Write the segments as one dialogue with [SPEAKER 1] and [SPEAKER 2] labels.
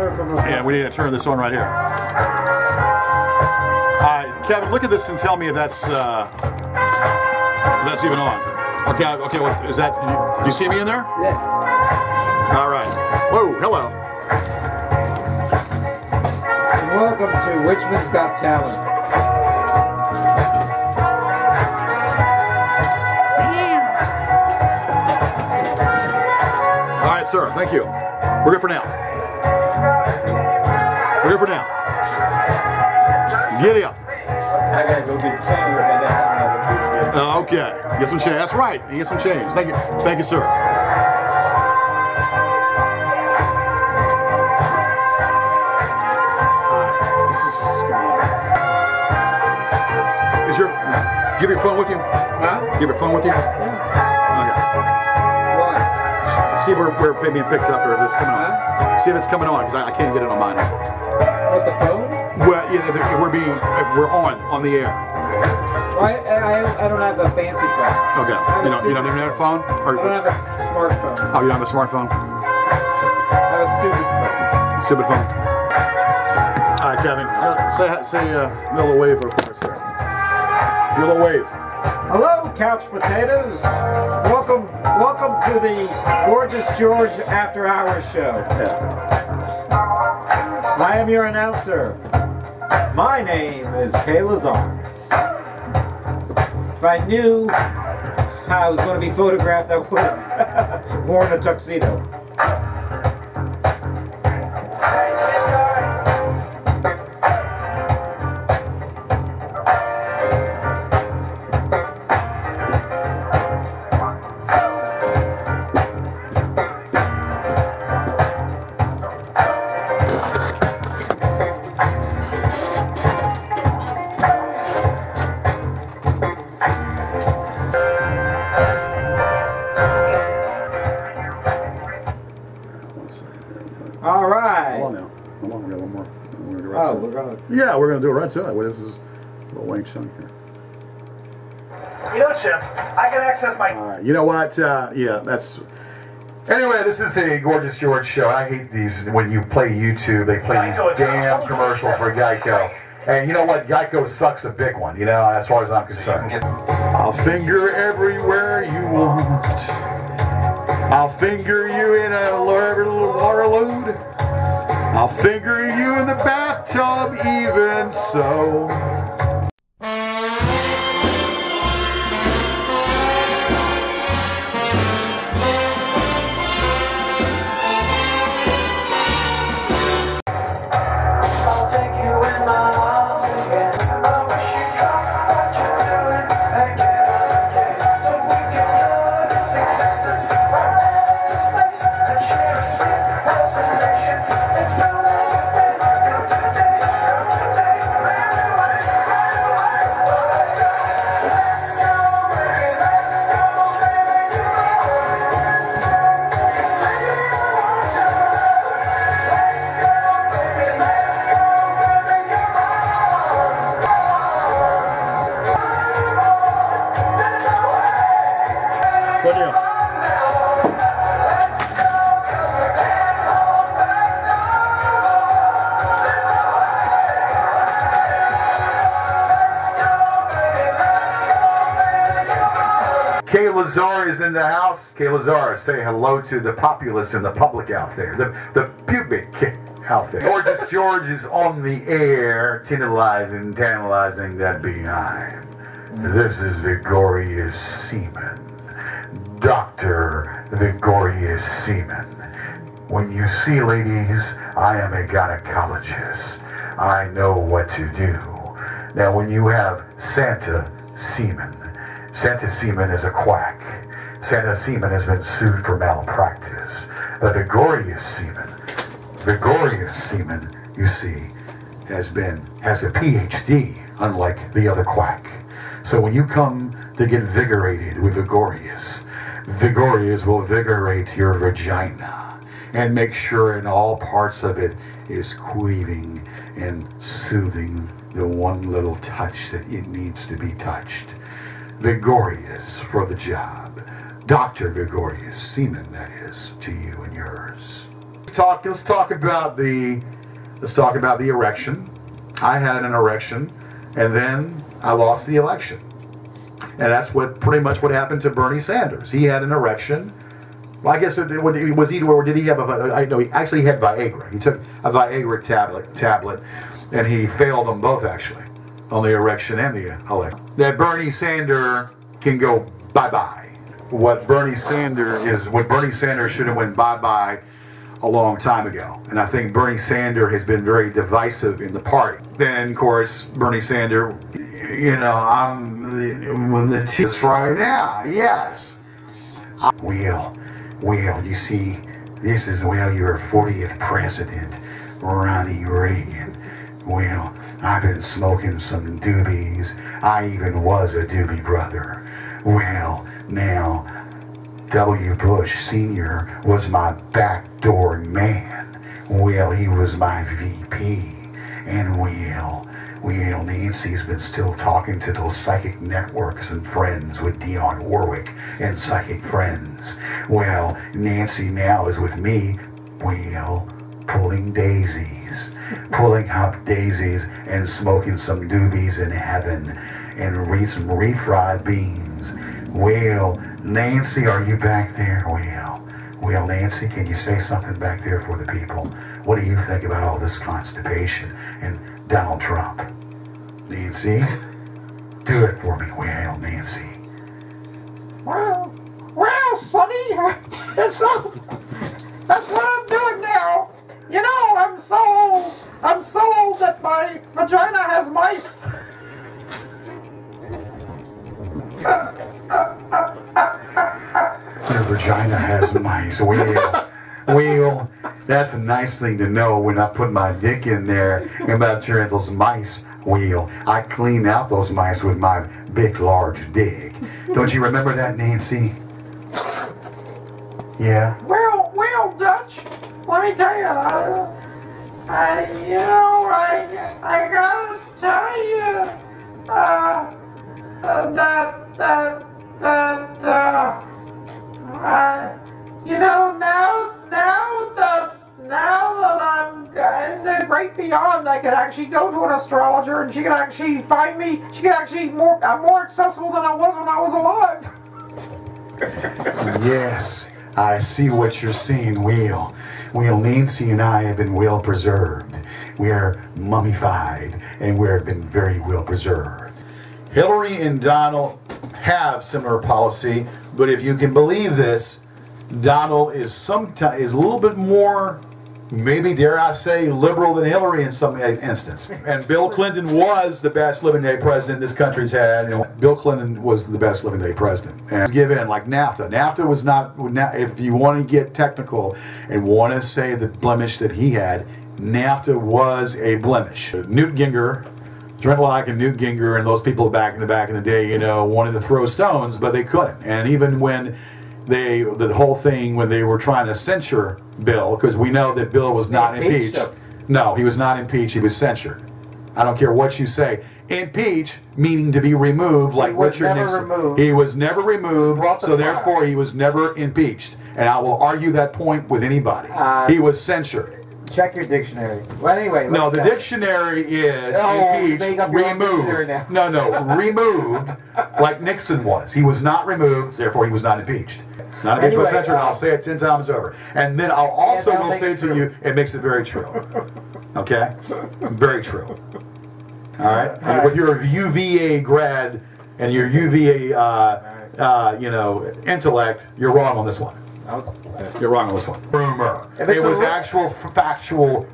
[SPEAKER 1] water from a...
[SPEAKER 2] Yeah, we need to turn this on right here. Alright, Kevin, look at this and tell me if that's even on. Okay, okay, what is that? You see me in there?
[SPEAKER 1] Yeah.
[SPEAKER 2] Alright. Whoa, hello.
[SPEAKER 1] And welcome to Richmond's Got Talent.
[SPEAKER 2] Alright, sir, thank you. We're good for now. We're good for now. Giddy up.
[SPEAKER 3] I gotta go get change.
[SPEAKER 2] Okay, get some change. That's right. You get some change. Thank you, sir. This is do you have your phone with you?
[SPEAKER 1] Huh?
[SPEAKER 2] Do you have your phone with you?
[SPEAKER 1] Yeah.
[SPEAKER 2] Okay.
[SPEAKER 1] Why?
[SPEAKER 2] See if we're being picked up or if it's coming on.
[SPEAKER 1] Huh?
[SPEAKER 2] See if it's coming on because I can't get it on mine.
[SPEAKER 1] What, the phone?
[SPEAKER 2] Well, yeah, if we're on the air.
[SPEAKER 1] Well, I don't have a fancy phone.
[SPEAKER 2] Okay. You don't even have a phone? Or,
[SPEAKER 1] I don't have a smartphone.
[SPEAKER 2] Oh, you don't have a smartphone?
[SPEAKER 1] I have a stupid phone.
[SPEAKER 2] Stupid phone. All right, Kevin. Say a little wave over there, sir. Do a little wave.
[SPEAKER 1] Hello, couch potatoes. Welcome to the Gorgeous George After Hours show.
[SPEAKER 2] Yeah.
[SPEAKER 1] I am your announcer. My name is Kay Lazar. If I knew how I was going to be photographed, I would have worn a tuxedo. All right.
[SPEAKER 2] Hold on now. Hold on, we got one more. We're gonna
[SPEAKER 1] Oh, we're going to...
[SPEAKER 2] Yeah, we're going to do it right to it. Well, this is a little Wang Chung here.
[SPEAKER 4] You know, Chip, I can access my...
[SPEAKER 2] All right, you know what? Yeah, that's...
[SPEAKER 5] Anyway, this is the Gorgeous George show. I hate these when you play YouTube. They play these damn commercials for Geico. And you know what? Geico sucks a big one, you know, as far as I'm concerned.
[SPEAKER 2] I'll finger everywhere you want. I'll finger you in every little water load. I'll finger you in the bathtub even so. Good deal.
[SPEAKER 5] Kay Lazar is in the house. Kay Lazar, say hello to the populace and the public out there. The pubic out there. Gorgeous George is on the air, tantalizing that behind. This is Vigorious Seaman. Dr. Vigorious Seaman. When you see ladies, I am a gynecologist. I know what to do. Now when you have Santa Seaman, Santa Seaman is a quack. Santa Seaman has been sued for malpractice. But Vigorious Seaman, you see, has a PhD, unlike the other quack. So when you come to get vigorated with Vigorious will vigorate your vagina and make sure in all parts of it is queeving and soothing the one little touch that it needs to be touched. Vigorious for the job. Dr. Vigorious Seaman, that is, to you and yours.
[SPEAKER 2] talk about the erection. I had an erection, and then I lost the election. And that's pretty much what happened to Bernie Sanders. He had an erection. Well, I guess did he have I know he actually had Viagra. He took a Viagra tablet, and he failed them both actually, on the erection and the election. That Bernie Sanders can go bye-bye. What Bernie Sanders should have went bye-bye a long time ago. And I think Bernie Sanders has been very divisive in the party. Then, of course, Bernie Sanders, you know, I'm the tits right now, yes. Well, you see, this is, your 40th president, Ronnie Reagan. Well, I've been smoking some doobies. I even was a doobie brother. Well, now, W. Bush Sr. was my backdoor man. Well, he was my VP. And well, Nancy's been still talking to those psychic networks and friends with Dionne Warwick and Psychic Friends. Well, Nancy now is with me, well, pulling up daisies and smoking some doobies in heaven and read some refried beans. Well, Nancy, are you back there? Well, Nancy, can you say something back there for the people? What do you think about all this constipation and Donald Trump? Nancy, do it for me. Well, Nancy.
[SPEAKER 1] Well, Sonny, that's what I'm doing now. You know, I'm so old that my vagina has mice.
[SPEAKER 2] Your vagina has mice. Well, that's a nice thing to know when I put my dick in there and about sure those mice. Well, I clean out those mice with my big, large dick. Don't you remember that, Nancy? Yeah?
[SPEAKER 1] Well, Dutch, let me tell you, I gotta tell you, you know, now that I'm in the great beyond, I could actually go to an astrologer and she could actually find me. I'm more accessible than I was when I was alive.
[SPEAKER 2] Yes, I see what you're saying, Will. Nancy and I have been well preserved. We are mummified, and we've been very well preserved. Hillary and Donald have similar policy, but if you can believe this, Donald is a little bit more, maybe dare I say, liberal than Hillary in some instance. And Bill Clinton was the best living day president this country's had. You know, Bill Clinton was the best living day president. And give in, like NAFTA. NAFTA was not, if you want to get technical and want to say the blemish that he had, NAFTA was a blemish. Newt Gingrich, Trent Locke and Newt Gingrich and those people back in the day, you know, wanted to throw stones, but they couldn't. And even when the whole thing when they were trying to censure Bill, because we know that Bill was not impeached. No, he was not impeached. He was censured. I don't care what you say. Impeach, meaning to be removed, like Richard Nixon. He was never removed, so therefore he was never impeached. And I will argue that point with anybody. He was censured.
[SPEAKER 1] Check your dictionary. Well, anyway.
[SPEAKER 2] No, the dictionary is impeached, removed. No, removed, like Nixon was. He was not removed, therefore he was not impeached. Not impeached, but censured, and I'll say it 10 times over. And then I'll also will say to you, it makes it very true. Okay? Very true. All right? And with your UVA grad and your UVA, intellect, you're wrong on this one. You're wrong on this one. Rumor. It was actual, factual.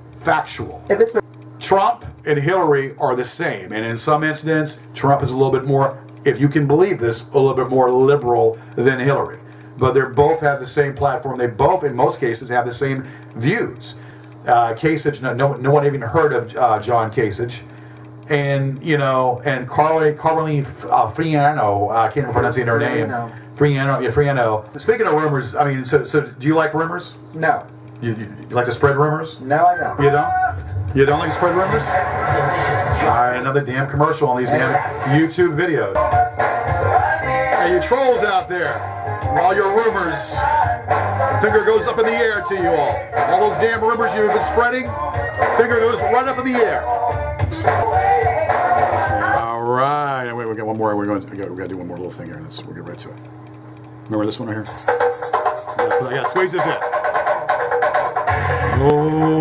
[SPEAKER 2] Trump and Hillary are the same, and in some incidents, Trump is a little bit more, if you can believe this, a little bit more liberal than Hillary. But they both have the same platform. They both, in most cases, have the same views. Kasich, no one even heard of John Kasich. And, and Caroline Friano, I can't pronounce her name. Friano. Speaking of rumors, I mean, so do you like rumors?
[SPEAKER 1] No.
[SPEAKER 2] You like to spread rumors?
[SPEAKER 1] No, I don't.
[SPEAKER 2] You don't? You don't like to spread rumors? All right, another damn commercial on these damn YouTube videos. Hey, you trolls out there, all your rumors. Finger goes up in the air to you all. All those damn rumors you've been spreading, finger goes right up in the air. All right. Wait, we got one more. We got to do one more little thing here, and we'll get right to it. Remember this one right here? I got to squeeze this in. Oh,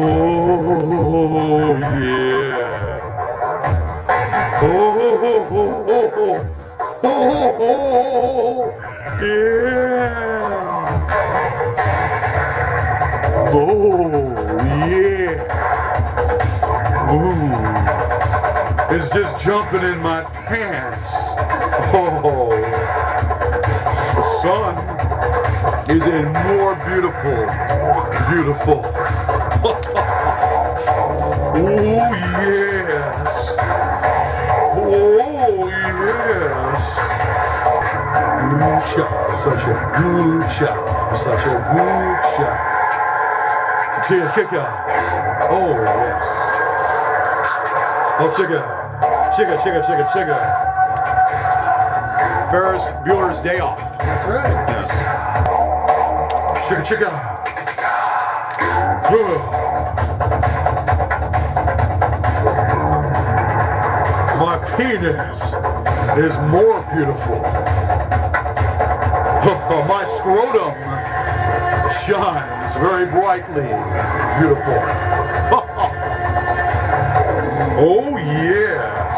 [SPEAKER 2] yeah. Oh, yeah. Oh, yeah. Ooh. It's just jumping in my pants. Oh. The sun is in more beautiful. Oh, yes. Oh, yes. Good shot. Such a good shot. Such a good shot. Kick out. Oh, yes. Oh, chicka. Ferris Bueller's Day Off.
[SPEAKER 5] That's right.
[SPEAKER 2] Yes. Chicka. Good. My penis is more beautiful. My scrotum shines very brightly. Beautiful. Oh, yes.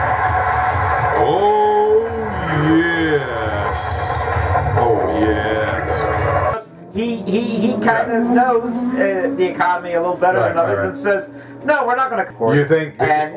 [SPEAKER 2] Oh, yes. Oh, yes.
[SPEAKER 1] He kind of knows the economy a little better than others and says, no, we're not going to.
[SPEAKER 2] You think? Wait,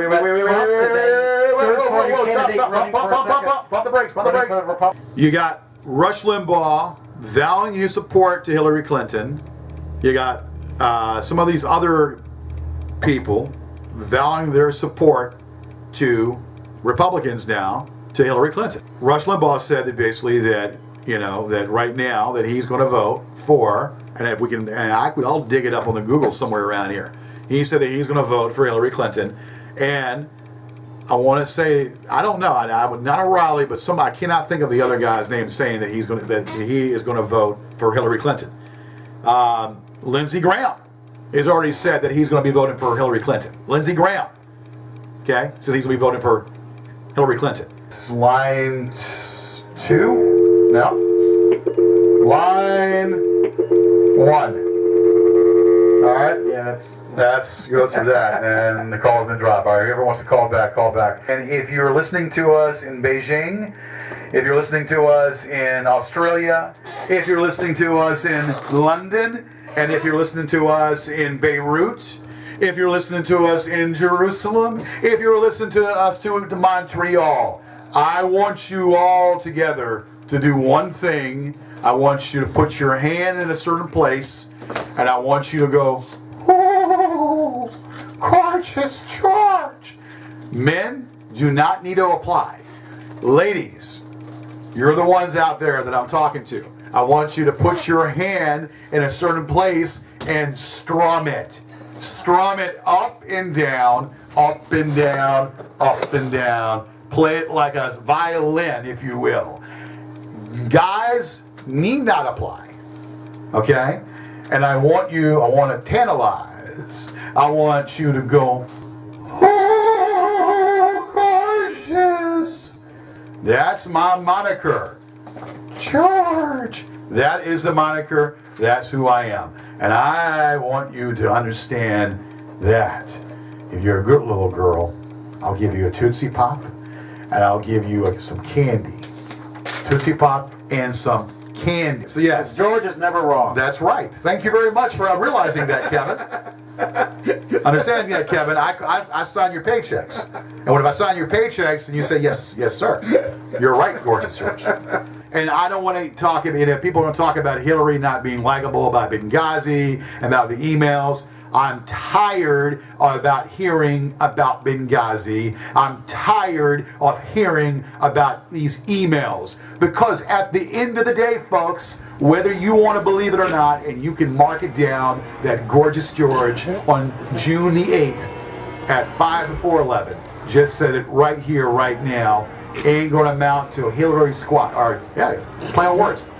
[SPEAKER 2] stop. Pump the brakes. You got Rush Limbaugh vowing his support to Hillary Clinton. You got some of these other people vowing their support to Republicans now to Hillary Clinton. Rush Limbaugh said that basically that, you know, that right now that he's going to vote for, and if we can, and I'll dig it up on the Google somewhere around here. He said that he's going to vote for Hillary Clinton, and I want to say, I don't know, not O'Reilly, but somebody, I cannot think of the other guy's name saying that he is going to vote for Hillary Clinton. Lindsey Graham has already said that he's going to be voting for Hillary Clinton. Lindsey Graham, okay, so he's going to be voting for Hillary Clinton.
[SPEAKER 5] Line 2? No. Line 1. All right. Yeah, that's goes for that, and the call has been dropped. All right. Whoever wants to call back, call back. And if you're listening to us in Beijing, if you're listening to us in Australia, if you're listening to us in London, and if you're listening to us in Beirut, if you're listening to us in Jerusalem, if you're listening to us to Montreal, I want you all together to do one thing. I want you to put your hand in a certain place, and I want you to go, oh, gorgeous George. Men do not need to apply. Ladies, you're the ones out there that I'm talking to. I want you to put your hand in a certain place and strum it. Strum it up and down, up and down, up and down. Play it like a violin, if you will. Guys need not apply, okay? And I want to tantalize. I want you to go, oh, gorgeous. That's my moniker. George. That is the moniker. That's who I am. And I want you to understand that if you're a good little girl, I'll give you a Tootsie Pop, and I'll give you some candy. Tootsie Pop and some candy. So yes,
[SPEAKER 1] George is never wrong.
[SPEAKER 2] That's right. Thank you very much for realizing that, Kevin. Understanding that, Kevin. I sign your paychecks. And what if I sign your paychecks and you say, yes, sir. You're right, gorgeous George. And I don't want to talk, people are going to talk about Hillary not being likable, about Benghazi, about the emails. I'm tired about hearing about Benghazi. I'm tired of hearing about these emails. Because at the end of the day, folks, whether you want to believe it or not, and you can mark it down, that gorgeous George on June the 8th at 5 before 11 just said it right here, right now, ain't going to amount to Hillary squat, or, yeah, play on words,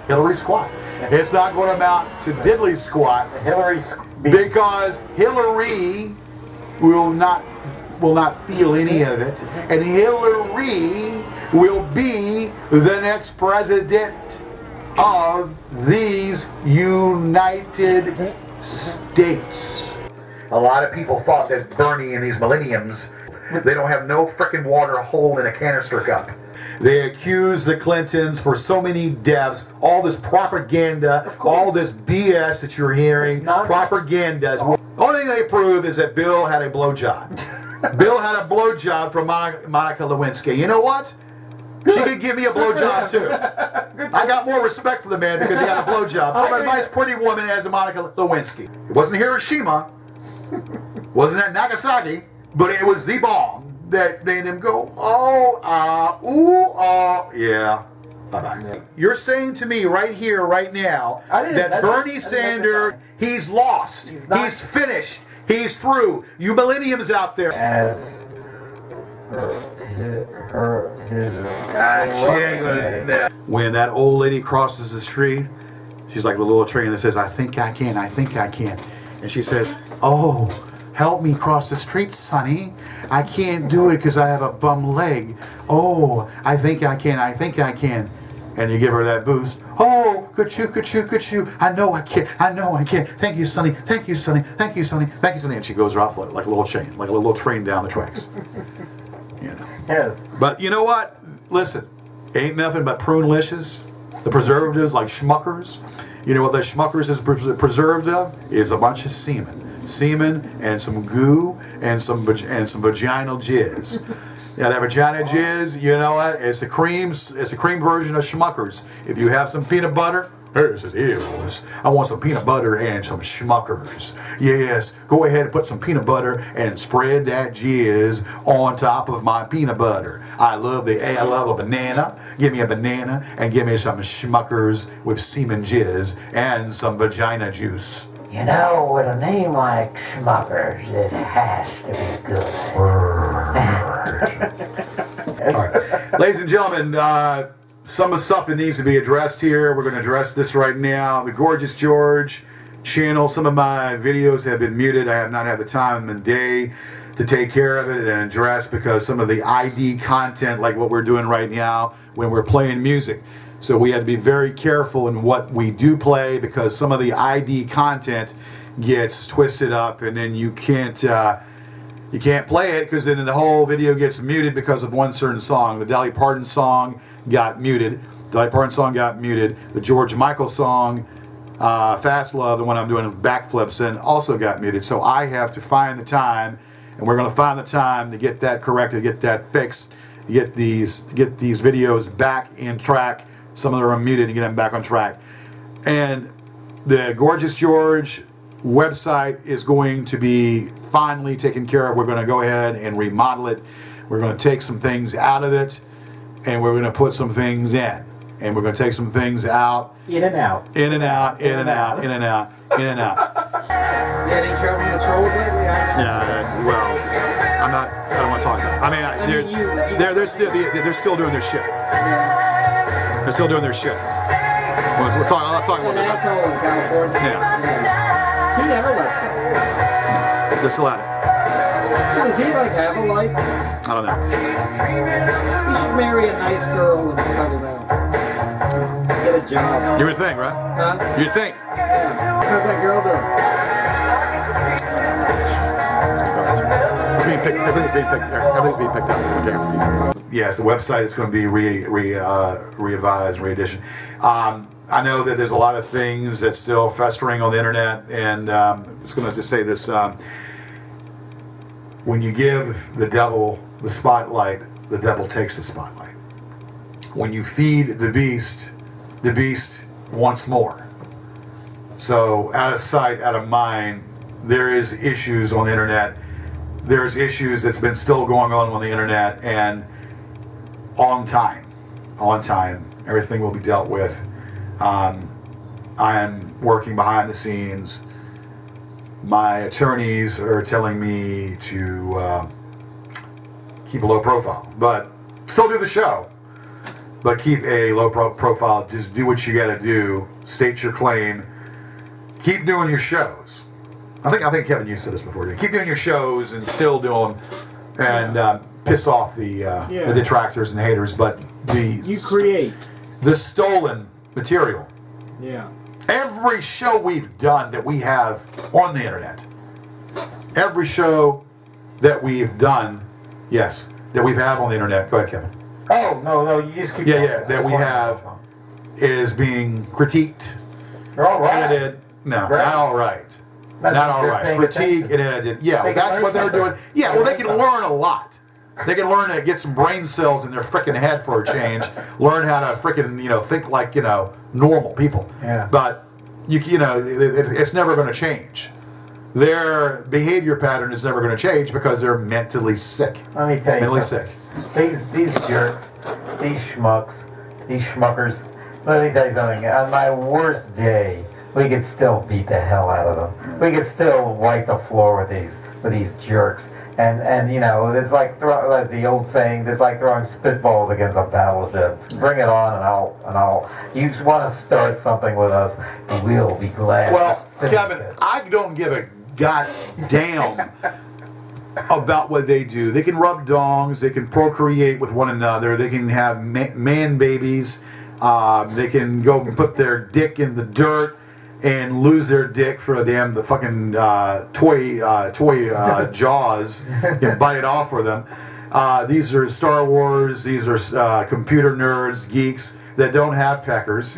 [SPEAKER 2] Hillary squat. It's not going to amount to diddly squat
[SPEAKER 6] Hillary's
[SPEAKER 2] because Hillary will not feel any of it, and Hillary will be the next president of these United States.
[SPEAKER 5] A lot of people thought that Bernie and these millenniums, they don't have no frickin' water hold in a canister cup.
[SPEAKER 2] They accuse the Clintons for so many deaths, all this propaganda, all this BS that you're hearing, propaganda. Only thing they prove is that Bill had a blowjob. Bill had a blowjob from Monica Lewinsky. You know what? She could give me a blowjob too. I got more respect for the man because he had a blowjob from a nice pretty woman as Monica Lewinsky. It wasn't Hiroshima, wasn't at Nagasaki, but it was the bomb that made him go, yeah. Bye-bye. You're saying to me right here, right now, that Bernie Sanders, he's lost. He's finished. He's through. You millenniums out there. When that old lady crosses the street, she's like the little train that says, I think I can, I think I can. And she says, oh, help me cross the street, sonny. I can't do it because I have a bum leg. Oh, I think I can, I think I can. And you give her that boost. Oh, could you. I know I can, I know I can. Thank you, sonny, thank you, sonny, thank you, sonny, thank you, sonny. And she goes off like a little chain, like a little train down the tracks. You know.
[SPEAKER 6] Yes.
[SPEAKER 2] But you know what? Listen, ain't nothing but prune-licious. The preservatives like Schmuckers. You know what the Schmuckers is preserved of? Is a bunch of semen. Semen and some goo and some vaginal jizz. Yeah, that vagina jizz, you know what? It's a cream version of Schmuckers. If you have some peanut butter, here's it is. I want some peanut butter and some Schmuckers. Yes, go ahead and put some peanut butter and spread that jizz on top of my peanut butter. I love a banana. Give me a banana and give me some Schmuckers with semen jizz and some vagina juice.
[SPEAKER 7] You know, with a name like Schmuckers, it has to be good.
[SPEAKER 2] All right. Ladies and gentlemen, some of the stuff that needs to be addressed here, we're going to address this right now. The Gorgeous George channel, some of my videos have been muted. I have not had the time and day to take care of it and address because some of the ID content, like what we're doing right now when we're playing music. So we have to be very careful in what we do play because some of the ID content gets twisted up and then you can't play it because then the whole video gets muted because of one certain song. The Dolly Parton song got muted. Dolly Parton song got muted. The George Michael song, Fast Love, the one I'm doing backflips in, also got muted. So I have to find the time, and we're going to find the time to get that corrected, get that fixed, get these videos back in track. Some of them are muted and get them back on track. And the Gorgeous George website is going to be finally taken care of. We're going to go ahead and remodel it. We're going to take some things out of it, and we're going to put some things in. And we're going to take some things out.
[SPEAKER 6] In and out.
[SPEAKER 2] In and out, in and out, in and out, in and out.
[SPEAKER 6] You had any trouble with the trolls lately?
[SPEAKER 2] Yeah, well, I don't want to talk about it. I mean, they're still doing their shit. They're still doing their shit. I'm not talking about that.
[SPEAKER 6] Asshole in California.
[SPEAKER 2] Yeah.
[SPEAKER 6] He never lets them.
[SPEAKER 2] They're still at it.
[SPEAKER 6] Does he like have a life?
[SPEAKER 2] I don't know.
[SPEAKER 6] He should marry a nice girl and settle down. Get a job.
[SPEAKER 2] You would think, right?
[SPEAKER 6] Huh?
[SPEAKER 2] You'd think.
[SPEAKER 6] Yeah. How's that girl doing?
[SPEAKER 2] Everything's being picked up. Okay. Yes, the website is going to be revised, re-edition. I know that there's a lot of things that's still festering on the internet, and I'm just going to just say this. When you give the devil the spotlight, the devil takes the spotlight. When you feed the beast wants more. So out of sight, out of mind, there is issues on the internet. There's issues that's been still going on the internet, and on time, everything will be dealt with. I am working behind the scenes. My attorneys are telling me to keep a low profile, but still do the show.
[SPEAKER 5] but keep a low profile. Just do what you got to do. State your claim. Keep doing your shows. I think Kevin, you said this before. Keep doing your shows and still do them, and piss off the detractors and haters. But
[SPEAKER 6] You create.
[SPEAKER 5] the stolen material.
[SPEAKER 6] Yeah.
[SPEAKER 5] Every show we've done that we have on the internet, every show that we've done, yes, that we've had on the internet. Go ahead, Kevin.
[SPEAKER 7] Oh, no, you just keep
[SPEAKER 5] Yeah,
[SPEAKER 7] going.
[SPEAKER 5] yeah, that we have is being critiqued,
[SPEAKER 7] You're all right.
[SPEAKER 5] edited. No,
[SPEAKER 7] Right.
[SPEAKER 5] not all right.
[SPEAKER 7] That's
[SPEAKER 5] Not
[SPEAKER 7] what
[SPEAKER 5] all
[SPEAKER 7] they're
[SPEAKER 5] right.
[SPEAKER 7] paying
[SPEAKER 5] Critique
[SPEAKER 7] attention.
[SPEAKER 5] and edited. Yeah,
[SPEAKER 7] They can
[SPEAKER 5] that's
[SPEAKER 7] learn
[SPEAKER 5] what they're
[SPEAKER 7] something.
[SPEAKER 5] doing. Yeah, well, they can
[SPEAKER 7] Something.
[SPEAKER 5] learn a lot. They can learn to get some brain cells in their freaking head for a change. Learn how to freaking think like normal people.
[SPEAKER 7] Yeah.
[SPEAKER 5] But it's never going to change. Their behavior pattern is never going to change because they're mentally sick.
[SPEAKER 7] Let me tell you
[SPEAKER 5] Mentally
[SPEAKER 7] something.
[SPEAKER 5] sick.
[SPEAKER 7] These jerks, these schmucks, these schmuckers. Let me tell you something. On my worst day, we could still beat the hell out of them. We could still wipe the floor with these jerks. And it's like like the old saying. It's like throwing spitballs against a battleship. Bring it on, and I'll. You want to start something with us? We'll be glad.
[SPEAKER 5] Well,
[SPEAKER 7] to finish
[SPEAKER 5] Kevin,
[SPEAKER 7] it.
[SPEAKER 5] I don't give a goddamn about what they do. They can rub dongs. They can procreate with one another. They can have man babies. They can go and put their dick in the dirt and lose their dick for the fucking toy jaws and bite it off for them. These are Star Wars. These are computer nerds, geeks that don't have peckers.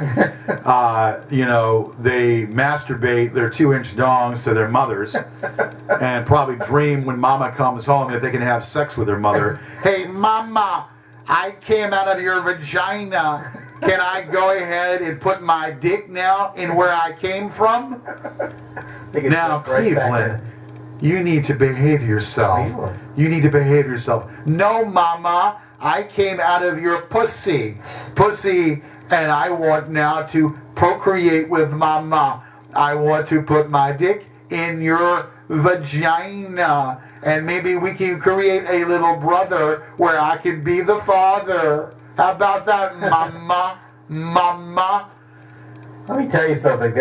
[SPEAKER 5] They masturbate their 2-inch dongs to their mothers and probably dream when mama comes home that they can have sex with their mother. Hey, mama, I came out of your vagina. Can I go ahead and put my dick now in where I came from? Now, Cleveland, you need to behave yourself. You need to behave yourself. No, mama, I came out of your pussy. Pussy, and I want now to procreate with mama. I want to put my dick in your vagina. And maybe we can create a little brother where I can be the father. How about that, mama? Mama?
[SPEAKER 7] Let me tell you something.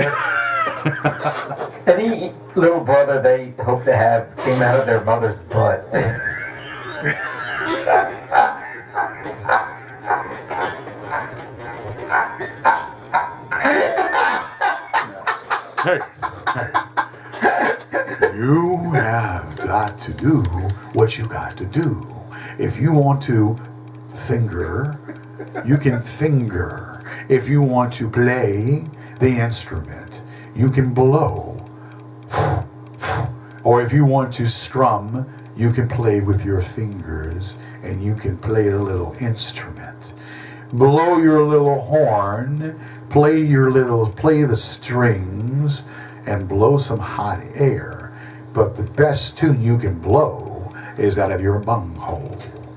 [SPEAKER 7] Any little brother they hope to have came out of their mother's butt.
[SPEAKER 5] Hey. You have got to do what you got to do. If you want to finger, you can finger. If you want to play the instrument, you can blow. Or if you want to strum, you can play with your fingers and you can play a little instrument. Blow your little horn, play the strings, and blow some hot air. But the best tune you can blow is out of your bunghole.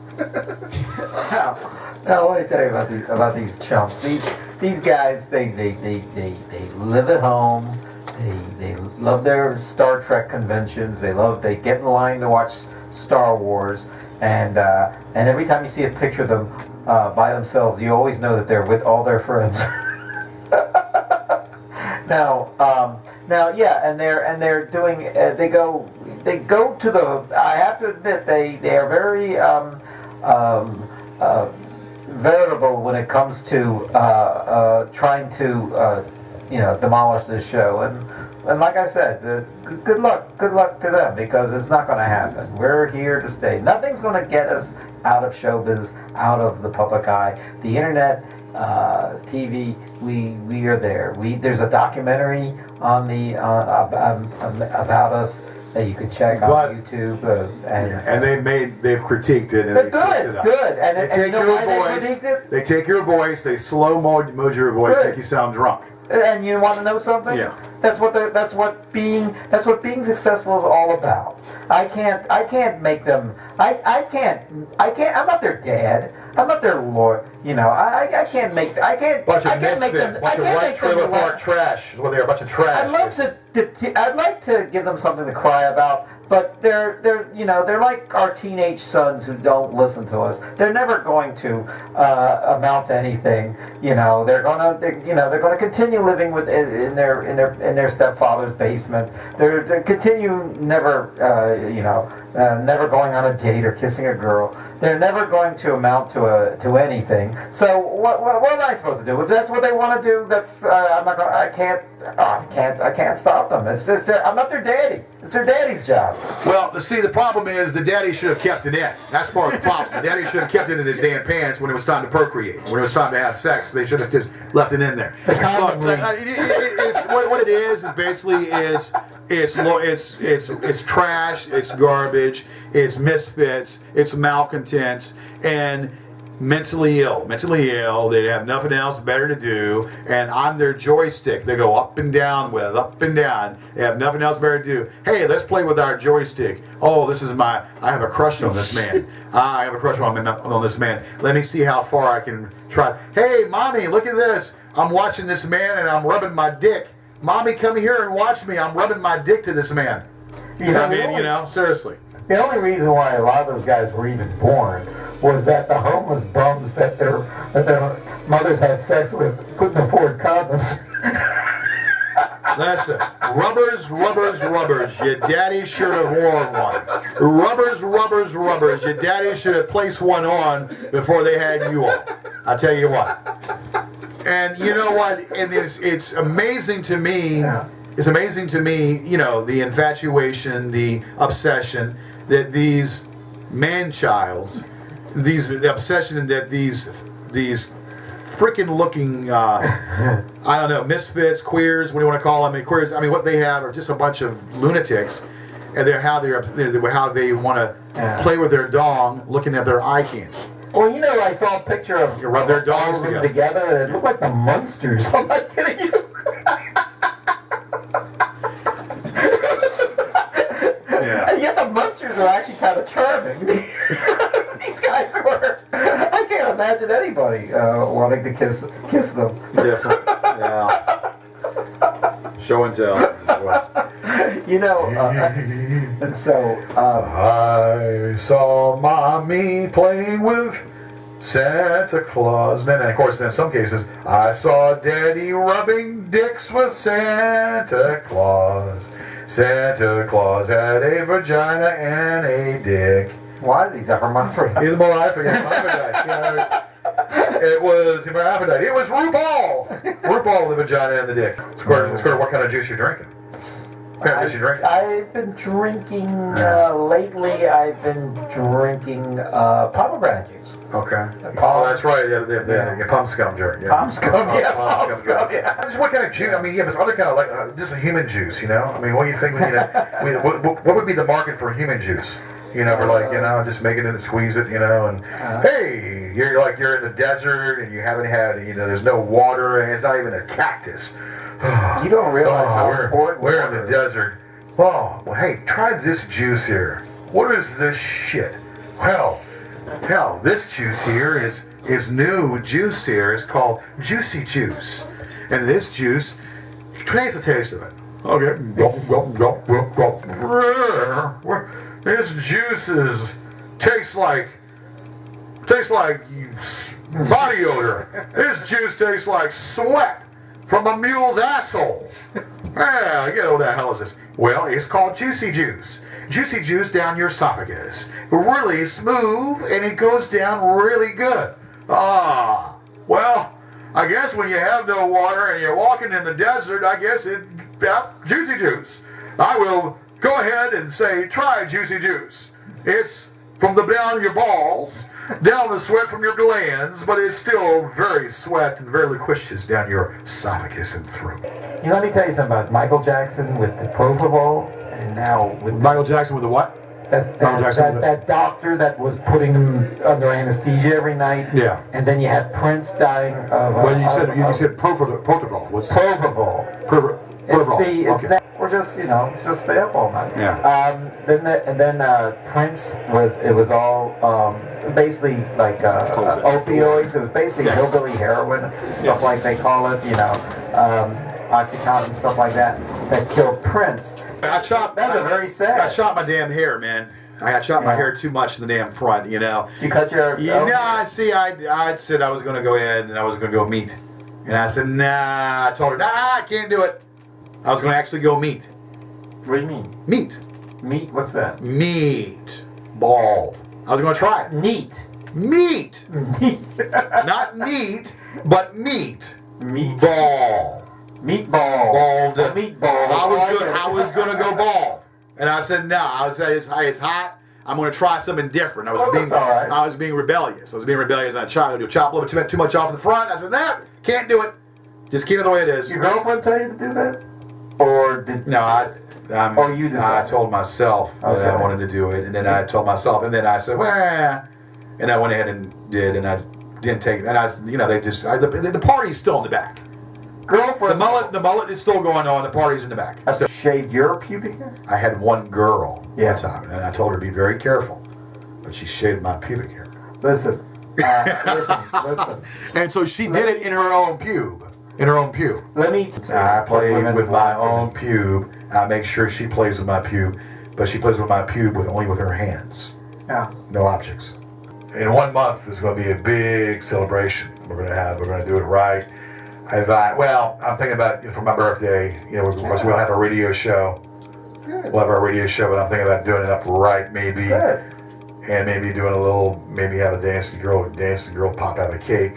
[SPEAKER 7] Now, let me tell you about these chumps. These guys, they live at home. They love their Star Trek conventions. They get in line to watch Star Wars, and every time you see a picture of them by themselves, you always know that they're with all their friends. They're doing. They go to the. I have to admit, they are very veritable when it comes to trying to demolish this show. And like I said, good luck to them, because it's not going to happen. We're here to stay. Nothing's going to get us out of showbiz, out of the public eye. The internet, TV, we are there. There's a documentary on the about us that you could check on YouTube.
[SPEAKER 5] And they've critiqued it and they twist it up.
[SPEAKER 7] Good.
[SPEAKER 5] They take your voice. They take your voice. They slow mode your voice, make you sound drunk.
[SPEAKER 7] And you want to know something?
[SPEAKER 5] Yeah.
[SPEAKER 7] That's what being successful is all about. I can't make them. I'm not their dad. I'm not their lord. You know, I can't make. I can't.
[SPEAKER 2] Bunch of
[SPEAKER 7] I can't make them.
[SPEAKER 2] misfits,
[SPEAKER 7] I
[SPEAKER 2] bunch of
[SPEAKER 7] can't
[SPEAKER 2] right
[SPEAKER 7] make them
[SPEAKER 2] trailer
[SPEAKER 7] laugh.
[SPEAKER 2] park trash. Well, they're a bunch of trash.
[SPEAKER 7] I'd like to give them something to cry about, but they're you know, they're like our teenage sons who don't listen to us. They're never going to amount to anything. You know, they're gonna continue living in their stepfather's basement. They're continue never never going on a date or kissing a girl. They're never going to amount to anything. So what am I supposed to do? If that's what they want to do, that's I'm not gonna. I can't stop them. I'm not their daddy. It's their daddy's job.
[SPEAKER 2] Well, see, the problem is the daddy should have kept it in. That's part of the problem. The daddy should have kept it in his damn pants when it was time to procreate. When it was time to have sex, they should have just left it in there. What it is basically it's trash, it's garbage, it's misfits, it's malcontents, and mentally ill. They have nothing else better to do, and I'm their joystick. They go up and down with, up and down. They have nothing else better to do. Hey, let's play with our joystick. Oh, I have a crush on this man. I have a crush on this man. Let me see how far I can try. Hey, mommy, look at this. I'm watching this man and I'm rubbing my dick. Mommy, come here and watch me. I'm rubbing my dick to this man. You know what I mean? You know, seriously.
[SPEAKER 7] The only reason why a lot of those guys were even born was that the homeless bums that their mothers had sex with couldn't afford condoms.
[SPEAKER 2] Listen, rubbers. Your daddy should have worn one. Rubbers. Your daddy should have placed one on before they had you on. I'll tell you what. And you know what? And it's amazing to me.
[SPEAKER 7] Yeah.
[SPEAKER 2] It's amazing to me, you know, the infatuation, the obsession that these man-childs, the obsession that these freaking looking, I don't know, misfits, queers, what do you want to call them? Queers. I mean, what they have are just a bunch of lunatics, and how they want to play with their dong, looking at their eye candy.
[SPEAKER 7] Well, you know, I saw a picture of
[SPEAKER 2] You rub their dogs
[SPEAKER 7] all of them
[SPEAKER 2] together.
[SPEAKER 7] together, and it looked like the Munsters. I'm not kidding you.
[SPEAKER 2] Yeah.
[SPEAKER 7] And yet the Munsters are actually kind of charming. These guys were. I can't imagine anybody wanting to kiss them.
[SPEAKER 2] Yes. Yeah. Show and tell.
[SPEAKER 7] You know, and so
[SPEAKER 2] I saw mommy playing with Santa Claus. And then, of course, in some cases, I saw daddy rubbing dicks with Santa Claus. Santa Claus had a vagina and a dick.
[SPEAKER 7] why he's a hermaphrodite?
[SPEAKER 2] He's a hermaphrodite. It was hermaphrodite. It was RuPaul. RuPaul with the vagina and the dick. Squirt, what kind of juice you drinking? What kind of juice you drinking?
[SPEAKER 7] I've been drinking lately. I've been drinking pomegranate juice.
[SPEAKER 2] Okay. Oh, that's right. The pump scum jerk. Yeah.
[SPEAKER 7] Palm scum, yeah. Palm scum, yeah.
[SPEAKER 2] Just what kind of juice? I mean, yeah, but other kind of like just a human juice. You know? I mean, what do you think? What would be the market for human juice? You know, for like, you know, just making it and squeeze it, you know, and hey, you're in the desert and you haven't had, you know, there's no water and it's not even a cactus.
[SPEAKER 7] You don't realize how important
[SPEAKER 2] we're in the desert. Oh, well, hey, try this juice here. What is this shit? Hell, this juice here is new juice here. It's called Juicy Juice, and this juice, taste the taste of it. Okay. This juice tastes like body odor. This juice tastes like sweat from a mule's asshole. Yeah, you know what the hell is this? Well, it's called Juicy Juice. Juicy Juice down your esophagus. Really smooth, and it goes down really good. Ah, well, I guess when you have no water and you're walking in the desert, I guess Juicy Juice. I will go ahead and say, try Juicy Juice. It's from the down your balls, down the sweat from your glands, but it's still very sweat and very liquicious down your esophagus and throat.
[SPEAKER 7] You know, let me tell you something about Michael Jackson with the propofol, and now with
[SPEAKER 2] Michael Jackson with the what?
[SPEAKER 7] That doctor that was putting him under anesthesia every night.
[SPEAKER 2] Yeah.
[SPEAKER 7] And then you had Prince dying of.
[SPEAKER 2] Well, you said propofol. What's
[SPEAKER 7] propofol?
[SPEAKER 2] Propofol.
[SPEAKER 7] It's
[SPEAKER 2] Okay.
[SPEAKER 7] we're just just stay up all night.
[SPEAKER 2] Yeah.
[SPEAKER 7] Then Prince was all basically like opioids. It was basically hillbilly heroin, stuff like they call it. Oxycontin, stuff like that killed Prince.
[SPEAKER 2] I chopped.
[SPEAKER 7] That's very sad.
[SPEAKER 2] I chopped my damn hair, man. I got chopped my hair too much in the damn front, You
[SPEAKER 7] cut your...
[SPEAKER 2] Yeah, see, I said I was going to go ahead and I was going to go meat. And I said, nah. I told her, nah, I can't do it. I was going to actually go meat.
[SPEAKER 7] What do you mean?
[SPEAKER 2] Meat.
[SPEAKER 7] Meat? What's that?
[SPEAKER 2] Meat. Ball. I was going to try it.
[SPEAKER 7] Neat.
[SPEAKER 2] Meat. Not neat, but meat.
[SPEAKER 7] Meat.
[SPEAKER 2] Ball.
[SPEAKER 7] Meatball.
[SPEAKER 2] Bald.
[SPEAKER 7] Meatball.
[SPEAKER 2] I was gonna go bald, and I said no. I said it's hot. I'm gonna try something different. I was being rebellious. I was being rebellious. I tried to chop a little bit too much off in the front. I said nah, can't do it. Just keep it the way it is.
[SPEAKER 7] Your girlfriend tell you to do that, or did
[SPEAKER 2] or you decided? I told myself that I wanted to do it, and then I told myself, and then I said well, and I went ahead and did, and I didn't take it. And the party's still in the back.
[SPEAKER 7] Girlfriend.
[SPEAKER 2] The mullet is still going on. The party's in the back.
[SPEAKER 7] So shaved your pubic hair?
[SPEAKER 2] I had one girl one time, and I told her to be very careful, but she shaved my pubic hair.
[SPEAKER 7] Listen. Listen.
[SPEAKER 2] And so she did it in her own pube.
[SPEAKER 7] Let me.
[SPEAKER 2] I play with my own pube. I make sure she plays with my pube, but she plays with my pube only with her hands.
[SPEAKER 7] Yeah.
[SPEAKER 2] No objects. In 1 month, there's going to be a big celebration we're going to have. We're going to do it right. I'm thinking about for my birthday. We'll have a radio show.
[SPEAKER 7] Good.
[SPEAKER 2] We'll have our radio show, but I'm thinking about doing it up right, maybe.
[SPEAKER 7] Good.
[SPEAKER 2] And maybe doing a little, maybe have a dancing girl pop out a cake.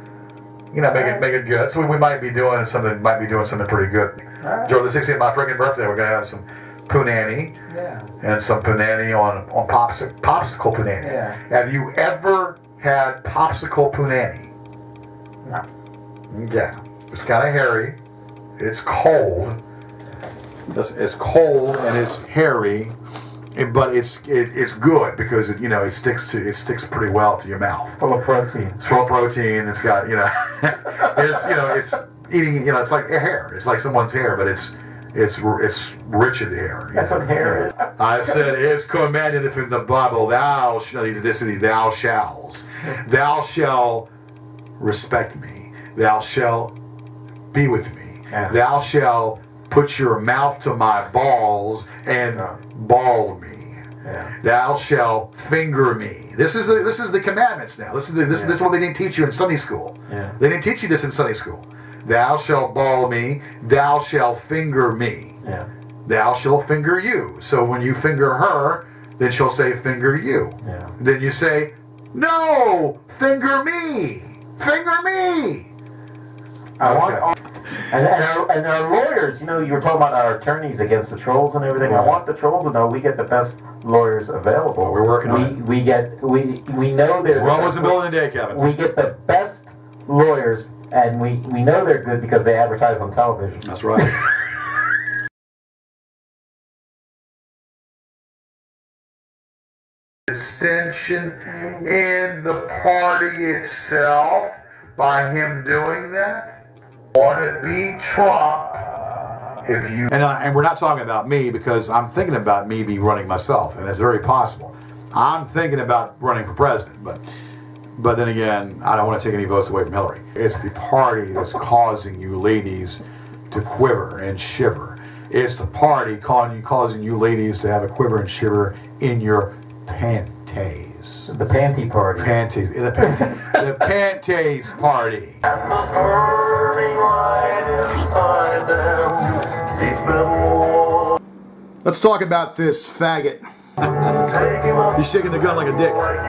[SPEAKER 2] Make it good. So we might be doing something pretty good.
[SPEAKER 7] Right.
[SPEAKER 2] Joe, the 16th, my freaking birthday, we're gonna have some punani.
[SPEAKER 7] Yeah.
[SPEAKER 2] And some punani on popsicle punani.
[SPEAKER 7] Yeah.
[SPEAKER 2] Have you ever had popsicle punani?
[SPEAKER 7] No.
[SPEAKER 2] Yeah. It's kind of hairy. It's cold. It's cold and it's hairy, but it's good because it sticks pretty well to your mouth.
[SPEAKER 7] Full of protein.
[SPEAKER 2] It's full of protein. It's got it's eating it's like hair. It's like someone's hair, but it's rich in hair.
[SPEAKER 7] That's what hair is.
[SPEAKER 2] I said it's commanded in the Bible. Thou shalt respect me. Thou shalt be with me.
[SPEAKER 7] Yeah.
[SPEAKER 2] Thou shalt put your mouth to my balls and ball me.
[SPEAKER 7] Yeah.
[SPEAKER 2] Thou shalt finger me. This is the commandments now. This is what they didn't teach you in Sunday school.
[SPEAKER 7] Yeah.
[SPEAKER 2] They didn't teach you this in Sunday school. Thou shalt ball me. Thou shalt finger me.
[SPEAKER 7] Yeah.
[SPEAKER 2] Thou shalt finger you. So when you finger her, then she'll say finger you.
[SPEAKER 7] Yeah.
[SPEAKER 2] Then you say, no, finger me. Finger me.
[SPEAKER 7] And our lawyers, you were talking about our attorneys against the trolls and everything. I want the trolls to know we get the best lawyers available.
[SPEAKER 2] Well, we're working on it.
[SPEAKER 7] We know they're.
[SPEAKER 2] We're almost in the building today, Kevin.
[SPEAKER 7] We get the best lawyers, and we know they're good because they advertise on television.
[SPEAKER 2] That's right. Dissension in the party itself by him doing that. Want to be Trump if you and we're not talking about me because I'm thinking about me be running myself, and it's very possible. I'm thinking about running for president, but then again, I don't want to take any votes away from Hillary. It's the party that's causing you ladies to quiver and shiver. It's the party causing you ladies to have a quiver and shiver in your panties.
[SPEAKER 7] The panty party.
[SPEAKER 2] Panties. The panties party. Let's talk about this faggot. He's shaking the gun like a dick.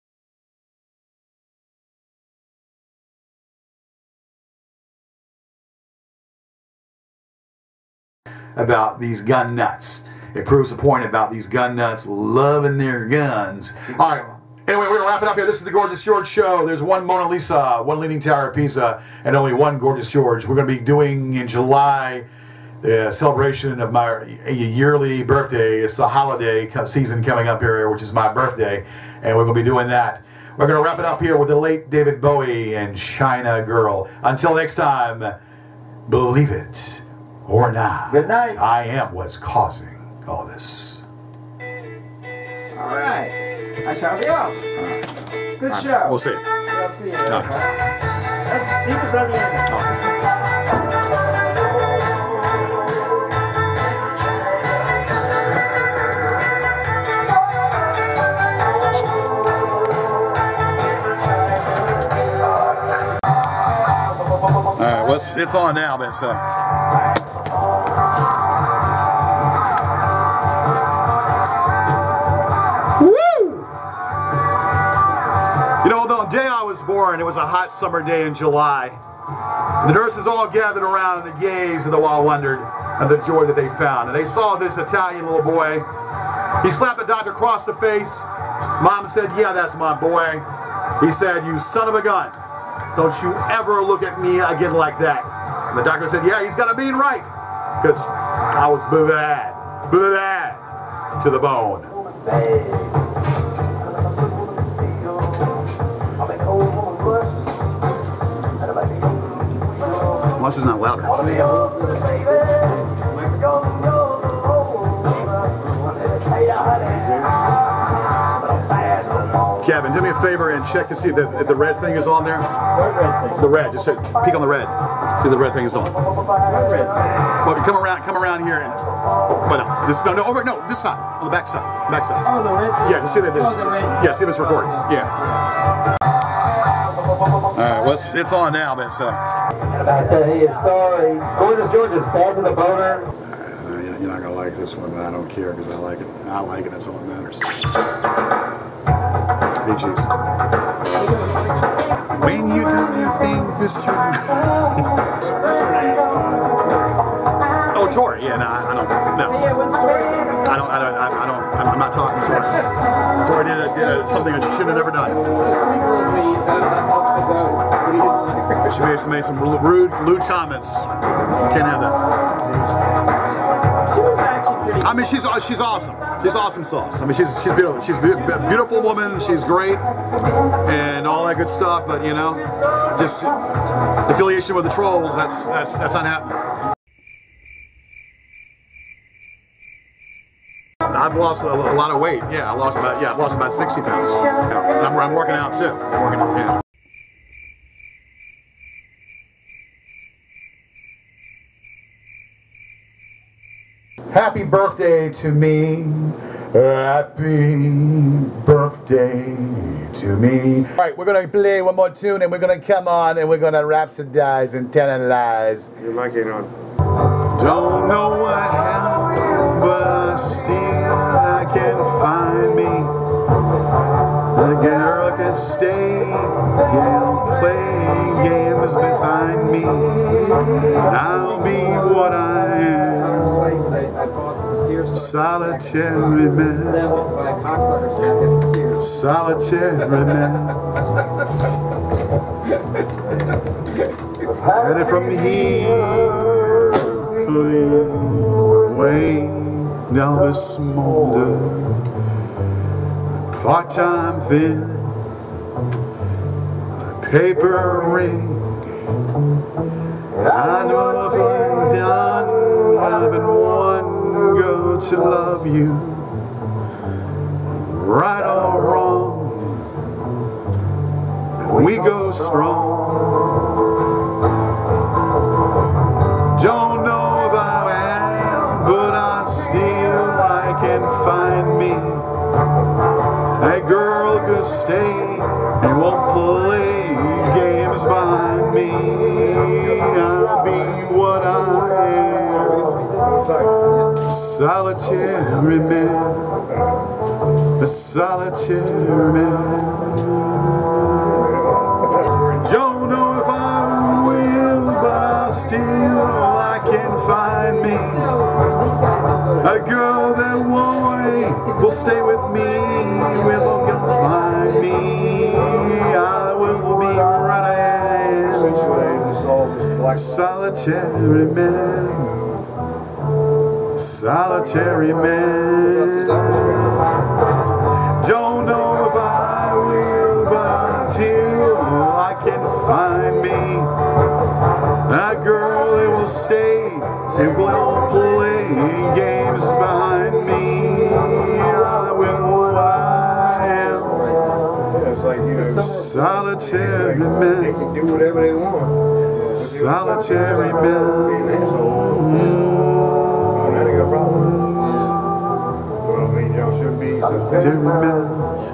[SPEAKER 2] About these gun nuts. It proves a point about these gun nuts loving their guns. All right. Anyway, we're wrapping up here. This is the Gorgeous George Show. There's one Mona Lisa, one Leaning Tower of Pisa, and only one Gorgeous George. We're going to be doing in July the celebration of my yearly birthday. It's the holiday season coming up here, which is my birthday, and we're going to be doing that. We're going to wrap it up here with the late David Bowie and China Girl. Until next time, believe it
[SPEAKER 5] or not.
[SPEAKER 7] Good night.
[SPEAKER 5] I am what's causing all this.
[SPEAKER 6] All right. I shall be off. Good show.
[SPEAKER 5] We'll see.
[SPEAKER 6] We'll see you. Let's see what's on the end.
[SPEAKER 2] All right, well, it's on now, but so. You know, the day I was born, it was a hot summer day in July. The nurses all gathered around and they gazed and they all wondered at the joy that they found. And they saw this Italian little boy. He slapped the doctor across the face. Mom said, "Yeah, that's my boy." He said, "You son of a gun. Don't you ever look at me again like that." And the doctor said, "Yeah, he's got to be right." Because I was bad to the bone. Why is this not louder? Kevin, do me a favor and check to see if the red thing is on there.
[SPEAKER 3] What red thing?
[SPEAKER 2] The red, just peek on the red. See if the red thing is on.
[SPEAKER 3] What red thing?
[SPEAKER 2] Well, come around here and. But no, this side, on the back side,
[SPEAKER 6] Oh, the red thing.
[SPEAKER 2] Yeah, just see that.
[SPEAKER 6] Oh, the red.
[SPEAKER 2] Yeah, see if it's recording. Yeah. All right, well, it's on now, but so.
[SPEAKER 7] I'll tell you a story. Gorgeous George is bad to the boner.
[SPEAKER 2] You're not gonna like this one, but I don't care because I like it. I like it. That's all that matters. BG's. When you got your fingers through. Oh, Tori. Yeah, no, I don't. No.
[SPEAKER 6] Yeah, when's Tori?
[SPEAKER 2] I'm not talking to Tori. Tori did something that she should have never done. She made some lewd comments. You can't have that.
[SPEAKER 6] She was actually pretty.
[SPEAKER 2] I mean, she's awesome. She's awesome sauce. I mean, she's beautiful. She's a beautiful woman. She's great and all that good stuff. But you know, just affiliation with the trolls. That's unhappening. I've lost a lot of weight. Yeah, I've lost about 60 pounds. Yeah. And I'm working out too. I'm working out. Yeah. Happy birthday to me. Happy birthday to me. All right, we're gonna play one more tune and we're gonna come on and we're gonna rhapsodize and tell lies.
[SPEAKER 3] You're miking on.
[SPEAKER 2] Don't know how, but I can find me. The girl can stay and play games beside me. I'll be what I am. Solitary man. Solitary man. Headed from here, way down the smolder. Part-time thin, paper ring. I know if I'm done, I've been one girl to love you, right or wrong, we go strong. Don't know if I am, but I can find me. A girl could stay and won't play games behind me. I'll be what I am. Solitary man. A solitary man. Don't know if I will, but I can find me. A girl that will stay with me, will go find me. I will be right I am. Solitary man. Solitary man. Don't know if I will, but until I can find me a girl that will stay and will Solitary
[SPEAKER 3] They
[SPEAKER 2] man.
[SPEAKER 3] can do whatever they want.
[SPEAKER 2] Solitary
[SPEAKER 3] Be an
[SPEAKER 2] man.
[SPEAKER 3] asshole. Oh, that ain't a problem. Well, I mean, y'all shouldn't be suspected.
[SPEAKER 2] Solitary man.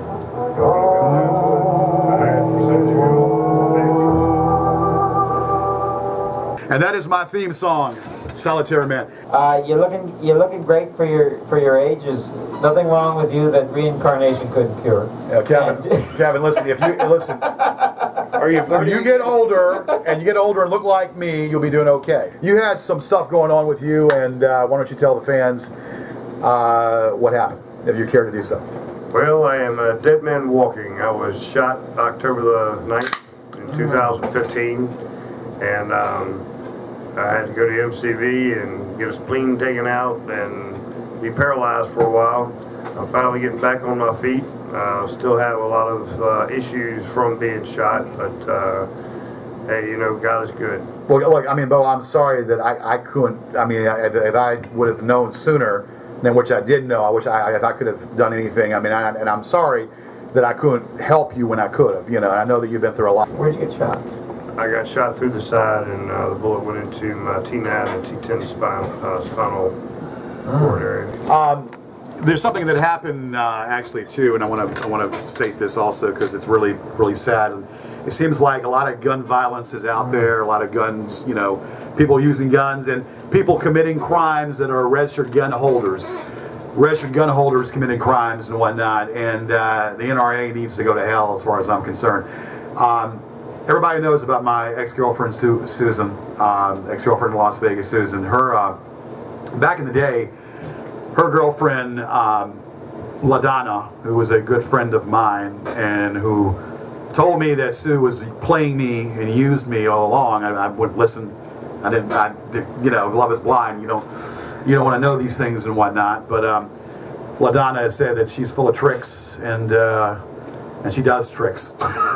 [SPEAKER 2] And that is my theme song, Solitary Man.
[SPEAKER 7] You're looking great for your age. There's nothing wrong with you that reincarnation couldn't cure.
[SPEAKER 2] Kevin, listen. If you get older and look like me, you'll be doing okay. You had some stuff going on with you, and why don't you tell the fans what happened, if you care to do so.
[SPEAKER 3] Well, I am a dead man walking. I was shot October the 9th in 2015, and I had to go to MCV and get a spleen taken out and be paralyzed for a while. I'm finally getting back on my feet. Still have a lot of issues from being shot, but hey, you know, God is good.
[SPEAKER 2] Well, look, I mean, Bo, I'm sorry that I couldn't. I mean, if I would have known sooner, than which I did know, I wish if I could have done anything. I mean, and I'm sorry that I couldn't help you when I could have. You know, I know that you've been through a lot.
[SPEAKER 7] Where'd you get shot?
[SPEAKER 3] I got shot through the side, and the bullet went into my T9 and T10 spinal cord area.
[SPEAKER 2] There's something that happened actually too, and I want to state this also because it's really sad. It seems like a lot of gun violence is out there, a lot of guns, you know, people using guns and people committing crimes that are registered gun holders. Registered gun holders committing crimes and whatnot, and the NRA needs to go to hell as far as I'm concerned. Everybody knows about my ex-girlfriend Susan, ex-girlfriend in Las Vegas, Susan. Her, back in the day, her girlfriend, LaDonna, who was a good friend of mine and who told me that Sue was playing me and used me all along. I wouldn't listen. I didn't, you know, love is blind. You don't want to know these things and whatnot. But LaDonna has said that she's full of tricks and she does tricks.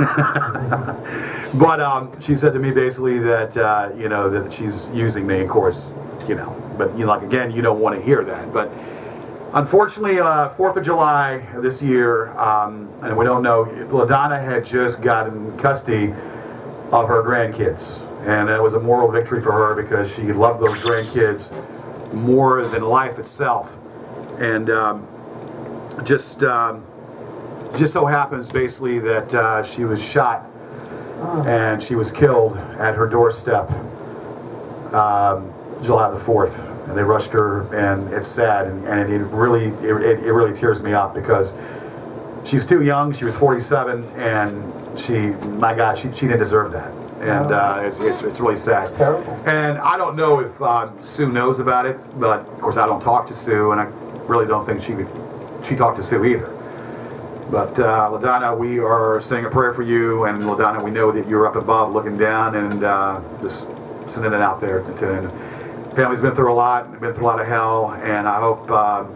[SPEAKER 2] But she said to me basically that you know, that she's using me, of course, you know. But you know, like again, you don't want to hear that. But unfortunately, 4th of July this year, and we don't know, LaDonna had just gotten custody of her grandkids, and it was a moral victory for her because she loved those grandkids more than life itself. And just so happens basically that she was shot and she was killed at her doorstep July the 4th. And they rushed her, and it's sad, and it really tears me up because she's too young. She was 47, and my God, she didn't deserve that, and it's really sad.
[SPEAKER 7] Terrible.
[SPEAKER 2] And I don't know if Sue knows about it, but of course I don't talk to Sue, and I really don't think she talked to Sue either. But LaDonna, we are saying a prayer for you, and LaDonna, we know that you're up above looking down, and just sending it out there to. Family's been through a lot, been through a lot of hell, and I hope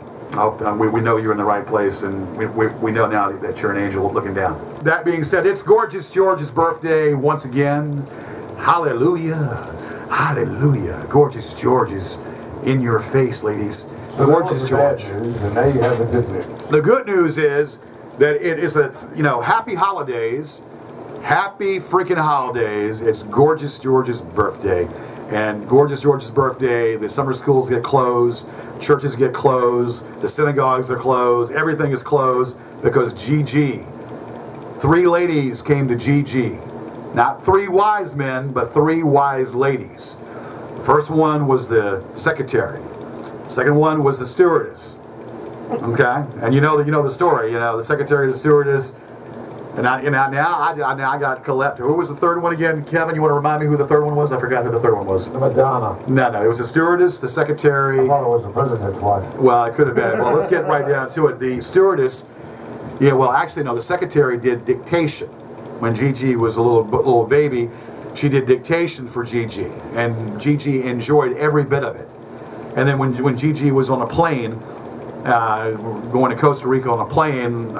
[SPEAKER 2] we know you're in the right place, and we know now that you're an angel looking down. That being said, it's Gorgeous George's birthday once again. Hallelujah, hallelujah. Gorgeous George is in your face, ladies. Gorgeous George.
[SPEAKER 3] And now you have the good news.
[SPEAKER 2] The good news is that it is happy holidays, happy freaking holidays. It's Gorgeous George's birthday. And Gorgeous George's birthday, the summer schools get closed, churches get closed, the synagogues are closed, everything is closed because GG. 3 ladies came to GG. Not 3 wise men, but 3 wise ladies. The first one was the secretary. The second one was the stewardess. Okay? And you know the story, the secretary, the stewardess. And now I got Colette. Who was the third one again? Kevin, you want to remind me who the third one was? I forgot who the third one was.
[SPEAKER 3] Madonna.
[SPEAKER 2] No, it was the stewardess, the secretary.
[SPEAKER 3] I thought it was the president's wife.
[SPEAKER 2] Well, it could have been. Well, let's get right down to it. The stewardess, actually, no, the secretary did dictation. When Gigi was a little baby, she did dictation for Gigi. And Gigi enjoyed every bit of it. And then when Gigi was on a plane, going to Costa Rica on a plane,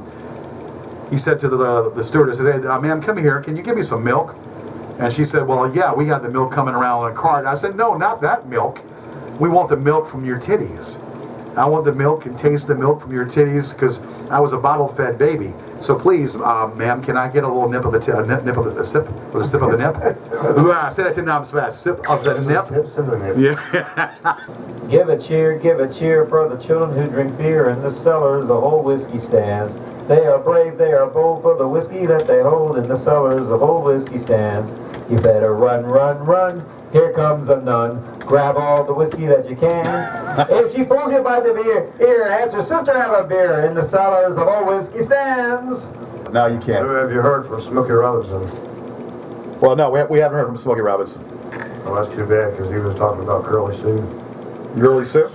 [SPEAKER 2] he said to the stewardess, ma'am, come here, can you give me some milk? And she said, well, yeah, we got the milk coming around in a cart. I said, no, not that milk. We want the milk from your titties.
[SPEAKER 5] I want the milk and taste the milk from your titties because I was a bottle-fed baby. So please, ma'am, can I get a little nip of the sip of the nip? Ooh, I said that 10 times fast. Sip of the nip. Yeah.
[SPEAKER 7] Give a cheer for the children who drink beer in the cellars of old whiskey stands. They are brave, they are bold for the whiskey that they hold in the cellars of old whiskey stands. You better run, run, run. Here comes a nun. Grab all the whiskey that you can. If she pulls you by the beer, here, answer, sister, have a beer in the cellars of old whiskey stands.
[SPEAKER 5] No, you can't.
[SPEAKER 3] So have you heard from Smokey Robinson?
[SPEAKER 5] Well, no, we haven't heard from Smokey Robinson.
[SPEAKER 3] Well, that's too bad because he was talking about Curly Sue.
[SPEAKER 5] Girly Sue?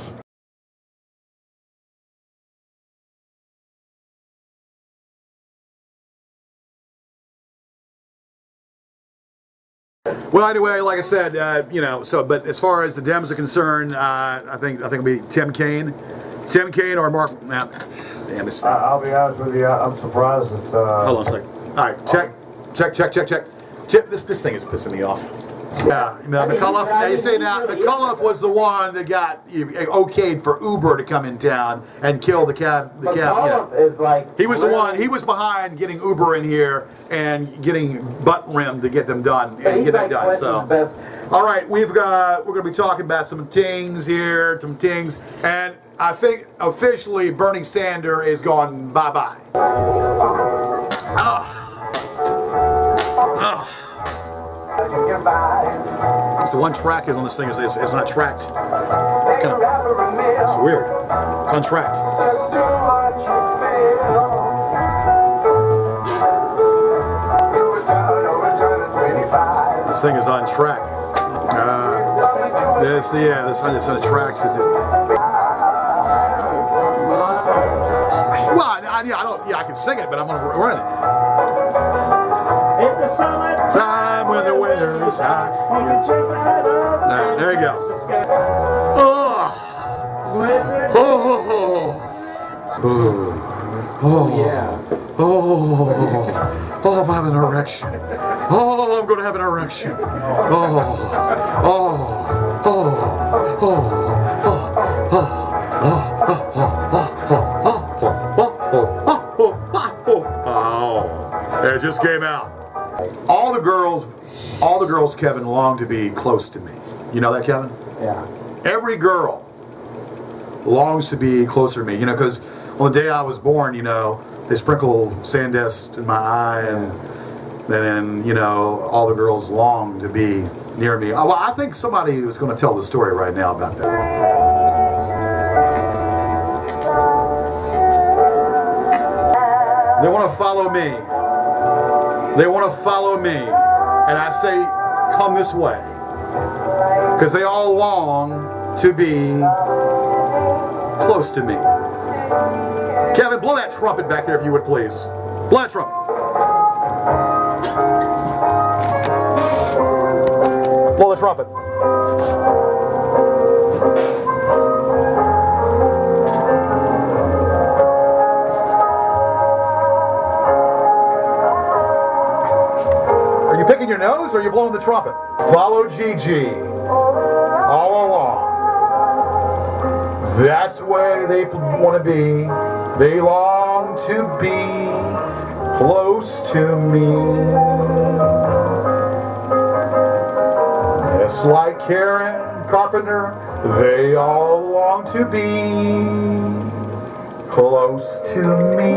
[SPEAKER 5] Well, anyway, like I said, you know, so, but as far as the Dems are concerned, I think it'll be Tim Kaine or Mark. Nah, damn it.
[SPEAKER 3] I'll be honest with you, I'm surprised that.
[SPEAKER 5] Hold on a second. All right, check. Chip, this thing is pissing me off. Yeah, McCullough. Now you say now McCullough was the one that got okayed for Uber to come in town and kill the cab.
[SPEAKER 7] McCullough is like
[SPEAKER 5] he was the one. He was behind getting Uber in here and getting butt rimmed to get them done and get that done. So, all right, we're going to be talking about some things here, and I think officially Bernie Sanders is gone bye-bye. So one track is on this thing is not tracked. It's weird. It's untracked. This thing is untracked. This is untracked. Well, I can sing it, but I'm gonna run it. In the summertime when the weather is hot. There you go. Oh, I'm having an erection. Oh, I'm going to have an erection. It just came out. All the girls, Kevin, long to be close to me. You know that, Kevin?
[SPEAKER 7] Yeah.
[SPEAKER 5] Every girl longs to be closer to me. You know, because on the day I was born, you know, they sprinkle sand dust in my eye, and then, you know, all the girls long to be near me. Oh, well, I think somebody was going to tell the story right now about that. They want to follow me. They want to follow me. And I say, come this way. Because they all long to be close to me. Kevin, blow that trumpet back there if you would, please. Blow that trumpet. Blow the trumpet. Are you picking your nose or are you blowing the trumpet? Follow GG all along. That's the way they want to be. They long to be close to me. Just like Karen Carpenter, they all long to be close to me.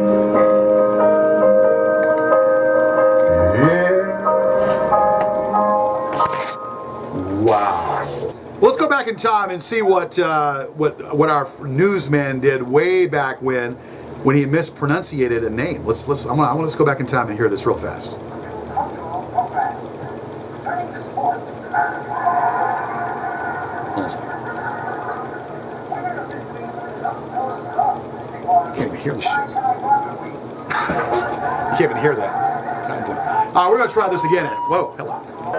[SPEAKER 5] Wow. Let's go back in time and see what our newsman did way back when he mispronunciated a name. I want to go back in time and hear this real fast. Hold on a second. You can't even hear the shit. You can't even hear that. We're going to try this again. Whoa, hello.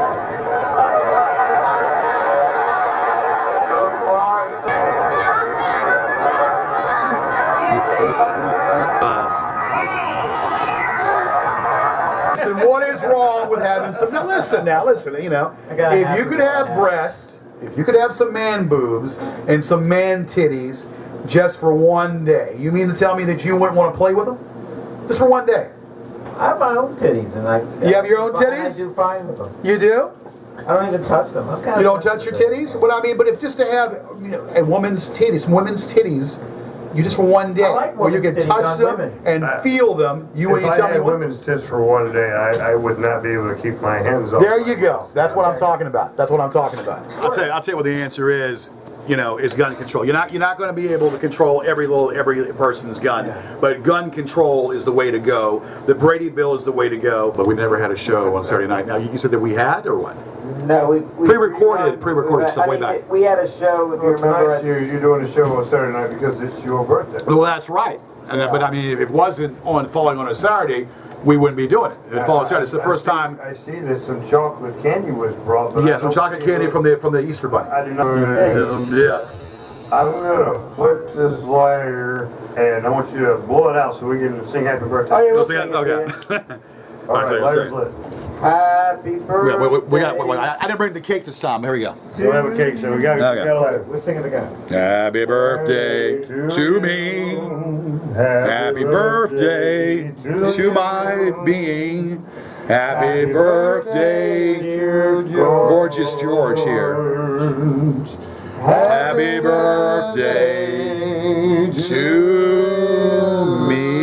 [SPEAKER 5] What is wrong with having some? Now listen, you know, if you could have breast, if you could have some man boobs and some man titties, Just for one day. You mean to tell me that you wouldn't want to play with them? Just for one day.
[SPEAKER 7] I have my own titties, and
[SPEAKER 5] You have your own titties?
[SPEAKER 7] I do fine with them.
[SPEAKER 5] You do?
[SPEAKER 7] I don't even touch them. I'm kind
[SPEAKER 5] You don't touch your titties? What I mean, but if just to have a woman's titties, you just for one day,
[SPEAKER 7] I like
[SPEAKER 5] where you can
[SPEAKER 7] women's titties
[SPEAKER 5] touch
[SPEAKER 7] on
[SPEAKER 5] them
[SPEAKER 7] women.
[SPEAKER 5] and feel them. You
[SPEAKER 3] If
[SPEAKER 5] tell
[SPEAKER 3] I
[SPEAKER 5] me
[SPEAKER 3] had
[SPEAKER 5] what?
[SPEAKER 3] women's tits for one day, I would not be able to keep my hands off.
[SPEAKER 5] There you go. That's what I'm talking about. That's what I'm talking about.
[SPEAKER 2] I'll tell you what the answer is. Is gun control. You're not going to be able to control every person's gun, but gun control is the way to go. The Brady Bill is the way to go. But we never had a show on Saturday night. Now you said that we had or what?
[SPEAKER 7] No, we
[SPEAKER 2] pre-recorded stuff way back.
[SPEAKER 7] We had a show, if you remember.
[SPEAKER 3] Tonight you're doing a show on Saturday night because it's your birthday.
[SPEAKER 2] Well, that's right. But I mean, if it wasn't falling on a Saturday, we wouldn't be doing it. It falls on Saturday. It's the first time.
[SPEAKER 3] I see that some chocolate candy was brought. But
[SPEAKER 2] Yeah, some chocolate candy from the Easter Bunny.
[SPEAKER 3] I do not.
[SPEAKER 2] Yeah.
[SPEAKER 3] I'm gonna flip this lighter, and I want you to blow it out so we can sing Happy Birthday.
[SPEAKER 7] Oh, yeah,
[SPEAKER 2] Go
[SPEAKER 7] we'll
[SPEAKER 2] sing it?
[SPEAKER 7] sing it,
[SPEAKER 2] Okay.
[SPEAKER 3] All right,
[SPEAKER 2] Sorry,
[SPEAKER 3] lighter's
[SPEAKER 2] sorry.
[SPEAKER 3] lit.
[SPEAKER 7] Happy birthday.
[SPEAKER 2] We got. I didn't bring the cake this time. Here we go.
[SPEAKER 3] We don't have a cake, so we got a lighter.
[SPEAKER 7] We'll sing it again.
[SPEAKER 2] Happy birthday to me. Happy birthday to my being. Happy birthday, gorgeous George here. Happy birthday to me.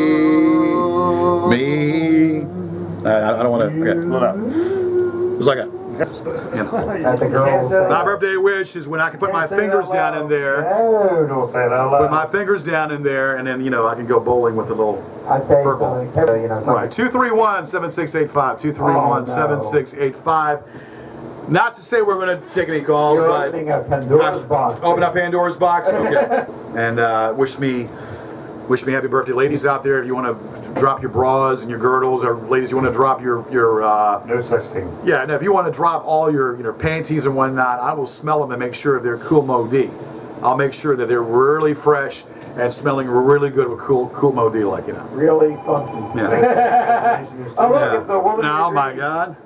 [SPEAKER 2] I don't want to. Okay. It's like a.
[SPEAKER 7] At the girls.
[SPEAKER 2] My birthday wish is when I can put my fingers down in there.
[SPEAKER 3] No, don't say it out loud.
[SPEAKER 2] Put my fingers down in there, and then I can go bowling with a little
[SPEAKER 7] I'll tell you
[SPEAKER 2] purple.
[SPEAKER 7] something.
[SPEAKER 2] Right, 231-7685. 231-7685. Not to say we're going to take any calls,
[SPEAKER 7] You're
[SPEAKER 2] but
[SPEAKER 7] opening up Pandora's box.
[SPEAKER 2] Open up Pandora's box. Okay. And wish me happy birthday, ladies out there. If you want to drop your bras and your girdles, or ladies, you want to drop your
[SPEAKER 3] no such thing.
[SPEAKER 2] yeah. And if you want to drop all your panties and whatnot, I will smell them and make sure they're cool Mo-D. I'll make sure that they're really fresh and smelling really good with cool Mo-D, like
[SPEAKER 7] Really funky.
[SPEAKER 2] Yeah.
[SPEAKER 7] Oh, look, it's a woman.
[SPEAKER 2] Oh my God.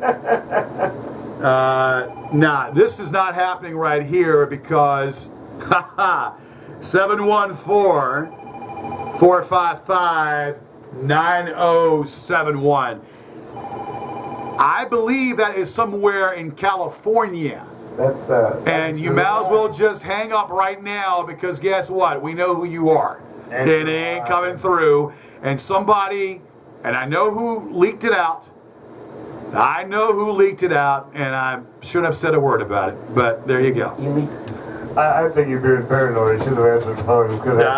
[SPEAKER 2] Nah, this is not happening right here because 714-455-9071. I believe that is somewhere in California.
[SPEAKER 7] That's
[SPEAKER 2] And you might as well just hang up right now because guess what? We know who you are. It ain't coming through. And somebody, and I know who leaked it out. I know who leaked it out, and I shouldn't have said a word about it. But there you go.
[SPEAKER 3] I think you're being paranoid. You should have answered the phone.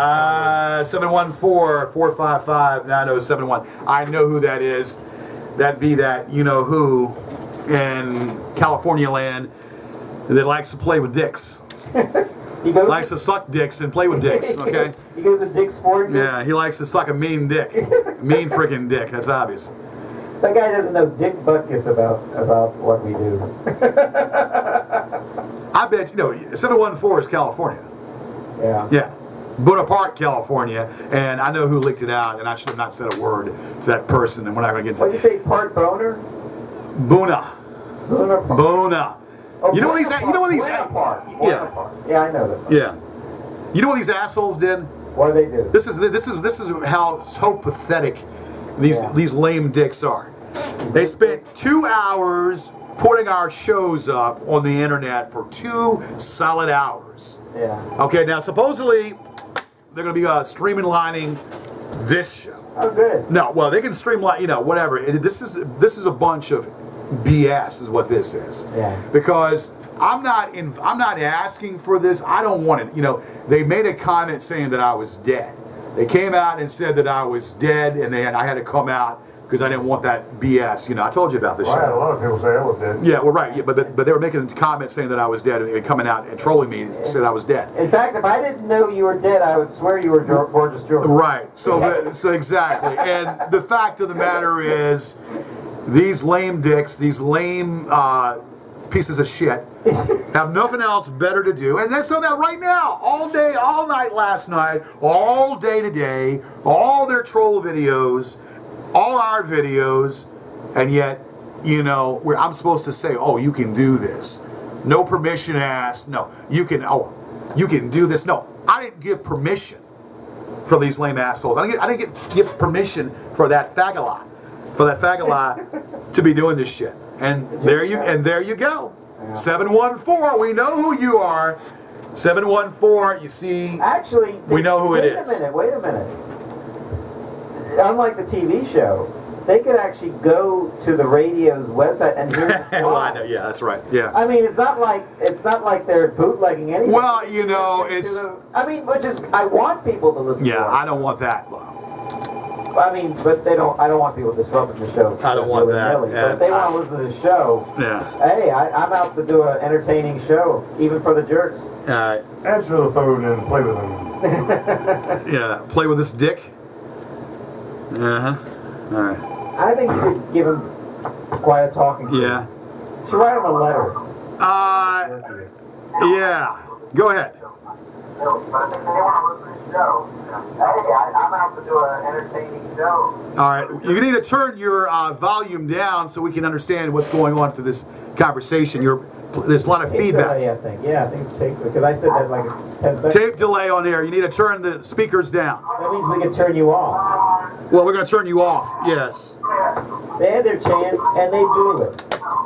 [SPEAKER 2] 714-455-9071. I know who that is. That'd be that you-know-who in California land that likes to play with dicks.
[SPEAKER 7] He goes
[SPEAKER 2] Likes to suck dicks and play with dicks, okay?
[SPEAKER 7] He goes to Dick's Sport.
[SPEAKER 2] Yeah, he likes to suck a mean dick. Mean freaking dick, that's obvious.
[SPEAKER 7] That guy doesn't know Dick Butkus about what we do.
[SPEAKER 2] I bet, 714 is California.
[SPEAKER 7] Yeah.
[SPEAKER 2] Yeah. Bonaparte, California, and I know who leaked it out, and I should have not said a word to that person, and we're not going to get
[SPEAKER 7] What
[SPEAKER 2] into
[SPEAKER 7] did you say, Part Boner?
[SPEAKER 2] Buna.
[SPEAKER 7] Bonaparte.
[SPEAKER 2] Buna.
[SPEAKER 7] Oh,
[SPEAKER 2] You know what these
[SPEAKER 7] Bonaparte.
[SPEAKER 2] Yeah.
[SPEAKER 7] Yeah, I know that.
[SPEAKER 2] Yeah. You know what these assholes did?
[SPEAKER 7] What do they do?
[SPEAKER 2] This is how so pathetic these lame dicks are. They spent 2 hours putting our shows up on the internet for 2 solid hours.
[SPEAKER 7] Yeah.
[SPEAKER 2] Okay, now supposedly they're going to be streamlining this show.
[SPEAKER 7] Oh, good.
[SPEAKER 2] No, well, they can streamline, whatever. This is a bunch of BS, is what this is.
[SPEAKER 7] Yeah.
[SPEAKER 2] Because I'm not asking for this. I don't want it. They made a comment saying that I was dead. They came out and said that I was dead, and I had to come out because I didn't want that BS. I told you about this
[SPEAKER 3] Well, I had a
[SPEAKER 2] show.
[SPEAKER 3] lot of people say I was dead.
[SPEAKER 2] Yeah, well, right. Yeah, but they were making comments saying that I was dead and coming out and trolling me and said I was dead.
[SPEAKER 7] In fact, if I didn't know you were dead, I would swear you were gorgeous George.
[SPEAKER 2] Right. So exactly. And the fact of the matter is, these lame dicks, these lame pieces of shit, have nothing else better to do. And so that right now, all day, all night last night, all day today, all their troll videos, all our videos, and yet, where I'm supposed to say, oh, you can do this. No permission asked. No, you can do this. No,
[SPEAKER 5] I didn't give permission for these lame assholes. I didn't give permission for that faggot to be doing this shit. And there you go. 714, we know who you are. 714, you see.
[SPEAKER 7] Actually,
[SPEAKER 5] we know who it is.
[SPEAKER 7] Wait a minute. Unlike the TV show, they could actually go to the radio's website and hear the song.
[SPEAKER 5] Well, I know. Yeah, that's right. Yeah.
[SPEAKER 7] I mean, it's not like they're bootlegging anything.
[SPEAKER 5] Well, you know, it's.
[SPEAKER 7] I mean, I want people to listen.
[SPEAKER 5] Yeah,
[SPEAKER 7] to
[SPEAKER 5] I don't want that.
[SPEAKER 7] I mean, but they don't. I don't want people disrupting the show.
[SPEAKER 5] I don't want that.
[SPEAKER 7] But if they want to listen to the show,
[SPEAKER 5] yeah.
[SPEAKER 7] Hey, I'm out to do an entertaining show, even for the jerks.
[SPEAKER 3] Answer the phone and play with them.
[SPEAKER 5] Yeah, play with this dick. All right.
[SPEAKER 7] I think you could give him quite a talking to.
[SPEAKER 5] Yeah.
[SPEAKER 7] You should write him a letter.
[SPEAKER 5] Yeah. Go ahead.
[SPEAKER 7] I'm out to do an entertaining show.
[SPEAKER 5] All right. You need to turn your volume down so we can understand what's going on through this conversation. There's a lot of feedback.
[SPEAKER 7] Delay, I think. Yeah, I think it's tape because I said that like 10 seconds.
[SPEAKER 5] Tape delay on here. You need to turn the speakers down.
[SPEAKER 7] That means we can turn you off.
[SPEAKER 5] Well, we're going to turn you off. Yes.
[SPEAKER 7] They had their chance and they blew it.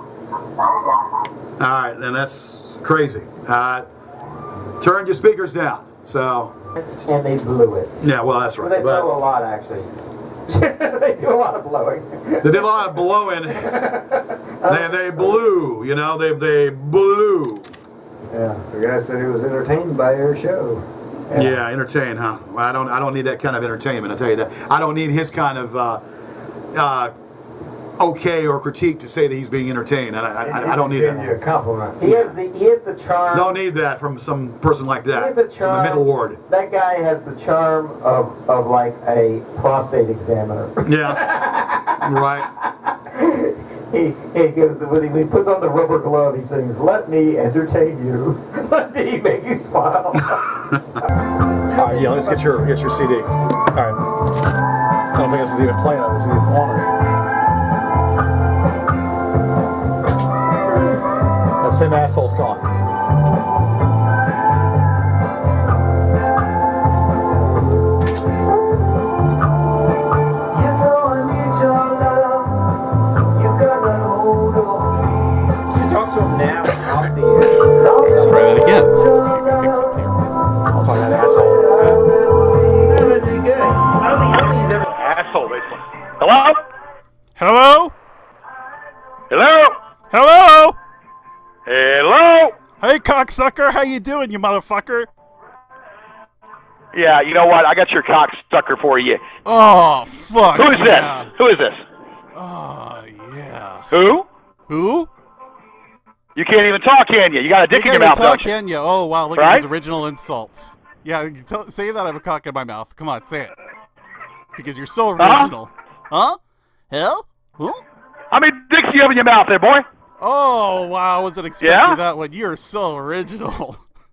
[SPEAKER 5] All right, then that's crazy. Turn your speakers down. So.
[SPEAKER 7] And they blew it.
[SPEAKER 5] Yeah, well, that's right.
[SPEAKER 7] Well, they blow a lot, actually. They do a lot of blowing.
[SPEAKER 5] They did a lot of blowing. They blew. You know, they blew.
[SPEAKER 3] Yeah, the guy said he was entertained by your show.
[SPEAKER 5] Yeah, entertained, huh? Well, I don't need that kind of entertainment. I'll tell you that. I don't need his kind of okay or critique to say that he's being entertained. I don't need that.
[SPEAKER 3] A compliment.
[SPEAKER 7] He has the charm.
[SPEAKER 5] Don't need that from some person like that.
[SPEAKER 7] He has the charm.
[SPEAKER 5] From the middle ward.
[SPEAKER 7] That guy has the charm of like a prostate examiner.
[SPEAKER 5] Yeah. Right.
[SPEAKER 7] He goes when he puts on the rubber glove. He sings, "Let me entertain you. Let me make you smile."
[SPEAKER 8] All right, yeah, let's get your CD. All right. I don't think this is even playing. I think it's on it. That same asshole's gone.
[SPEAKER 6] Talk to him now. Off the air.
[SPEAKER 9] Let's try that again. Let's see if it picks up here.
[SPEAKER 8] I'll talk to that asshole.
[SPEAKER 6] That would be good. I don't think he's ever.
[SPEAKER 8] Asshole, basically. Hello?
[SPEAKER 9] Hello?
[SPEAKER 8] Hello?
[SPEAKER 9] Hello?
[SPEAKER 8] Hello?
[SPEAKER 9] Hey, cocksucker, how you doing, you motherfucker?
[SPEAKER 8] Yeah, you know what? I got your cocksucker for you.
[SPEAKER 9] Oh, fuck.
[SPEAKER 8] Who is
[SPEAKER 9] yeah.
[SPEAKER 8] this? Who is this?
[SPEAKER 9] Oh, yeah.
[SPEAKER 8] Who?
[SPEAKER 9] Who?
[SPEAKER 8] You can't even talk, can you? You got a dick in your mouth, don't you?
[SPEAKER 9] Can you? Oh, wow, look at these original insults. Yeah, say that I have a cock in my mouth. Come on, say it. Because you're so original. Huh? Hell? Huh?
[SPEAKER 8] How many dicks do you have in your mouth there, boy?
[SPEAKER 9] Oh, wow, I wasn't expecting that one. You're so original.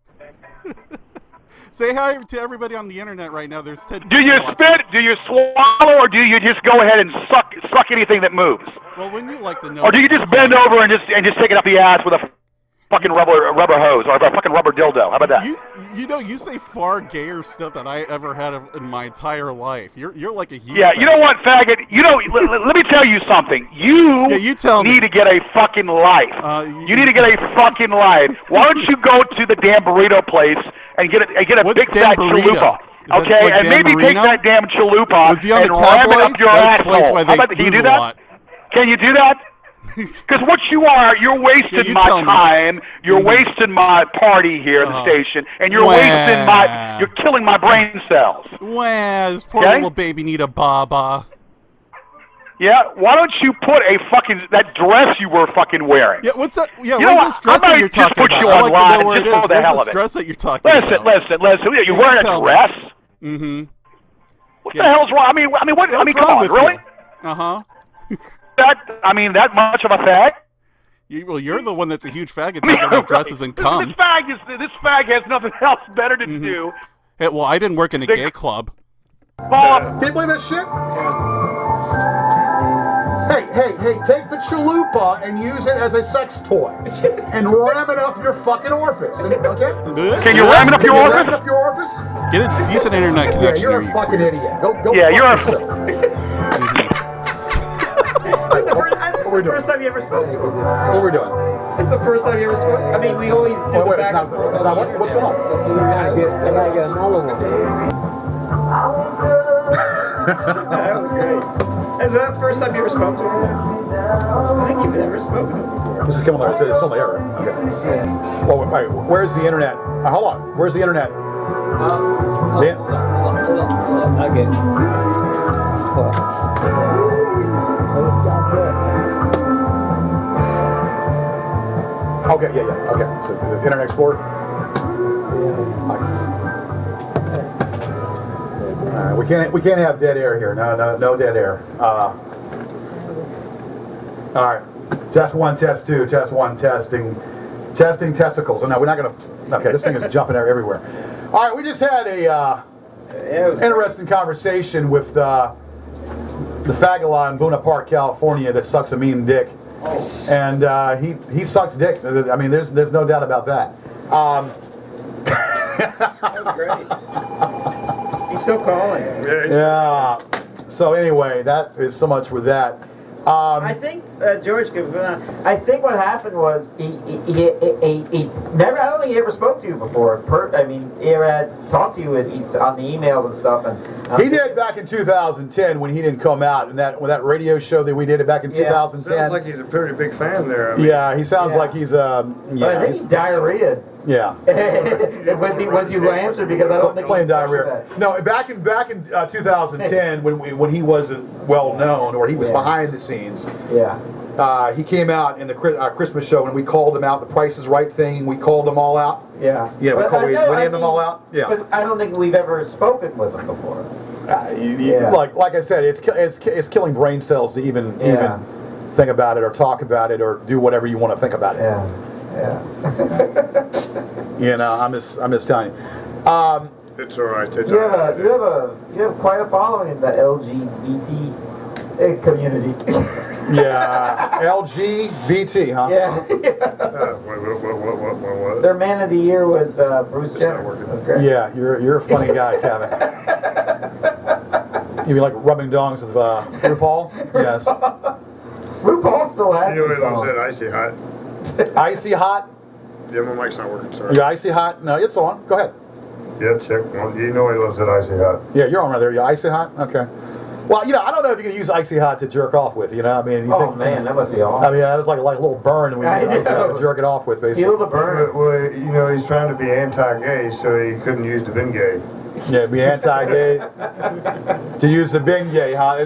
[SPEAKER 9] Say hi to everybody on the internet right now. There's 10
[SPEAKER 8] Do you spit, do you swallow, or do you just go ahead and suck anything that moves?
[SPEAKER 9] Well, when you like to know.
[SPEAKER 8] Or do you just bend over and just take it up the ass with a fucking rubber hose or a fucking rubber dildo? How about that?
[SPEAKER 9] You know, you say far gayer stuff than I ever had in my entire life. You're like a huge.
[SPEAKER 8] Yeah,
[SPEAKER 9] faggot.
[SPEAKER 8] you know what, faggot? You know, let me tell you something. You need to get a fucking life. You need to get a fucking life. Why don't you go to the damn burrito place and get a big fat chalupa? Okay, and maybe take that damn chalupa and ram it up your asshole. Can you do that? Can you do that? Because what you are, you're wasting my time, you're wasting my party here at the station, and you're you're killing my brain cells.
[SPEAKER 9] Wow, this poor little baby need a baba.
[SPEAKER 8] Yeah, why don't you put that dress you were fucking wearing?
[SPEAKER 9] Yeah, what's that? Yeah, what's this dress that you're talking about? I like to know where it is. What's this dress that you're talking about?
[SPEAKER 8] Listen. You're wearing a dress?
[SPEAKER 9] Mm-hmm.
[SPEAKER 8] What the hell's wrong? I mean, come on, really?
[SPEAKER 9] Uh-huh.
[SPEAKER 8] that much of a fag?
[SPEAKER 9] Well, you're the one that's a huge fag and talking about dresses and cum.
[SPEAKER 8] This fag has nothing else better to do.
[SPEAKER 9] Hey, well, I didn't work in a gay club.
[SPEAKER 5] Can you believe that shit? take the chalupa and use it as a sex toy, and ram it up your fucking orifice. Okay?
[SPEAKER 8] Can you ram it up your
[SPEAKER 5] Ram
[SPEAKER 8] orifice?
[SPEAKER 5] it up your orifice?
[SPEAKER 9] Get a decent internet
[SPEAKER 5] Yeah,
[SPEAKER 9] connection.
[SPEAKER 5] you're a
[SPEAKER 9] here,
[SPEAKER 5] fucking idiot. Go.
[SPEAKER 8] Yeah, you're a.
[SPEAKER 6] This is the first time you ever spoke to him.
[SPEAKER 5] What we're doing?
[SPEAKER 6] It's the first time you ever spoke. I mean, we always do the
[SPEAKER 5] Wait,
[SPEAKER 6] back
[SPEAKER 5] it's
[SPEAKER 6] and forth.
[SPEAKER 5] not what? What's going on?
[SPEAKER 10] I gotta get another one.
[SPEAKER 6] That was great. Is that the first time you ever spoke to him? I think you've never spoken to him before.
[SPEAKER 5] This is coming there. It's still my error. Okay. Well, wait, where's the internet? Hold on. Where's the internet?
[SPEAKER 10] Hold on. I get it.
[SPEAKER 5] Okay, yeah. Okay. So the Internet Explorer. We can't have dead air here. No dead air. All right. Test 1, test 2, test 1, testing testicles. Oh, no, we're not gonna. Okay, this thing is jumping everywhere. All right, we just had a interesting conversation with the faggot in Buena Park, California, that sucks a mean dick, and he sucks dick. I mean, there's no doubt about that.
[SPEAKER 6] That was great. He's still calling.
[SPEAKER 5] Yeah. So anyway, that is so much with that.
[SPEAKER 7] I think George. I think what happened was he never. I don't think he ever spoke to you before. I mean, he ever had talked to you on the emails and stuff. And
[SPEAKER 5] he did back in 2010 when he didn't come out, and that radio show that we did back in 2010.
[SPEAKER 3] Sounds like he's a pretty big fan there. I mean,
[SPEAKER 5] yeah, he sounds like he's
[SPEAKER 7] I think he's diarrhea.
[SPEAKER 5] Yeah.
[SPEAKER 7] Once you answer, because I don't think
[SPEAKER 5] playing diarrhea. No, back in 2010 when he wasn't well known, or he was behind the scenes.
[SPEAKER 7] Yeah.
[SPEAKER 5] He came out in the Christmas show, and we called him out. The Price is Right thing. We called them all out.
[SPEAKER 7] Yeah.
[SPEAKER 5] Yeah. We named them all out. Yeah.
[SPEAKER 7] But I don't think we've ever spoken with him before.
[SPEAKER 5] Like I said, it's killing brain cells to even think about it, or talk about it, or do whatever you want to think about it.
[SPEAKER 7] Yeah.
[SPEAKER 5] You know, I'm just telling you.
[SPEAKER 3] it's all right.
[SPEAKER 7] You have quite a following in the LGBT community.
[SPEAKER 5] Yeah, LGBT, huh?
[SPEAKER 7] Yeah.
[SPEAKER 3] What?
[SPEAKER 7] Their man of the year was Bruce Jenner. That was great.
[SPEAKER 5] Yeah, you're a funny guy, Kevin. You mean like rubbing dongs with RuPaul? Yes.
[SPEAKER 7] RuPaul still has.
[SPEAKER 3] You know what I said? Icy hot.
[SPEAKER 5] Icy hot?
[SPEAKER 3] Yeah, my mic's not working. Sorry.
[SPEAKER 5] You're icy hot? No, it's on. Go ahead.
[SPEAKER 3] Yeah, check. Well, you know he loves that icy hot.
[SPEAKER 5] Yeah, you're on right there. You're icy hot? Okay. Well, I don't know if you can use icy hot to jerk off with, I mean,
[SPEAKER 7] man, that must be awesome.
[SPEAKER 5] I mean, it's like a little burn when you to jerk it off with, basically.
[SPEAKER 7] Feel the burn.
[SPEAKER 3] Well, he's trying to be anti-gay, so he couldn't use the Bengay.
[SPEAKER 5] Yeah, be anti-gay. To use the Bengay, huh?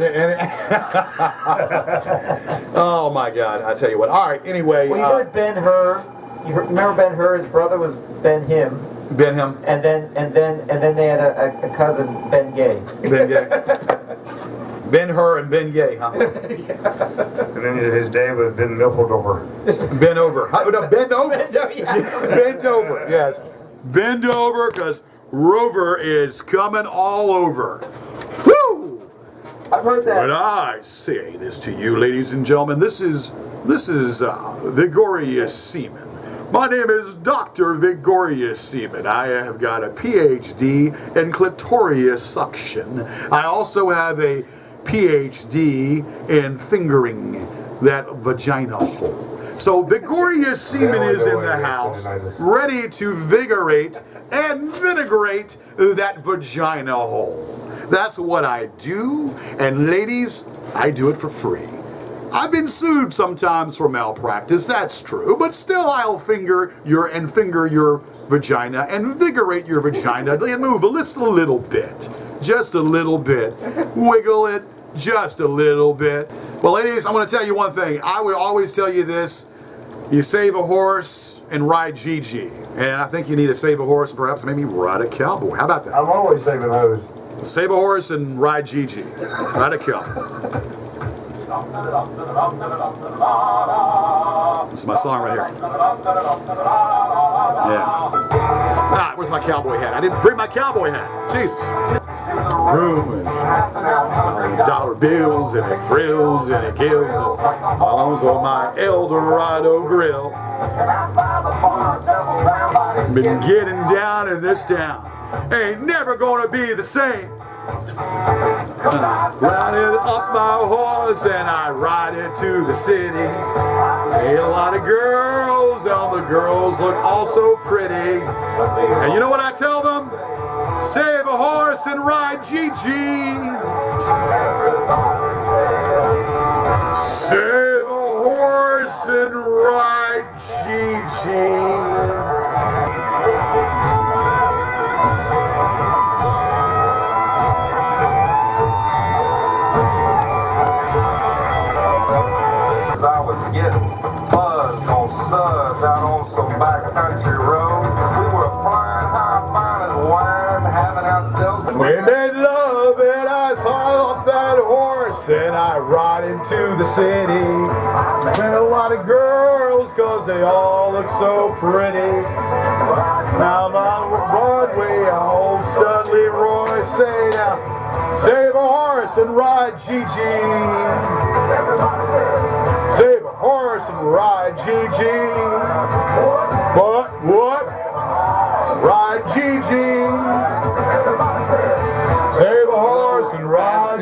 [SPEAKER 5] Oh my God! I tell you what. All right. Anyway.
[SPEAKER 7] Well, you heard Ben-Hur. You remember Ben-Hur? His brother was Ben-Him.
[SPEAKER 5] Ben-Him.
[SPEAKER 7] And then they had a cousin, Ben-Gay.
[SPEAKER 5] Ben-Gay. Ben-Hur and Ben-Gay, huh?
[SPEAKER 3] And then his dad was Ben Milfodover.
[SPEAKER 5] Ben over. No, bend over. Bend over. Yes. Bend over, because Rover is coming all over. Woo!
[SPEAKER 7] I've heard that.
[SPEAKER 5] When I say this to you, ladies and gentlemen, this is Vigorious Seaman. My name is Dr. Vigorious Seaman. I have got a PhD in clitorius suction. I also have a PhD in fingering that vagina hole. So Vigorious Seaman is in the house, ready to vigorate and vinaigrate that vagina hole. That's what I do, and ladies, I do it for free. I've been sued sometimes for malpractice, that's true, but still I'll finger your vagina and invigorate your vagina and move just a little bit. Just a little bit. Wiggle it just a little bit. Well, ladies, I'm going to tell you one thing. I would always tell you this. You save a horse and ride GG. And I think you need to save a horse and perhaps maybe ride a cowboy. How about that?
[SPEAKER 3] I'm always saving those.
[SPEAKER 5] Save a horse and ride GG. Ride a cowboy. This is my song right here. Yeah. Ah, where's my cowboy hat? I didn't bring my cowboy hat. Jesus. room and dollar bills and it thrills and it kills on my Eldorado grill. Been getting down in this town, ain't never gonna be the same. Riding up my horse and I ride into the city. Hey, a lot of girls, all the girls look all so pretty. And you know what I tell them? Save a horse and ride GG. Save a horse and ride GG.
[SPEAKER 11] I was getting buzzed on suds out on some backcountry road. We were flying high, finding wine, having ourselves.
[SPEAKER 5] We made love and I saw off that horse and I ride into the city. Met a lot of girls cause they all look so pretty. Now on Broadway, old stud Leroy say now, save a horse and ride GG. Save a horse and ride GG. What? Ride GG. Save a horse and ride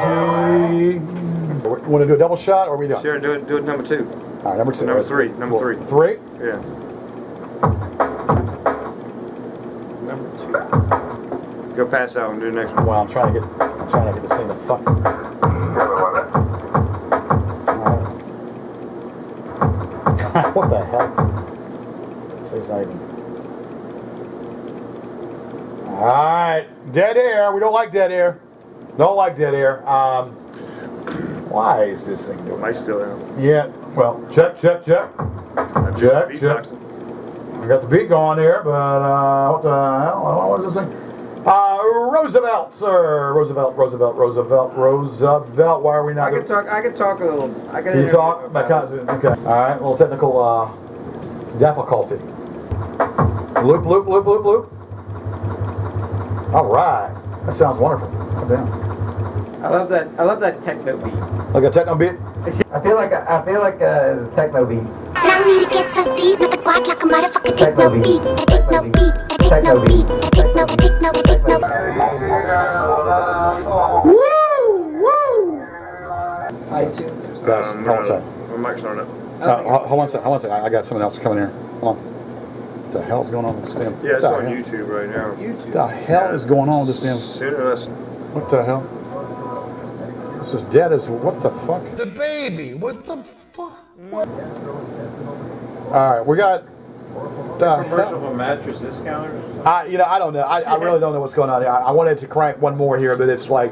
[SPEAKER 5] GG. You want to do a double shot or are we done?
[SPEAKER 3] Sure, do it number 2.
[SPEAKER 5] All right, number 2.
[SPEAKER 3] Number 3. Number 3.
[SPEAKER 5] 3?
[SPEAKER 3] Yeah. Number 2. Go past that one, do the next one.
[SPEAKER 5] Well, I'm trying to get this thing to fuck. What the hell? This thing's not even. Alright, dead air. We don't like dead air. Don't like dead air. Why is this thing doing?
[SPEAKER 3] Mike's still out.
[SPEAKER 5] Yeah, well, check. Check. I got the beat going there, but what the hell? What is this thing? Roosevelt, sir. Roosevelt. Why are we not?
[SPEAKER 6] I can talk a little.
[SPEAKER 5] Can you talk? Okay. All right. A little technical difficulty. Loop. All right. That sounds wonderful. Damn.
[SPEAKER 6] I love that techno beat.
[SPEAKER 5] Like a techno beat.
[SPEAKER 7] I feel like the techno beat.
[SPEAKER 12] Allow me to get so deep, make the quack like a motherfucking techno beat.
[SPEAKER 7] Techno beat.
[SPEAKER 5] Woo!
[SPEAKER 6] iTunes.
[SPEAKER 5] Guys, hold on a second.
[SPEAKER 3] My mic's not up.
[SPEAKER 5] Hold on a second. I got someone else coming here. Hold on. What the hell's going on with this damn?
[SPEAKER 3] Yeah, it's on YouTube right now.
[SPEAKER 5] What the hell is going on with this damn? What the hell? This is dead as what the fuck?
[SPEAKER 2] The baby, what the fuck? What?
[SPEAKER 5] Alright, we got
[SPEAKER 6] Commercial mattress discounters?
[SPEAKER 5] I don't know. I really don't know what's going on here. I wanted to crank one more here, but it's like,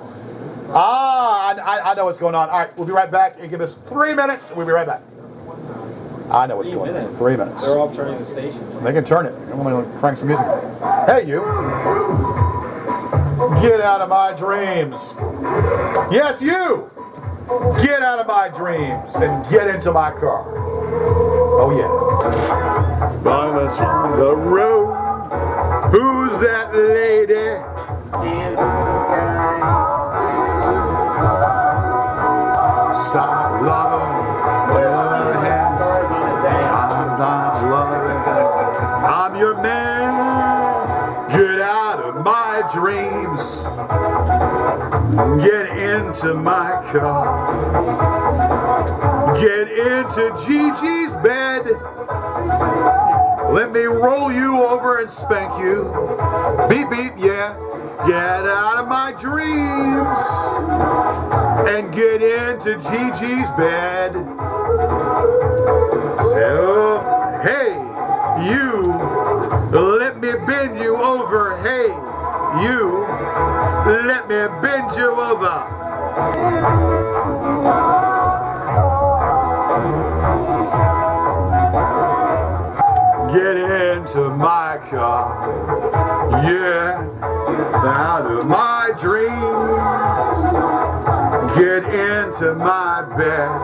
[SPEAKER 5] I know what's going on. Alright, we'll be right back. Give us 3 minutes, and we'll be right back. I know what's going on. 3 minutes.
[SPEAKER 6] They're all turning the station.
[SPEAKER 5] They can turn it. I'm going to crank some music. Hey, you. Get out of my dreams. Yes, you. Get out of my dreams and get into my car. Oh, yeah. Mama's on the road. Who's that lady? Stop loving. I'm not loving. I'm your man. Get out of my dreams. Get into my car. Get into Gigi's bed. Let me roll you over and spank you. Beep, beep, yeah. Get out of my dreams and get into Gigi's bed. So, hey, you, let me bend you over. Hey, you, let me bend you over. Get into my car, yeah, out of my dreams. Get into my bed.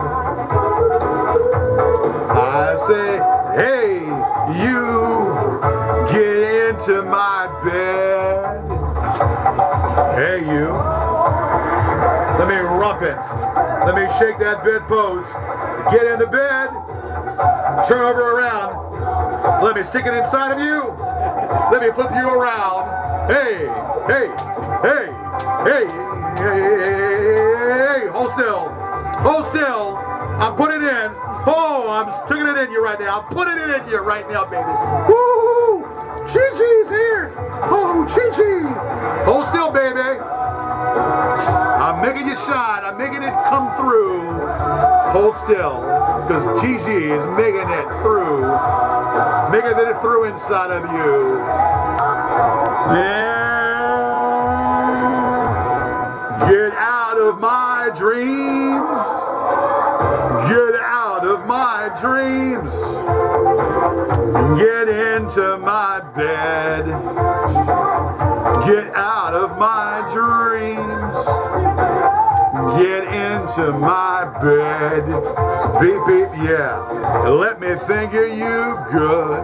[SPEAKER 5] I say, hey, you, get into my bed.
[SPEAKER 2] Hey, you. Let me rump it. Let me shake that bedpost. Get in the bed. Turn over around. Let me stick it inside of you. Let me flip you around. Hey, hey, hey, hey, hey, hey. Hold still. Hold still. I'm putting it in. Oh, I'm sticking it in you right now. I'm putting it in you right now, baby. Woo! GG's here. Oh, GG. Hold still, baby. I'm making you shine. I'm making it come through. Hold still, because GG is making it through. Making it through inside of you. Yeah. Get out of my dreams. Get out of my dreams. Get into my bed. Get out of my dreams. Get into my bed. Beep, beep, yeah. Let me think of you good.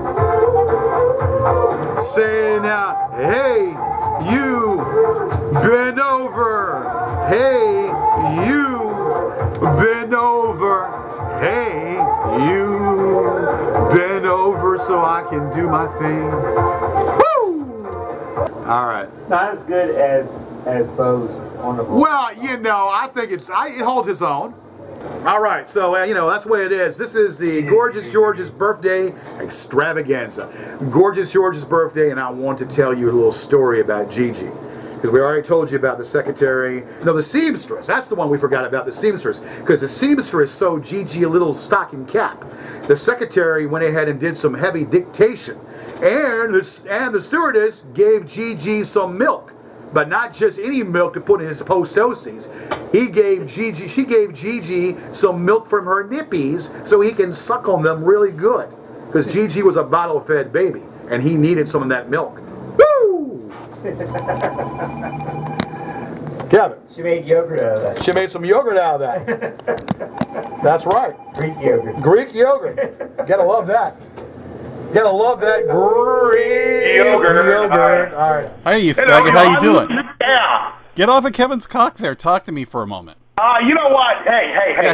[SPEAKER 2] Say now, hey, you, bend over. Hey, you, bend over. Hey, you, bend over so I can do my thing. Woo! All right.
[SPEAKER 7] Not as good as Bo's on the voice.
[SPEAKER 2] Well, you know, I think it holds its own. All right, so, you know, that's the way it is. This is the Gorgeous George's birthday extravaganza. Gorgeous George's birthday, and I want to tell you a little story about Gigi. Because we already told you about the secretary. No, the seamstress. That's the one we forgot about, the seamstress. Because the seamstress sewed Gigi a little stocking cap. The secretary went ahead and did some heavy dictation. And the stewardess gave Gigi some milk. But not just any milk to put in his post toasties. She gave Gigi some milk from her nippies so he can suck on them really good. Because Gigi was a bottle-fed baby, and he needed some of that milk. Woo! Kevin.
[SPEAKER 7] She made yogurt out of that.
[SPEAKER 2] She made some yogurt out of that. That's right.
[SPEAKER 7] Greek yogurt.
[SPEAKER 2] Greek yogurt. Gotta love that. Gotta love that Greek yogurt. All right.
[SPEAKER 9] Hey, you faggot, how you doing? Yeah. Get off of Kevin's cock there. Talk to me for a moment.
[SPEAKER 8] You know what? Hey.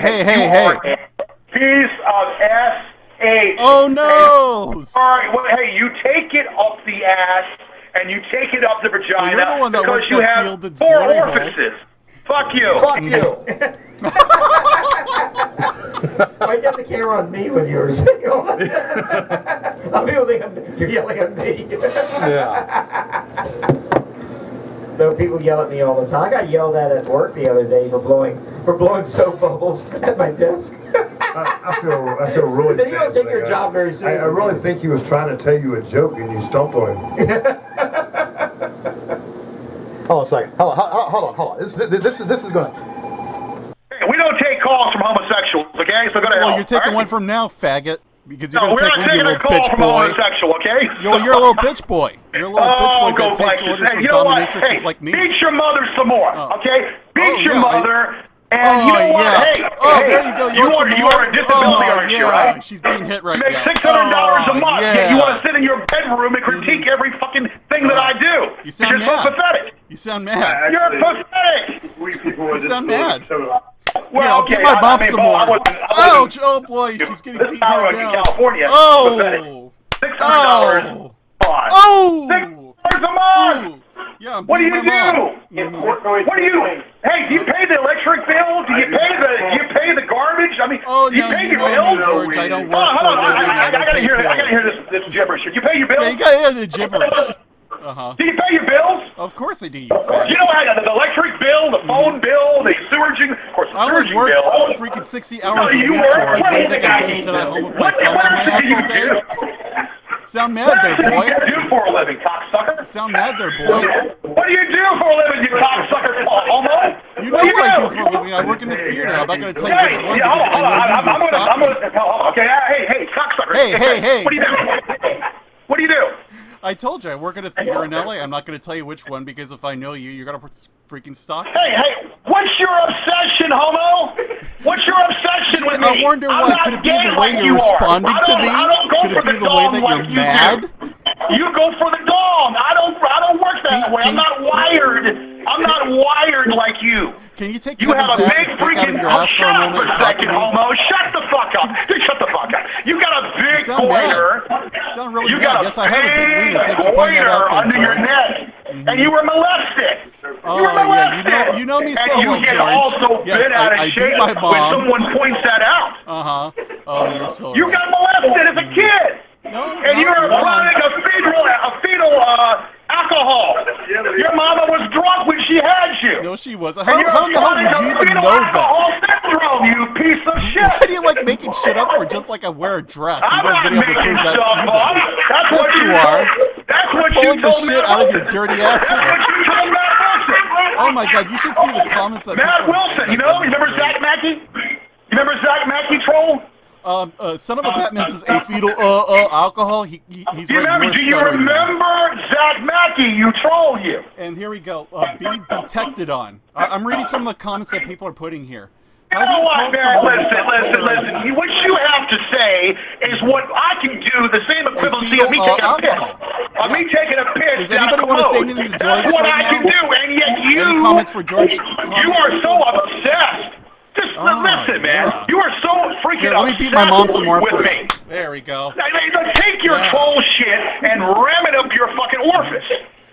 [SPEAKER 8] Piece of S-H.
[SPEAKER 9] Oh, no.
[SPEAKER 8] All right, well, hey, you take it up the ass and you take it up the vagina,
[SPEAKER 9] well, you're the one that
[SPEAKER 8] because you have 4 orifices. Fuck you.
[SPEAKER 2] Fuck you.
[SPEAKER 7] Why'd you have the camera on me when you were saying all that? Some people think you're yelling at me.
[SPEAKER 2] Yeah.
[SPEAKER 7] Though people yell at me all the time. I got yelled at work the other day for blowing soap bubbles at my desk.
[SPEAKER 3] I feel really
[SPEAKER 7] bad. You don't take your job very seriously.
[SPEAKER 3] I really think he was trying to tell you a joke and you stumped on him.
[SPEAKER 2] Hold on a second. Hold on. This is going to...
[SPEAKER 8] We don't take calls from homosexuals, okay? So go to hell.
[SPEAKER 9] Well, you're taking one from now, faggot. Because you're going to take one, you
[SPEAKER 8] little
[SPEAKER 9] bitch boy.
[SPEAKER 8] Homosexual, okay?
[SPEAKER 9] You're a little bitch boy. You're a little bitch boy that takes orders from dominatrixes like me.
[SPEAKER 8] Beat your mother some more, okay? Beat your mother. And you know what?
[SPEAKER 9] Yeah.
[SPEAKER 8] Hey,
[SPEAKER 9] there you go.
[SPEAKER 8] You are a disability, aren't you, right?
[SPEAKER 9] She's being hit right
[SPEAKER 8] now. You make $600 a month, yet you want to sit in your bedroom and critique every fucking thing that I do.
[SPEAKER 9] You sound
[SPEAKER 8] You're
[SPEAKER 9] mad.
[SPEAKER 8] so pathetic.
[SPEAKER 9] You sound mad.
[SPEAKER 8] You're pathetic.
[SPEAKER 9] You sound mad.
[SPEAKER 8] Well,
[SPEAKER 9] okay, give my bump some more. Ouch! Oh boy, she's getting beat down.
[SPEAKER 8] California.
[SPEAKER 9] Oh!
[SPEAKER 8] $600.
[SPEAKER 9] Oh!
[SPEAKER 8] $600 a month.
[SPEAKER 9] Yeah, I'm
[SPEAKER 8] what do you
[SPEAKER 9] beating
[SPEAKER 8] do?
[SPEAKER 9] my mom.
[SPEAKER 8] What do you? Hey, do you pay the electric bill? Do you pay the garbage? I mean, do you pay your bills?
[SPEAKER 9] George, I don't work for a living.
[SPEAKER 8] I gotta hear this gibberish. Do you pay your bills?
[SPEAKER 9] Yeah, you gotta hear the gibberish.
[SPEAKER 8] Do you pay your bills?
[SPEAKER 9] Of course I do, you faggot.
[SPEAKER 8] You know how the electric bill, the phone bill, the sewage, of course, the sewage bill.
[SPEAKER 9] I would work freaking 60 hours a week, George. What do you think I do? Sit at home with my thumb on my ass all day? Sound mad there, boy.
[SPEAKER 8] What do you do for a living, cocksucker?
[SPEAKER 9] Sound mad there, boy.
[SPEAKER 8] What do you do for a living, you cocksucker, homo?
[SPEAKER 9] You know what I do for a living. I work in the theater. I'm not going to tell you which one because if I know you stop me.
[SPEAKER 8] Okay, hey, cocksucker.
[SPEAKER 9] Hey.
[SPEAKER 8] What do you do? What do you do?
[SPEAKER 9] I told you, I work at a theater in LA. I'm not going to tell you which one because if I know you, you're going to freaking stalk me.
[SPEAKER 8] Hey, what's your obsession, homo? What's your obsession with me?
[SPEAKER 9] I wonder what. Could it be the way you're responding to me? Could it be the way that you're mad?
[SPEAKER 8] You go for the dong. I don't work that way. I'm not wired
[SPEAKER 9] Can you take
[SPEAKER 8] You have a
[SPEAKER 9] Kevin's
[SPEAKER 8] big
[SPEAKER 9] dick out of
[SPEAKER 8] freaking
[SPEAKER 9] your ass for a moment
[SPEAKER 8] for
[SPEAKER 9] and
[SPEAKER 8] a
[SPEAKER 9] talk to
[SPEAKER 8] second,
[SPEAKER 9] me?
[SPEAKER 8] homo. Shut the fuck up. Just shut the fuck up. You got a big wiener.
[SPEAKER 9] You sound really
[SPEAKER 8] You
[SPEAKER 9] mad.
[SPEAKER 8] got
[SPEAKER 9] Yes, I have a big wiener. Thanks for pointing that
[SPEAKER 8] wiener
[SPEAKER 9] out there,
[SPEAKER 8] under your
[SPEAKER 9] George.
[SPEAKER 8] neck. And you were molested.
[SPEAKER 9] Oh,
[SPEAKER 8] you were molested.
[SPEAKER 9] yeah, you know me so
[SPEAKER 8] and
[SPEAKER 9] well,
[SPEAKER 8] you get
[SPEAKER 9] George.
[SPEAKER 8] also
[SPEAKER 9] Yes,
[SPEAKER 8] bent out of
[SPEAKER 9] I
[SPEAKER 8] shape
[SPEAKER 9] beat my
[SPEAKER 8] when
[SPEAKER 9] mom.
[SPEAKER 8] someone points that out.
[SPEAKER 9] Uh-huh. Oh, you're so
[SPEAKER 8] You
[SPEAKER 9] right.
[SPEAKER 8] got molested as a kid.
[SPEAKER 9] No,
[SPEAKER 8] and you were running a fetal alcohol. Your mama was drunk when she had you.
[SPEAKER 9] No, she wasn't.
[SPEAKER 8] And
[SPEAKER 9] How in the hell would you even know that?
[SPEAKER 8] Alcohol syndrome, you piece of shit.
[SPEAKER 9] Why do you like making shit up for just like I wear a dress? You've never been able to prove that
[SPEAKER 8] stuff
[SPEAKER 9] either.
[SPEAKER 8] up. That's
[SPEAKER 9] Yes,
[SPEAKER 8] what
[SPEAKER 9] you are.
[SPEAKER 8] That's
[SPEAKER 9] You're
[SPEAKER 8] what
[SPEAKER 9] pulling
[SPEAKER 8] you
[SPEAKER 9] the
[SPEAKER 8] told
[SPEAKER 9] shit
[SPEAKER 8] Matt
[SPEAKER 9] out of your
[SPEAKER 8] Wilson.
[SPEAKER 9] dirty ass.
[SPEAKER 8] That's what you told Matt Wilson.
[SPEAKER 9] Oh my God, you should see the comments that
[SPEAKER 8] Matt
[SPEAKER 9] people are
[SPEAKER 8] Wilson,
[SPEAKER 9] saying.
[SPEAKER 8] you know? You remember Zach Mackey? You remember Zach Mackey, troll?
[SPEAKER 9] Son of a Batman says a fetal alcohol. He's right.
[SPEAKER 8] Do you remember Zach Mackey? You troll you.
[SPEAKER 9] And here we go. Be detected on. I'm reading some of the comments that people are putting here.
[SPEAKER 8] You know what, man? Listen. What you have to say is what I can do. The same equivalency of me taking a piss. Of me taking a piss.
[SPEAKER 9] Does anybody want to say anything to George
[SPEAKER 8] That's what
[SPEAKER 9] right
[SPEAKER 8] I can
[SPEAKER 9] now?
[SPEAKER 8] do, and yet you.
[SPEAKER 9] Any comments for George?
[SPEAKER 8] You are so obsessed. Just listen, man.
[SPEAKER 9] Yeah.
[SPEAKER 8] You are so freaking
[SPEAKER 9] Here, let me beat my mom some more
[SPEAKER 8] with
[SPEAKER 9] for
[SPEAKER 8] me.
[SPEAKER 9] There we go.
[SPEAKER 8] Take your troll shit and ram it up your fucking orifice.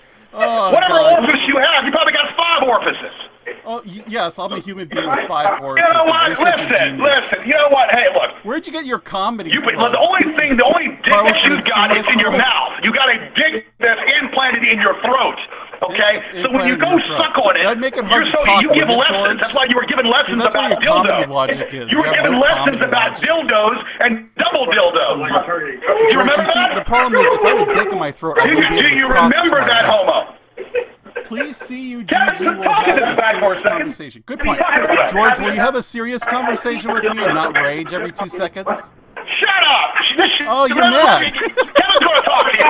[SPEAKER 9] Oh,
[SPEAKER 8] Whatever
[SPEAKER 9] God.
[SPEAKER 8] orifice you have, you probably got 5 orifices.
[SPEAKER 9] Oh, yes, I'm a human being with 5 orifices.
[SPEAKER 8] You know what?
[SPEAKER 9] You're such a genius.
[SPEAKER 8] Listen. You know what? Hey, look.
[SPEAKER 9] Where'd you get your comedy
[SPEAKER 8] The
[SPEAKER 9] from?
[SPEAKER 8] only dick that you got is in your mouth. You got a dick that's implanted in your throat. Okay? So when you go suck on it,
[SPEAKER 9] that'd make it hard to talk,
[SPEAKER 8] you give
[SPEAKER 9] wouldn't it,
[SPEAKER 8] lessons.
[SPEAKER 9] George?
[SPEAKER 8] That's why you were given lessons
[SPEAKER 9] See, that's where
[SPEAKER 8] about
[SPEAKER 9] your comedy
[SPEAKER 8] dildos.
[SPEAKER 9] logic is.
[SPEAKER 8] You were
[SPEAKER 9] have
[SPEAKER 8] given
[SPEAKER 9] no
[SPEAKER 8] lessons
[SPEAKER 9] comedy
[SPEAKER 8] about
[SPEAKER 9] logic.
[SPEAKER 8] dildos and double dildos. You
[SPEAKER 9] George,
[SPEAKER 8] remember
[SPEAKER 9] you see,
[SPEAKER 8] that?
[SPEAKER 9] the problem is if I had a dick in my throat, I wouldn't be able
[SPEAKER 8] Do
[SPEAKER 9] to
[SPEAKER 8] you
[SPEAKER 9] talk
[SPEAKER 8] remember that,
[SPEAKER 9] smartass.
[SPEAKER 8] homo?
[SPEAKER 9] Please see you, GG. We'll have a serious conversation. Good point. George, will you have a serious conversation with me and not rage every 2 seconds?
[SPEAKER 8] Shut up!
[SPEAKER 9] Oh, you're mad.
[SPEAKER 8] Kevin's going to talk to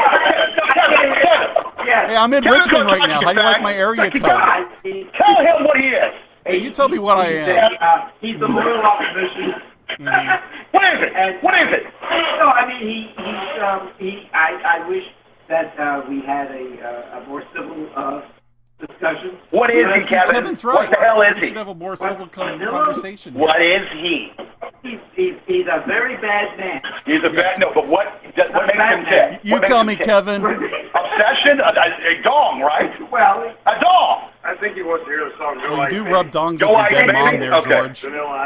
[SPEAKER 8] you.
[SPEAKER 9] Hey, I'm in Richmond right now. How do you like my area code?
[SPEAKER 8] Tell him what he is.
[SPEAKER 9] Hey, you tell me what I am.
[SPEAKER 13] He's the loyal opposition.
[SPEAKER 8] What is it? What is it?
[SPEAKER 13] No, I mean I wish that we had a more civil discussion.
[SPEAKER 8] What is he, Kevin?
[SPEAKER 9] Kevin's right.
[SPEAKER 8] What the hell is
[SPEAKER 9] we
[SPEAKER 8] he?
[SPEAKER 9] should have a more civil conversation.
[SPEAKER 8] What is he?
[SPEAKER 13] He's a very bad man.
[SPEAKER 8] He's a bad. No, but what makes him tick?
[SPEAKER 9] You tell me, Kevin.
[SPEAKER 8] Obsession? A dong, right?
[SPEAKER 13] Well,
[SPEAKER 8] a dong.
[SPEAKER 3] I think he wants to hear the song.
[SPEAKER 9] Well, you do rub dongs with your dead mom there, George.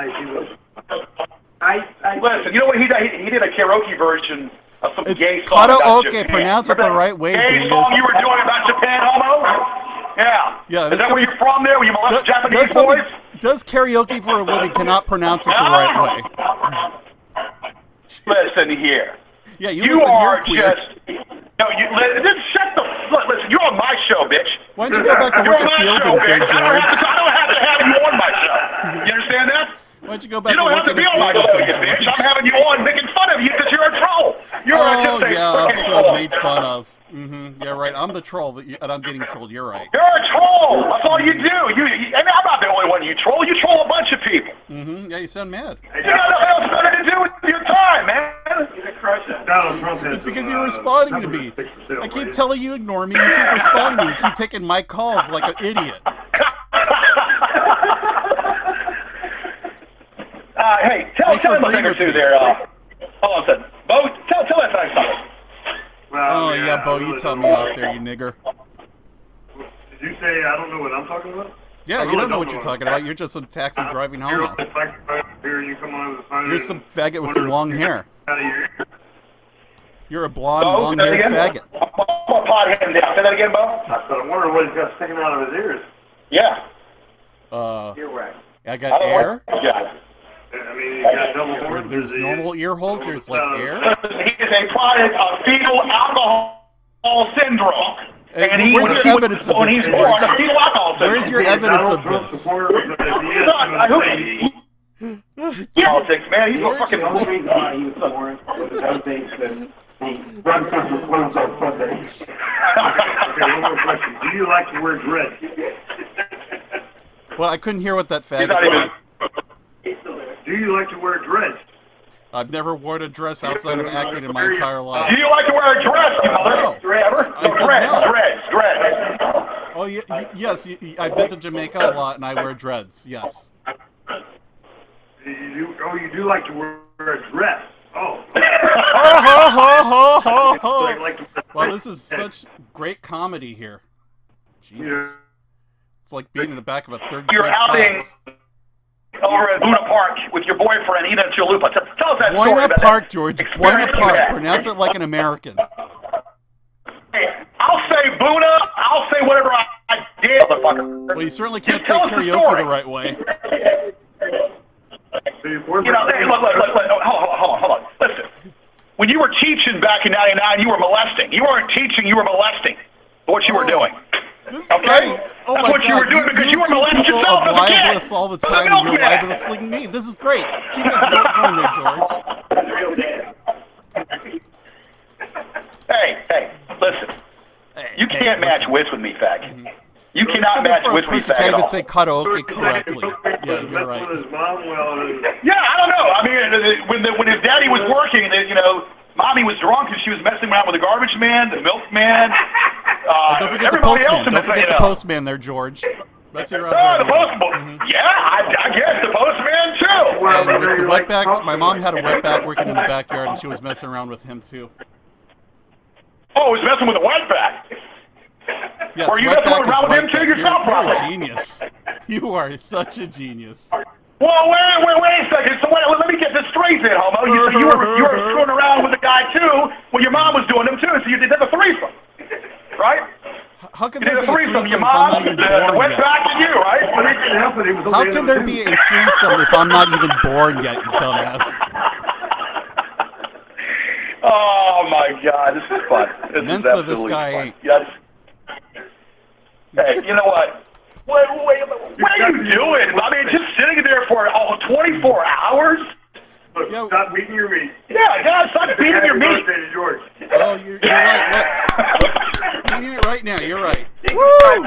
[SPEAKER 8] Listen, you know what he did? He did a karaoke version of some gay song.
[SPEAKER 9] Karaoke. Pronounce it the right way,
[SPEAKER 8] gay
[SPEAKER 9] dingus.
[SPEAKER 8] song you were doing about Japan, homo? Yeah.
[SPEAKER 9] Yeah.
[SPEAKER 8] Is that where you're from there? Were you molest Japanese boys?
[SPEAKER 9] Does karaoke for a living cannot pronounce it the right way.
[SPEAKER 8] Listen here.
[SPEAKER 9] Yeah, you
[SPEAKER 8] you
[SPEAKER 9] listen,
[SPEAKER 8] are
[SPEAKER 9] you're queer.
[SPEAKER 8] No, just shut the. Listen, you're on my show, bitch.
[SPEAKER 9] Why don't you go back to work at Fielding's there, George?
[SPEAKER 8] I don't have to have you on my show. You understand that?
[SPEAKER 9] Why don't you go back
[SPEAKER 8] You don't
[SPEAKER 9] to
[SPEAKER 8] have
[SPEAKER 9] work
[SPEAKER 8] to
[SPEAKER 9] at
[SPEAKER 8] be on my show, you bitch.
[SPEAKER 9] Fielding's?
[SPEAKER 8] I'm having you on making fun of you because you're a troll. You're just a
[SPEAKER 9] yeah, I'm
[SPEAKER 8] freaking
[SPEAKER 9] so
[SPEAKER 8] troll.
[SPEAKER 9] made fun of. Yeah, right. I'm the troll, and I'm getting trolled. You're right.
[SPEAKER 8] You're a troll. That's all you do. I mean, I'm not the only one you troll. You troll a bunch of people.
[SPEAKER 9] Yeah, you sound mad.
[SPEAKER 8] You got nothing else better to do with your time, man.
[SPEAKER 9] It's because you're responding to me. I keep telling you ignore me. You keep responding to me. You keep taking my calls like an idiot.
[SPEAKER 8] Hey, tell him a thing or two there. Hold on a second. Bo, tell that thing something.
[SPEAKER 9] Oh, yeah, Bo, you tell me off there, you nigger.
[SPEAKER 3] Did you say I don't know what I'm talking about?
[SPEAKER 9] Yeah, you don't know what you're talking about. You're just some taxi driving homo. You're some faggot with some long hair. You're a blonde, long-haired faggot.
[SPEAKER 8] I'm gonna pot him down. Say that again, Bo.
[SPEAKER 3] I wonder what he's got sticking out of his ears.
[SPEAKER 8] Yeah.
[SPEAKER 13] You're right.
[SPEAKER 9] I got air?
[SPEAKER 8] Yeah.
[SPEAKER 3] I mean, he's got double horns.
[SPEAKER 9] There's normal ear holes. There's like air.
[SPEAKER 8] He is a product of fetal alcohol syndrome.
[SPEAKER 9] Hey,
[SPEAKER 8] and
[SPEAKER 9] where's your evidence of this, George? Where's your evidence of this?
[SPEAKER 8] Politics, man. He's a fucking.
[SPEAKER 3] Okay, one more question. Do you like to wear dreads?
[SPEAKER 9] Well, I couldn't hear what that faggot said.
[SPEAKER 3] Do you like to wear dreads?
[SPEAKER 9] I've never worn a dress outside of acting in my entire life.
[SPEAKER 8] Do you like to wear a dress, you mother?
[SPEAKER 9] No.
[SPEAKER 8] Dreads.
[SPEAKER 9] I said no.
[SPEAKER 8] Dreads.
[SPEAKER 9] Oh, yes. I've been to Jamaica a lot, and I wear dreads. Yes.
[SPEAKER 14] You do like to wear a dress. Oh.
[SPEAKER 9] Well, this is such great comedy here. Jesus. It's like being in the back of a third grade class.
[SPEAKER 8] Over at Buena Park with your boyfriend, Ina Chalupa. Tell us that story.
[SPEAKER 9] Buena Park, George. Buena Park. Pronounce it like an American.
[SPEAKER 8] Hey, I'll say Buena. I'll say whatever I did, motherfucker.
[SPEAKER 9] Well, you certainly can't say karaoke the right way.
[SPEAKER 8] You know, hey, look, hold on. Listen. When you were teaching back in '99, you were molesting. You weren't teaching, you were molesting. What you were doing.
[SPEAKER 9] This is great. Oh
[SPEAKER 8] That's
[SPEAKER 9] my
[SPEAKER 8] what
[SPEAKER 9] God.
[SPEAKER 8] you were doing because you were molesting
[SPEAKER 9] people
[SPEAKER 8] yourself
[SPEAKER 9] of
[SPEAKER 8] as a kid.
[SPEAKER 9] libelous all the time, and you're libelousing me. This is great. Keep it going there, George.
[SPEAKER 8] Hey, listen. You can't match wits with me, fag. You
[SPEAKER 9] It's
[SPEAKER 8] cannot
[SPEAKER 9] coming
[SPEAKER 8] match
[SPEAKER 9] from a
[SPEAKER 8] wits with me,
[SPEAKER 9] person
[SPEAKER 8] fag
[SPEAKER 9] can't
[SPEAKER 8] at
[SPEAKER 9] even
[SPEAKER 8] all.
[SPEAKER 9] say karaoke correctly. Yeah, you're right.
[SPEAKER 8] Yeah, I don't know. I mean, when his daddy was working, you know, mommy was drunk and she was messing around with the garbage man, the milkman.
[SPEAKER 9] Don't forget the postman. Don't forget the postman there, George. Let's hear out.
[SPEAKER 8] The postman. Yeah, I guess the postman too.
[SPEAKER 9] And with the wetbacks, my mom had a wetback working in the backyard, and she was messing around with him too.
[SPEAKER 8] Oh, he was messing with a wetback.
[SPEAKER 9] Yes,
[SPEAKER 8] Or you
[SPEAKER 9] wetback
[SPEAKER 8] messing
[SPEAKER 9] is
[SPEAKER 8] around with him too
[SPEAKER 9] wetback.
[SPEAKER 8] yourself,
[SPEAKER 9] You're a
[SPEAKER 8] probably.
[SPEAKER 9] genius. You are such a genius.
[SPEAKER 8] Well, wait a second. So let me get this straight then, homo. You were screwing around with the guy too when your mom was doing them too. So you did a threesome, right?
[SPEAKER 9] How can
[SPEAKER 8] you
[SPEAKER 9] there
[SPEAKER 8] did
[SPEAKER 9] be
[SPEAKER 8] a
[SPEAKER 9] a
[SPEAKER 8] threesome?
[SPEAKER 9] threesome
[SPEAKER 8] Your
[SPEAKER 9] if I'm
[SPEAKER 8] mom,
[SPEAKER 9] not even
[SPEAKER 8] the
[SPEAKER 9] born
[SPEAKER 8] wet
[SPEAKER 9] yet?
[SPEAKER 8] back and you, right?
[SPEAKER 9] How can there be a threesome if I'm not even born yet, you dumbass?
[SPEAKER 8] Oh my God, this is fun.
[SPEAKER 9] Mensa, this guy ain't.
[SPEAKER 8] Yes. Hey, you know what? What are you doing? I mean, just sitting there for 24 hours?
[SPEAKER 14] Look, stop beating your meat.
[SPEAKER 8] Yeah, stop beating your meat.
[SPEAKER 14] Happy birthday to George.
[SPEAKER 9] Oh, you're right. Look. Beating it right now. You're right. Woo!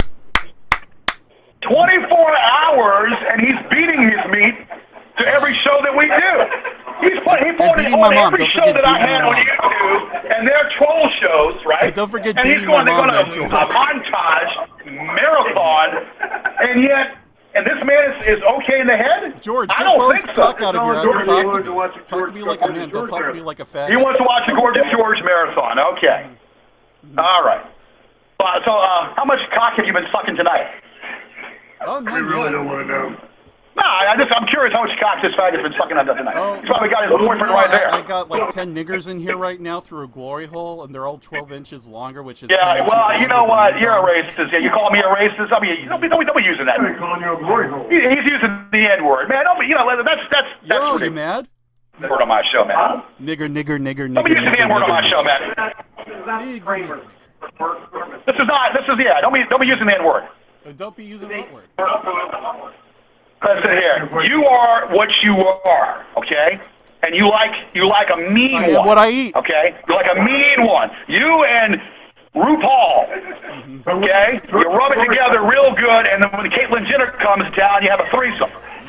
[SPEAKER 8] 24 hours, and he's beating his meat to every show that we do. He put it on every show that I had on YouTube, and they're troll shows, right?
[SPEAKER 9] Don't forget
[SPEAKER 8] and he's
[SPEAKER 9] beating my
[SPEAKER 8] going
[SPEAKER 9] mom
[SPEAKER 8] to
[SPEAKER 9] there,
[SPEAKER 8] go
[SPEAKER 9] George.
[SPEAKER 8] to a montage, marathon, and yet, and this man is okay in the head?
[SPEAKER 9] George,
[SPEAKER 8] I
[SPEAKER 9] get
[SPEAKER 8] don't
[SPEAKER 9] Bo's
[SPEAKER 8] think so.
[SPEAKER 9] cock out of your ass and talk to me. Talk to me like a man. Don't talk to me like a faggot.
[SPEAKER 8] He wants to watch the Gorgeous George marathon. Okay. All right. So, how much cock have you been sucking tonight?
[SPEAKER 9] Oh, no,
[SPEAKER 14] I really don't want to know.
[SPEAKER 8] No, I'm curious how much cock this faggot's been sucking on tonight.
[SPEAKER 9] Oh,
[SPEAKER 8] He's probably got his boyfriend right there.
[SPEAKER 9] I got like 10 niggers in here right now through a glory hole, and they're all 12 inches longer, which is
[SPEAKER 8] Yeah, well, you know what? You're a racist. Yeah, you call me a racist. I mean, don't be using that.
[SPEAKER 14] I'm calling you a glory hole.
[SPEAKER 8] He's using the N-word, man. Don't be, that's
[SPEAKER 9] Yo, you mad?
[SPEAKER 8] word on my show, man.
[SPEAKER 9] Nigger, nigger, nigger,
[SPEAKER 8] Don't be
[SPEAKER 9] nigger,
[SPEAKER 8] using the
[SPEAKER 9] nigger,
[SPEAKER 8] N-word on my
[SPEAKER 9] nigger,
[SPEAKER 8] show,
[SPEAKER 9] nigger.
[SPEAKER 8] man. Don't be using the N-word.
[SPEAKER 9] Don't be using that word.
[SPEAKER 8] Listen here. You are what you are, okay? And you like a mean one.
[SPEAKER 9] I am what I eat.
[SPEAKER 8] Okay? You're like a mean one. You and RuPaul, okay? You rub it together real good, and then when Caitlyn Jenner comes down, you have a threesome.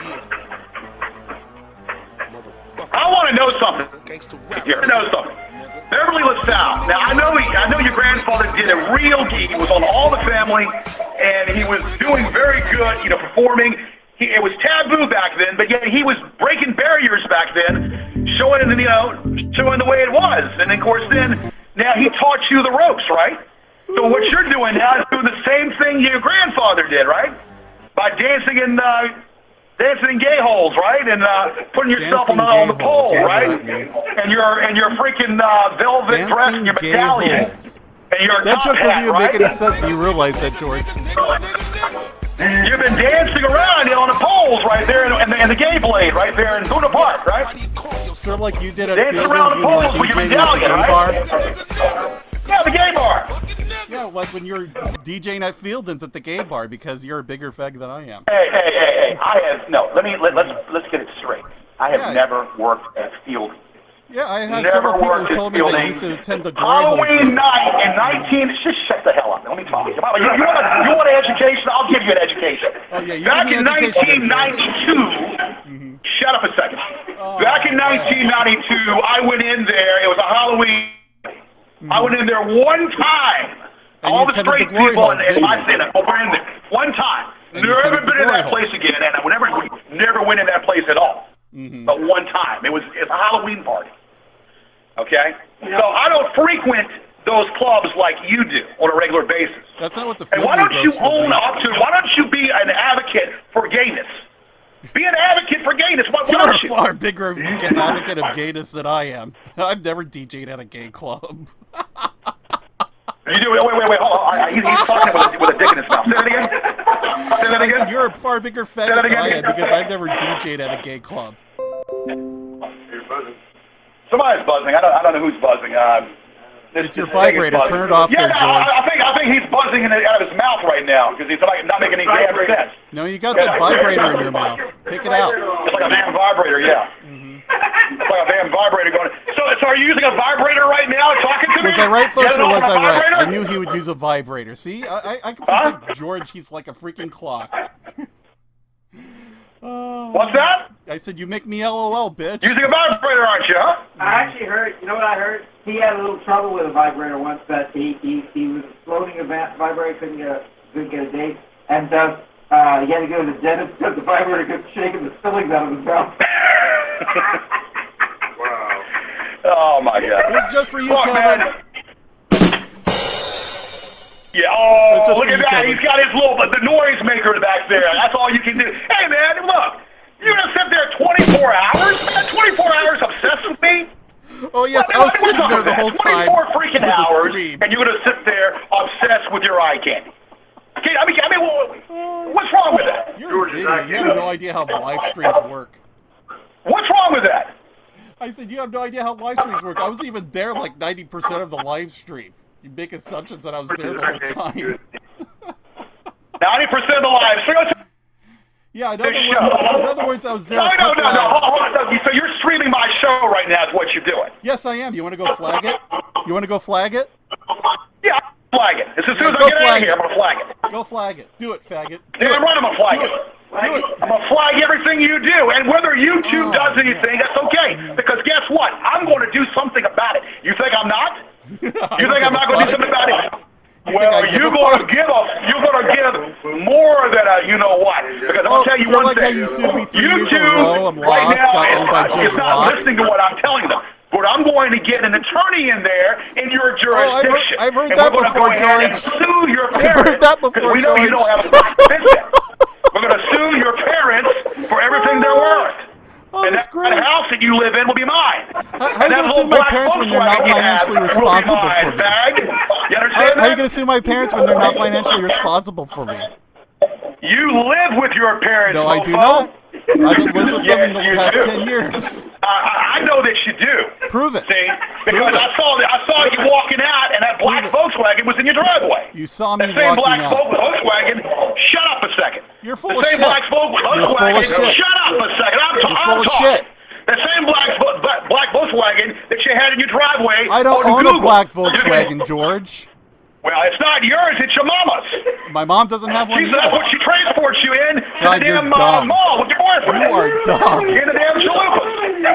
[SPEAKER 8] I want to know something. Here, I know something. Beverly LaSalle. Now I know your grandfather did a real deed. He was on All the Family, and he was doing very good. Performing. It was taboo back then, but yet he was breaking barriers back then, showing the way it was. And of course, now he taught you the ropes, right? So what you're doing now is doing the same thing your grandfather did, right? By dancing in gay holes, right? And putting yourself on the pole, right? And your freaking velvet dress and your medallion. And your
[SPEAKER 9] That
[SPEAKER 8] top
[SPEAKER 9] joke doesn't
[SPEAKER 8] hat,
[SPEAKER 9] even
[SPEAKER 8] right?
[SPEAKER 9] make any sense. You realize that, George?
[SPEAKER 8] You've been dancing around on the poles right there in the gay blade right there in Buena Park, right?
[SPEAKER 9] Sort of like you did at
[SPEAKER 8] Dancing
[SPEAKER 9] Fielding's
[SPEAKER 8] around the
[SPEAKER 9] when you were
[SPEAKER 8] poles with your
[SPEAKER 9] DJing at the
[SPEAKER 8] medallion,
[SPEAKER 9] gay
[SPEAKER 8] right?
[SPEAKER 9] bar.
[SPEAKER 8] Yeah, the gay bar.
[SPEAKER 9] Yeah, like when you're DJing at Fielding's at the gay bar because you're a bigger fag than I am.
[SPEAKER 8] Hey! Let's get it straight. I have never worked at Fielding.
[SPEAKER 9] Yeah, I have several people who told me that you used to attend the glory holes.
[SPEAKER 8] Halloween night in just shut the hell up. Let me talk to you. You want an education? I'll give you an education.
[SPEAKER 9] Oh yeah, you
[SPEAKER 8] Back
[SPEAKER 9] give
[SPEAKER 8] in
[SPEAKER 9] me education.
[SPEAKER 8] 1992, shut up a second. Back in 1992, I went in there. It was a Halloween. I went in there one time. all the
[SPEAKER 9] attended
[SPEAKER 8] straight
[SPEAKER 9] the glory
[SPEAKER 8] people
[SPEAKER 9] holes,
[SPEAKER 8] in
[SPEAKER 9] didn't
[SPEAKER 8] my
[SPEAKER 9] you?
[SPEAKER 8] city. One time.
[SPEAKER 9] And you
[SPEAKER 8] Never
[SPEAKER 9] attended the
[SPEAKER 8] been in
[SPEAKER 9] glory
[SPEAKER 8] that place again, and I never went in that place at all. But one time. It's a Halloween party. Okay? So I don't frequent those clubs like you do on a regular basis.
[SPEAKER 9] That's not what the
[SPEAKER 8] And
[SPEAKER 9] field
[SPEAKER 8] why don't you
[SPEAKER 9] roast would
[SPEAKER 8] own
[SPEAKER 9] be.
[SPEAKER 8] up to? Why don't you be an advocate for gayness? Be an advocate for gayness. Why
[SPEAKER 9] You're
[SPEAKER 8] don't
[SPEAKER 9] a
[SPEAKER 8] you?
[SPEAKER 9] far bigger advocate of gayness than I am. I've never DJ'd at a gay club.
[SPEAKER 8] You do. Wait. Hold on. He's talking with a dick in his mouth. Say that again. Say that
[SPEAKER 9] I
[SPEAKER 8] again.
[SPEAKER 9] said you're a far bigger faggot than I am because I've never DJ'd at a gay club.
[SPEAKER 8] Somebody's buzzing. I don't know who's buzzing.
[SPEAKER 9] It's your vibrator. Turn it off there, George.
[SPEAKER 8] I think he's buzzing out of his mouth right now because he's not making any damn sense.
[SPEAKER 9] No, you got that vibrator in your mouth. Take it out.
[SPEAKER 8] It's like a damn vibrator, yeah. It's like a damn vibrator going. So are you using a vibrator right now talking to me?
[SPEAKER 9] Was I right, folks,
[SPEAKER 8] Get it
[SPEAKER 9] or
[SPEAKER 8] off
[SPEAKER 9] was
[SPEAKER 8] a
[SPEAKER 9] I right?
[SPEAKER 8] vibrator?
[SPEAKER 9] I knew he would use a vibrator. See? I can predict George. He's like a freaking clock.
[SPEAKER 8] What's that?
[SPEAKER 9] I said, you make me LOL, bitch.
[SPEAKER 8] Using a vibrator, aren't you, huh?
[SPEAKER 13] I actually heard, you know what I heard? He had a little trouble with a vibrator once that he was floating a vibrator, couldn't get a date, and he had to go to the dentist because the vibrator kept shaking the fillings out of his mouth.
[SPEAKER 8] Oh my God.
[SPEAKER 9] This is just for you,
[SPEAKER 8] Look,
[SPEAKER 9] Kevin.
[SPEAKER 8] man. Yeah, oh,
[SPEAKER 9] It's just
[SPEAKER 8] look
[SPEAKER 9] for
[SPEAKER 8] at
[SPEAKER 9] you,
[SPEAKER 8] that.
[SPEAKER 9] Kevin.
[SPEAKER 8] He's got his the noise maker back there. That's all you can do. Hey, man, look. You're going to sit there 24 hours? 24 hours obsessed with me?
[SPEAKER 9] Oh, yes, I was sitting there the whole time.
[SPEAKER 8] 24 freaking
[SPEAKER 9] with the
[SPEAKER 8] hours,
[SPEAKER 9] stream.
[SPEAKER 8] and you're going to sit there obsessed with your eye candy. Okay, I mean, what's wrong with that?
[SPEAKER 9] You're an idiot. You have no idea how live streams work.
[SPEAKER 8] What's wrong with that?
[SPEAKER 9] I said, you have no idea how live streams work. I was even there like 90% of the live stream. You make assumptions that I was there the whole time.
[SPEAKER 8] 90% of the live stream.
[SPEAKER 9] Yeah, in other words, I was there a couple hours.
[SPEAKER 8] Hold on. So you're streaming my show right now is what you're doing.
[SPEAKER 9] Yes, I am. You want to go flag it? You want to go flag it?
[SPEAKER 8] Yeah, I'll flag it. As soon as
[SPEAKER 9] go
[SPEAKER 8] I get out
[SPEAKER 9] flag
[SPEAKER 8] of here,
[SPEAKER 9] it.
[SPEAKER 8] I'm going to flag it.
[SPEAKER 9] Go flag it. Do it, faggot.
[SPEAKER 8] Damn right, I'm going to flag it.
[SPEAKER 9] Do it.
[SPEAKER 8] I'm going to flag everything you do. And whether YouTube does anything, that's okay. Because guess what? I'm going to do something about it. You think I'm not? You think I'm not going to do something about it? Well, you're going to give more than a you know what. Because I'll tell you one
[SPEAKER 9] like
[SPEAKER 8] thing.
[SPEAKER 9] How you sued me 3 years in a
[SPEAKER 8] YouTube
[SPEAKER 9] row and
[SPEAKER 8] right
[SPEAKER 9] lost,
[SPEAKER 8] now
[SPEAKER 9] got owned by Judge
[SPEAKER 8] is not
[SPEAKER 9] Locke.
[SPEAKER 8] listening to what I'm telling them. But I'm going to get an attorney in there in your jurisdiction.
[SPEAKER 9] I've heard
[SPEAKER 8] and
[SPEAKER 9] that
[SPEAKER 8] we're gonna
[SPEAKER 9] before,
[SPEAKER 8] go ahead and
[SPEAKER 9] George.
[SPEAKER 8] sue your
[SPEAKER 9] I've
[SPEAKER 8] parents.
[SPEAKER 9] heard that before,
[SPEAKER 8] we know you
[SPEAKER 9] George.
[SPEAKER 8] don't have a black business. We're going to sue your parents for everything they're worth.
[SPEAKER 9] Oh,
[SPEAKER 8] and
[SPEAKER 9] that's
[SPEAKER 8] that
[SPEAKER 9] great.
[SPEAKER 8] house that you live in will be mine.
[SPEAKER 9] How are you going to sue my parents when they're not financially responsible for me?
[SPEAKER 8] You understand
[SPEAKER 9] How are you going to sue my parents when they're not financially responsible for me?
[SPEAKER 8] You live with your parents,
[SPEAKER 9] No, I do not. I've lived with them in the past 10 years.
[SPEAKER 8] I know that you do.
[SPEAKER 9] Prove it.
[SPEAKER 8] See? Because I saw you walking out and that black Volkswagen was in your driveway.
[SPEAKER 9] You saw me
[SPEAKER 8] the same
[SPEAKER 9] walking
[SPEAKER 8] black
[SPEAKER 9] out.
[SPEAKER 8] Volkswagen. Shut up a second.
[SPEAKER 9] You're full
[SPEAKER 8] the
[SPEAKER 9] of
[SPEAKER 8] same
[SPEAKER 9] shit.
[SPEAKER 8] Black Volkswagen.
[SPEAKER 9] You're full of shit.
[SPEAKER 8] Shut up a second.
[SPEAKER 9] You're full of shit.
[SPEAKER 8] The same black Volkswagen that you had in your driveway.
[SPEAKER 9] I don't
[SPEAKER 8] on
[SPEAKER 9] own
[SPEAKER 8] Google.
[SPEAKER 9] a black Volkswagen, George.
[SPEAKER 8] Well, it's not yours. It's your mama's.
[SPEAKER 9] My mom doesn't have one
[SPEAKER 8] That's
[SPEAKER 9] either.
[SPEAKER 8] what she transports you in to
[SPEAKER 9] God,
[SPEAKER 8] the
[SPEAKER 9] you're
[SPEAKER 8] damn
[SPEAKER 9] dumb.
[SPEAKER 8] mall with your boyfriend.
[SPEAKER 9] You are dumb.
[SPEAKER 8] In the damn chalupas.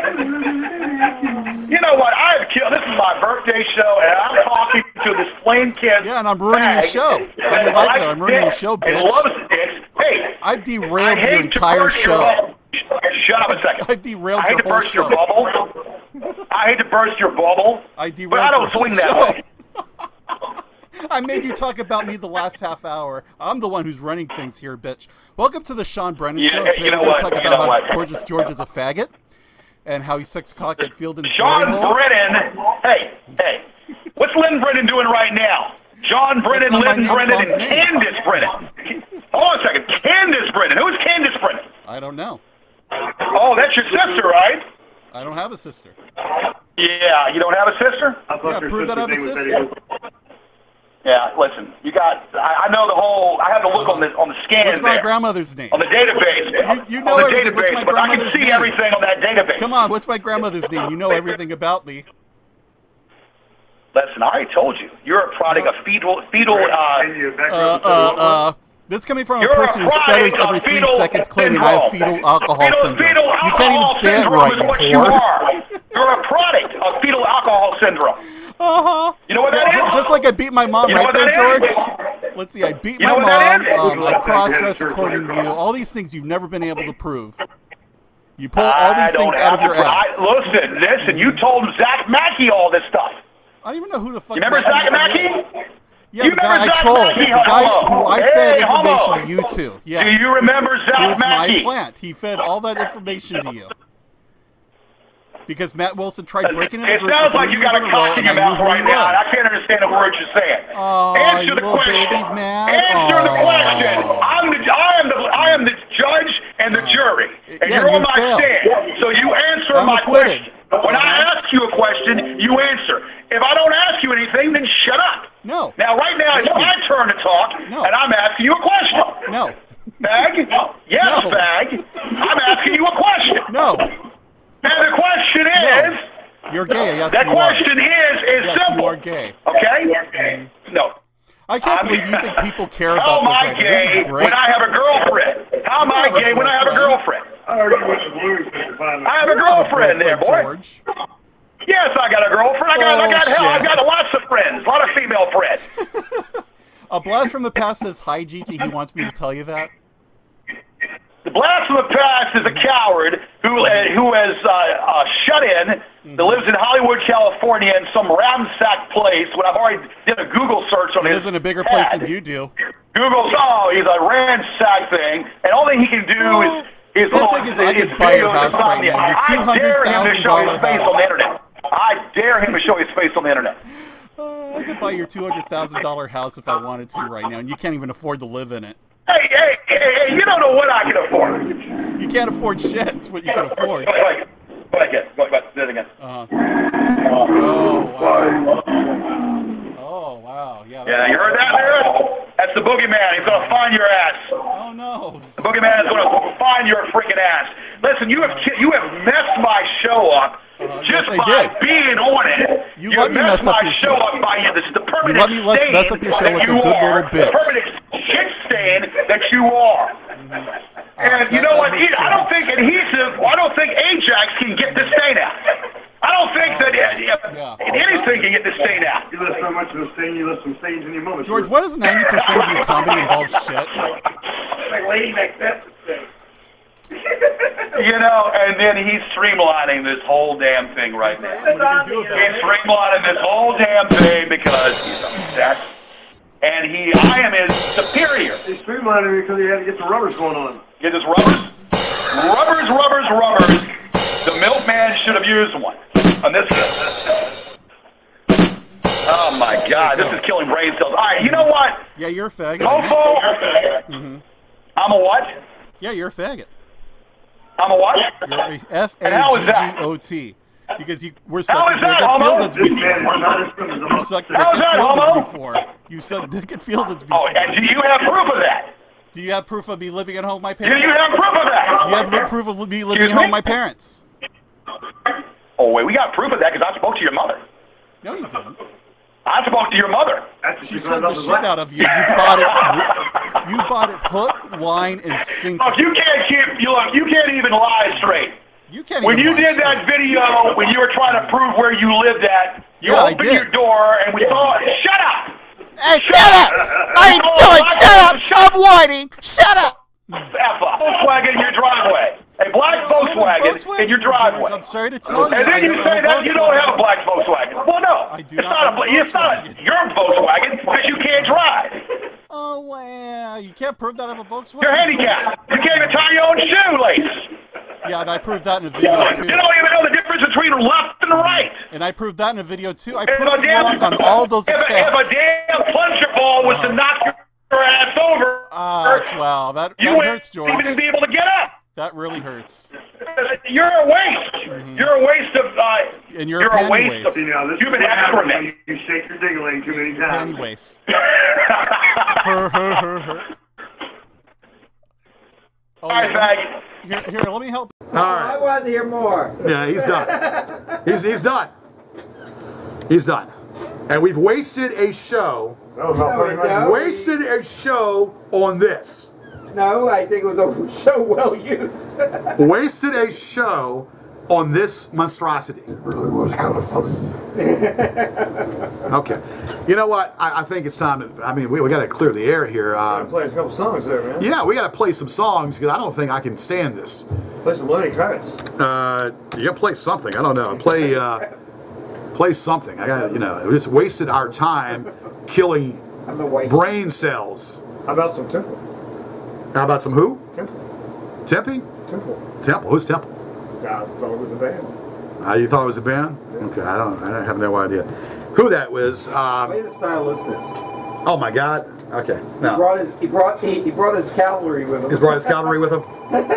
[SPEAKER 8] You know what? I have killed. This is my birthday show, and I'm talking to this plain kid.
[SPEAKER 9] Yeah, and I'm ruining your show. How do you like that? I'm ruining your show, bitch.
[SPEAKER 8] Hey,
[SPEAKER 9] I've derailed your entire show.
[SPEAKER 8] Shut up a second.
[SPEAKER 9] I've derailed
[SPEAKER 8] I hate
[SPEAKER 9] your
[SPEAKER 8] to
[SPEAKER 9] whole
[SPEAKER 8] burst
[SPEAKER 9] show.
[SPEAKER 8] your bubble. I hate to burst your bubble.
[SPEAKER 9] I derailed
[SPEAKER 8] but I don't
[SPEAKER 9] your whole
[SPEAKER 8] swing that
[SPEAKER 9] show.
[SPEAKER 8] way.
[SPEAKER 9] I made you talk about me the last half hour. I'm the one who's running things here, bitch. Welcome to the Sean Brennan Show. Today
[SPEAKER 8] you know
[SPEAKER 9] we're going to
[SPEAKER 8] what?
[SPEAKER 9] talk
[SPEAKER 8] You know
[SPEAKER 9] about how
[SPEAKER 8] what?
[SPEAKER 9] Gorgeous George is a faggot and how he sucks cock at Field and
[SPEAKER 8] Sean Brennan. Hey. What's Lynn Brennan doing right now? John Brennan,
[SPEAKER 9] That's not
[SPEAKER 8] Lynn
[SPEAKER 9] my
[SPEAKER 8] Brennan,
[SPEAKER 9] mom's
[SPEAKER 8] and
[SPEAKER 9] name.
[SPEAKER 8] Candace Brennan. Hold on a second. Candace Brennan. Who's Candace Brennan?
[SPEAKER 9] I don't know.
[SPEAKER 8] Oh, that's your sister, right?
[SPEAKER 9] I don't have a sister.
[SPEAKER 8] Yeah, you don't have a sister?
[SPEAKER 9] Yeah, prove that I have a sister.
[SPEAKER 8] Yeah, listen, you got. I know the whole. I have to look on the scan.
[SPEAKER 9] What's my
[SPEAKER 8] there,
[SPEAKER 9] grandmother's name?
[SPEAKER 8] on the database.
[SPEAKER 9] You know
[SPEAKER 8] on the
[SPEAKER 9] everything. What's
[SPEAKER 8] database,
[SPEAKER 9] my
[SPEAKER 8] but I can
[SPEAKER 9] grandmother's
[SPEAKER 8] see
[SPEAKER 9] name?
[SPEAKER 8] everything on that database.
[SPEAKER 9] Come on, what's my grandmother's name? You know everything about me.
[SPEAKER 8] Listen, I already told you. You're a product of fetal.
[SPEAKER 9] This is coming from a
[SPEAKER 8] You're
[SPEAKER 9] person
[SPEAKER 8] a
[SPEAKER 9] who stutters
[SPEAKER 8] product
[SPEAKER 9] every
[SPEAKER 8] of
[SPEAKER 9] 3
[SPEAKER 8] fetal
[SPEAKER 9] seconds claiming I have fetal alcohol syndrome.
[SPEAKER 8] Fetal
[SPEAKER 9] You can't even
[SPEAKER 8] alcohol
[SPEAKER 9] say it
[SPEAKER 8] syndrome
[SPEAKER 9] right,
[SPEAKER 8] is
[SPEAKER 9] you
[SPEAKER 8] what you
[SPEAKER 9] whore.
[SPEAKER 8] are. You're a product fetal alcohol syndrome. You know what that is?
[SPEAKER 9] Just like I beat my mom, right there, George? Let's see, I beat my mom, I cross-dressed according to you, all these things you've never been able to prove. You pull all these things out of your ass.
[SPEAKER 8] Listen, you told Zach Mackey all this stuff.
[SPEAKER 9] I don't even know who the fuck
[SPEAKER 8] you remember Zach Mackey?
[SPEAKER 9] Yeah, the guy I trolled. The guy who I fed information to you to. Yes.
[SPEAKER 8] Do you remember Zach Mackey?
[SPEAKER 9] He was my plant. He fed all that information to you. Because Matt Wilson tried breaking into the group
[SPEAKER 8] sounds
[SPEAKER 9] for 3
[SPEAKER 8] like you
[SPEAKER 9] years
[SPEAKER 8] got
[SPEAKER 9] in
[SPEAKER 8] a
[SPEAKER 9] a row,
[SPEAKER 8] cock in
[SPEAKER 9] and I
[SPEAKER 8] your
[SPEAKER 9] knew
[SPEAKER 8] mouth
[SPEAKER 9] who
[SPEAKER 8] right
[SPEAKER 9] he
[SPEAKER 8] now, and I
[SPEAKER 9] was.
[SPEAKER 8] can't understand a word you're saying.
[SPEAKER 9] Oh,
[SPEAKER 8] Answer
[SPEAKER 9] you
[SPEAKER 8] the
[SPEAKER 9] little
[SPEAKER 8] question.
[SPEAKER 9] baby's mad.
[SPEAKER 8] Answer the question. I am the judge and the jury, and
[SPEAKER 9] Yeah,
[SPEAKER 8] you're on
[SPEAKER 9] you
[SPEAKER 8] my
[SPEAKER 9] failed.
[SPEAKER 8] stand. So you answer
[SPEAKER 9] I'm
[SPEAKER 8] my
[SPEAKER 9] acquitted.
[SPEAKER 8] question. When I ask you a question, you answer. If I don't ask you anything, then shut up.
[SPEAKER 9] No.
[SPEAKER 8] Now, right now, it's my turn to talk, and I'm asking you a question.
[SPEAKER 9] No.
[SPEAKER 8] Bag? Yes,
[SPEAKER 9] No.
[SPEAKER 8] Bag. I'm asking you a question.
[SPEAKER 9] No.
[SPEAKER 8] And the question is...
[SPEAKER 9] You're gay, yes
[SPEAKER 8] that
[SPEAKER 9] you are.
[SPEAKER 8] question is
[SPEAKER 9] yes,
[SPEAKER 8] simple.
[SPEAKER 9] you are gay.
[SPEAKER 8] Okay? No.
[SPEAKER 9] I can't believe you think people care
[SPEAKER 8] How
[SPEAKER 9] about
[SPEAKER 8] am
[SPEAKER 9] this
[SPEAKER 8] I
[SPEAKER 9] right now.
[SPEAKER 8] gay
[SPEAKER 9] This is great.
[SPEAKER 8] when I have a girlfriend? How am I gay when I have a girlfriend? I have a girlfriend there, boy.
[SPEAKER 9] George.
[SPEAKER 8] Yes, I got a girlfriend. I've got lots of friends. A lot of female friends.
[SPEAKER 9] A blast from the past says, hi, GT. He wants me to tell you that.
[SPEAKER 8] The blast from the past is a coward who has shut in, that lives in Hollywood, California, in some ramsack place. When I've already did a Google search on
[SPEAKER 9] He
[SPEAKER 8] his
[SPEAKER 9] lives in a bigger place than you do.
[SPEAKER 8] Google's, he's a ransack thing, and all thing he can do is
[SPEAKER 9] Same thing as I could buy your house right now. Your $200,000 house.
[SPEAKER 8] I dare him to show his face on the internet.
[SPEAKER 9] I could buy your $200,000 house if I wanted to right now, and you can't even afford to live in it.
[SPEAKER 8] Hey, you don't know what I can afford.
[SPEAKER 9] You can't afford shit. It's what you can afford.
[SPEAKER 8] Go back, do it again.
[SPEAKER 9] Oh, wow. Oh, wow. Yeah,
[SPEAKER 8] you heard that, Jared? That's the boogeyman. He's going to find your ass.
[SPEAKER 9] Oh, no.
[SPEAKER 8] The boogeyman is going to find your freaking ass. Listen, you have messed my show up just by being on it.
[SPEAKER 9] You let me mess up your show.
[SPEAKER 8] Up by you. This is the permanent
[SPEAKER 9] You let me mess up your show like a good little bitch.
[SPEAKER 8] The permanent shit stain that you are. And you know what? I don't think Ajax can get this stain out. I don't think that anything can get this stain out.
[SPEAKER 14] You left so much of the stain, you left some stains in your moment.
[SPEAKER 9] George, what is 90% of your comedy involves shit?
[SPEAKER 14] Like Lady Macbeth would say.
[SPEAKER 8] You know, and then he's streamlining this whole damn thing right now. He's streamlining this whole damn thing because he's upset. And I am his superior.
[SPEAKER 14] He's streamlining because he had to get the rubbers going on.
[SPEAKER 8] Get his rubbers? Rubbers. The milkman should have used one. On this Oh my God, this is killing brain cells. All right, you know what?
[SPEAKER 9] Yeah, you're a faggot.
[SPEAKER 8] I'm a what?
[SPEAKER 9] Yeah, you're a faggot.
[SPEAKER 8] I'm a what?
[SPEAKER 9] You're a F-A-G-G-O-T. Because you were sucking dick at Fieldins before. You sucked dick at Fieldins before. You sucked dick at Fieldins before.
[SPEAKER 8] Oh, and do you have proof of that?
[SPEAKER 9] Do you have proof of me living at home with my parents?
[SPEAKER 8] Do you have proof of that?
[SPEAKER 9] Do you have proof of me living at home with my parents?
[SPEAKER 8] Oh, wait, we got proof of that because I spoke to your mother.
[SPEAKER 9] No, you didn't.
[SPEAKER 8] I spoke to your mother.
[SPEAKER 9] She sold the shit out of you. You bought it hook, line, and sinker.
[SPEAKER 8] Look, you can't even lie straight.
[SPEAKER 9] You can't
[SPEAKER 8] when
[SPEAKER 9] even
[SPEAKER 8] you did that video, when you were trying to prove where you lived at, you opened your door and we saw it. Shut up!
[SPEAKER 15] Hey, shut up! I ain't doing. Shut up! I'm whining. Shut up!
[SPEAKER 8] Volkswagen in your driveway. A black Volkswagen in your driveway.
[SPEAKER 9] I'm sorry to tell you.
[SPEAKER 8] And then you say that you don't have a black Volkswagen. Well, no. It's not your Volkswagen because you can't drive.
[SPEAKER 9] Oh, wow. You can't prove that I have a Volkswagen?
[SPEAKER 8] You're handicapped. You can't even tie your own shoelace.
[SPEAKER 9] Yeah, and I proved that in a video, too.
[SPEAKER 8] You don't even know the difference between left and right.
[SPEAKER 9] And I proved that in a video, too. I proved it wrong on all those accounts.
[SPEAKER 8] If a damn plunger ball was to knock your ass over,
[SPEAKER 9] wow, that hurts, George.
[SPEAKER 8] You wouldn't even be able to get up.
[SPEAKER 9] That really hurts.
[SPEAKER 8] You're a waste. You're a waste of.
[SPEAKER 9] And you're a waste
[SPEAKER 8] of human excrement.
[SPEAKER 14] You shake your ding-a-ling too many times.
[SPEAKER 9] Panty waste.
[SPEAKER 8] All right, faggot.
[SPEAKER 9] Here, let me help.
[SPEAKER 2] All right.
[SPEAKER 6] I wanted to hear more.
[SPEAKER 2] Yeah, he's done. He's done. He's done. And we've wasted a show. Wasted a show on this.
[SPEAKER 6] No, I think it was a show well used.
[SPEAKER 2] Wasted a show on this monstrosity?
[SPEAKER 16] It really was kind of funny.
[SPEAKER 2] Okay. You know what? I think it's time to, I mean, we got to clear the air here.
[SPEAKER 3] Play a couple songs there, man.
[SPEAKER 2] Yeah, we got to play some songs because I don't think I can stand this.
[SPEAKER 3] Play some Lenny Kravitz.
[SPEAKER 2] You got to play something. I don't know. Play something. I got, you know, we just wasted our time killing brain cells.
[SPEAKER 3] How about some Temple?
[SPEAKER 2] How about some who?
[SPEAKER 3] Temple.
[SPEAKER 2] Tempe?
[SPEAKER 3] Temple.
[SPEAKER 2] Temple. Who's Temple?
[SPEAKER 3] I thought it was a band.
[SPEAKER 2] You thought it was a band? Yeah. Okay, I have no idea who that was.
[SPEAKER 6] Play the stylistic.
[SPEAKER 2] Oh my God. Okay. No.
[SPEAKER 6] He brought his cavalry with him.
[SPEAKER 2] He's brought his cavalry with him.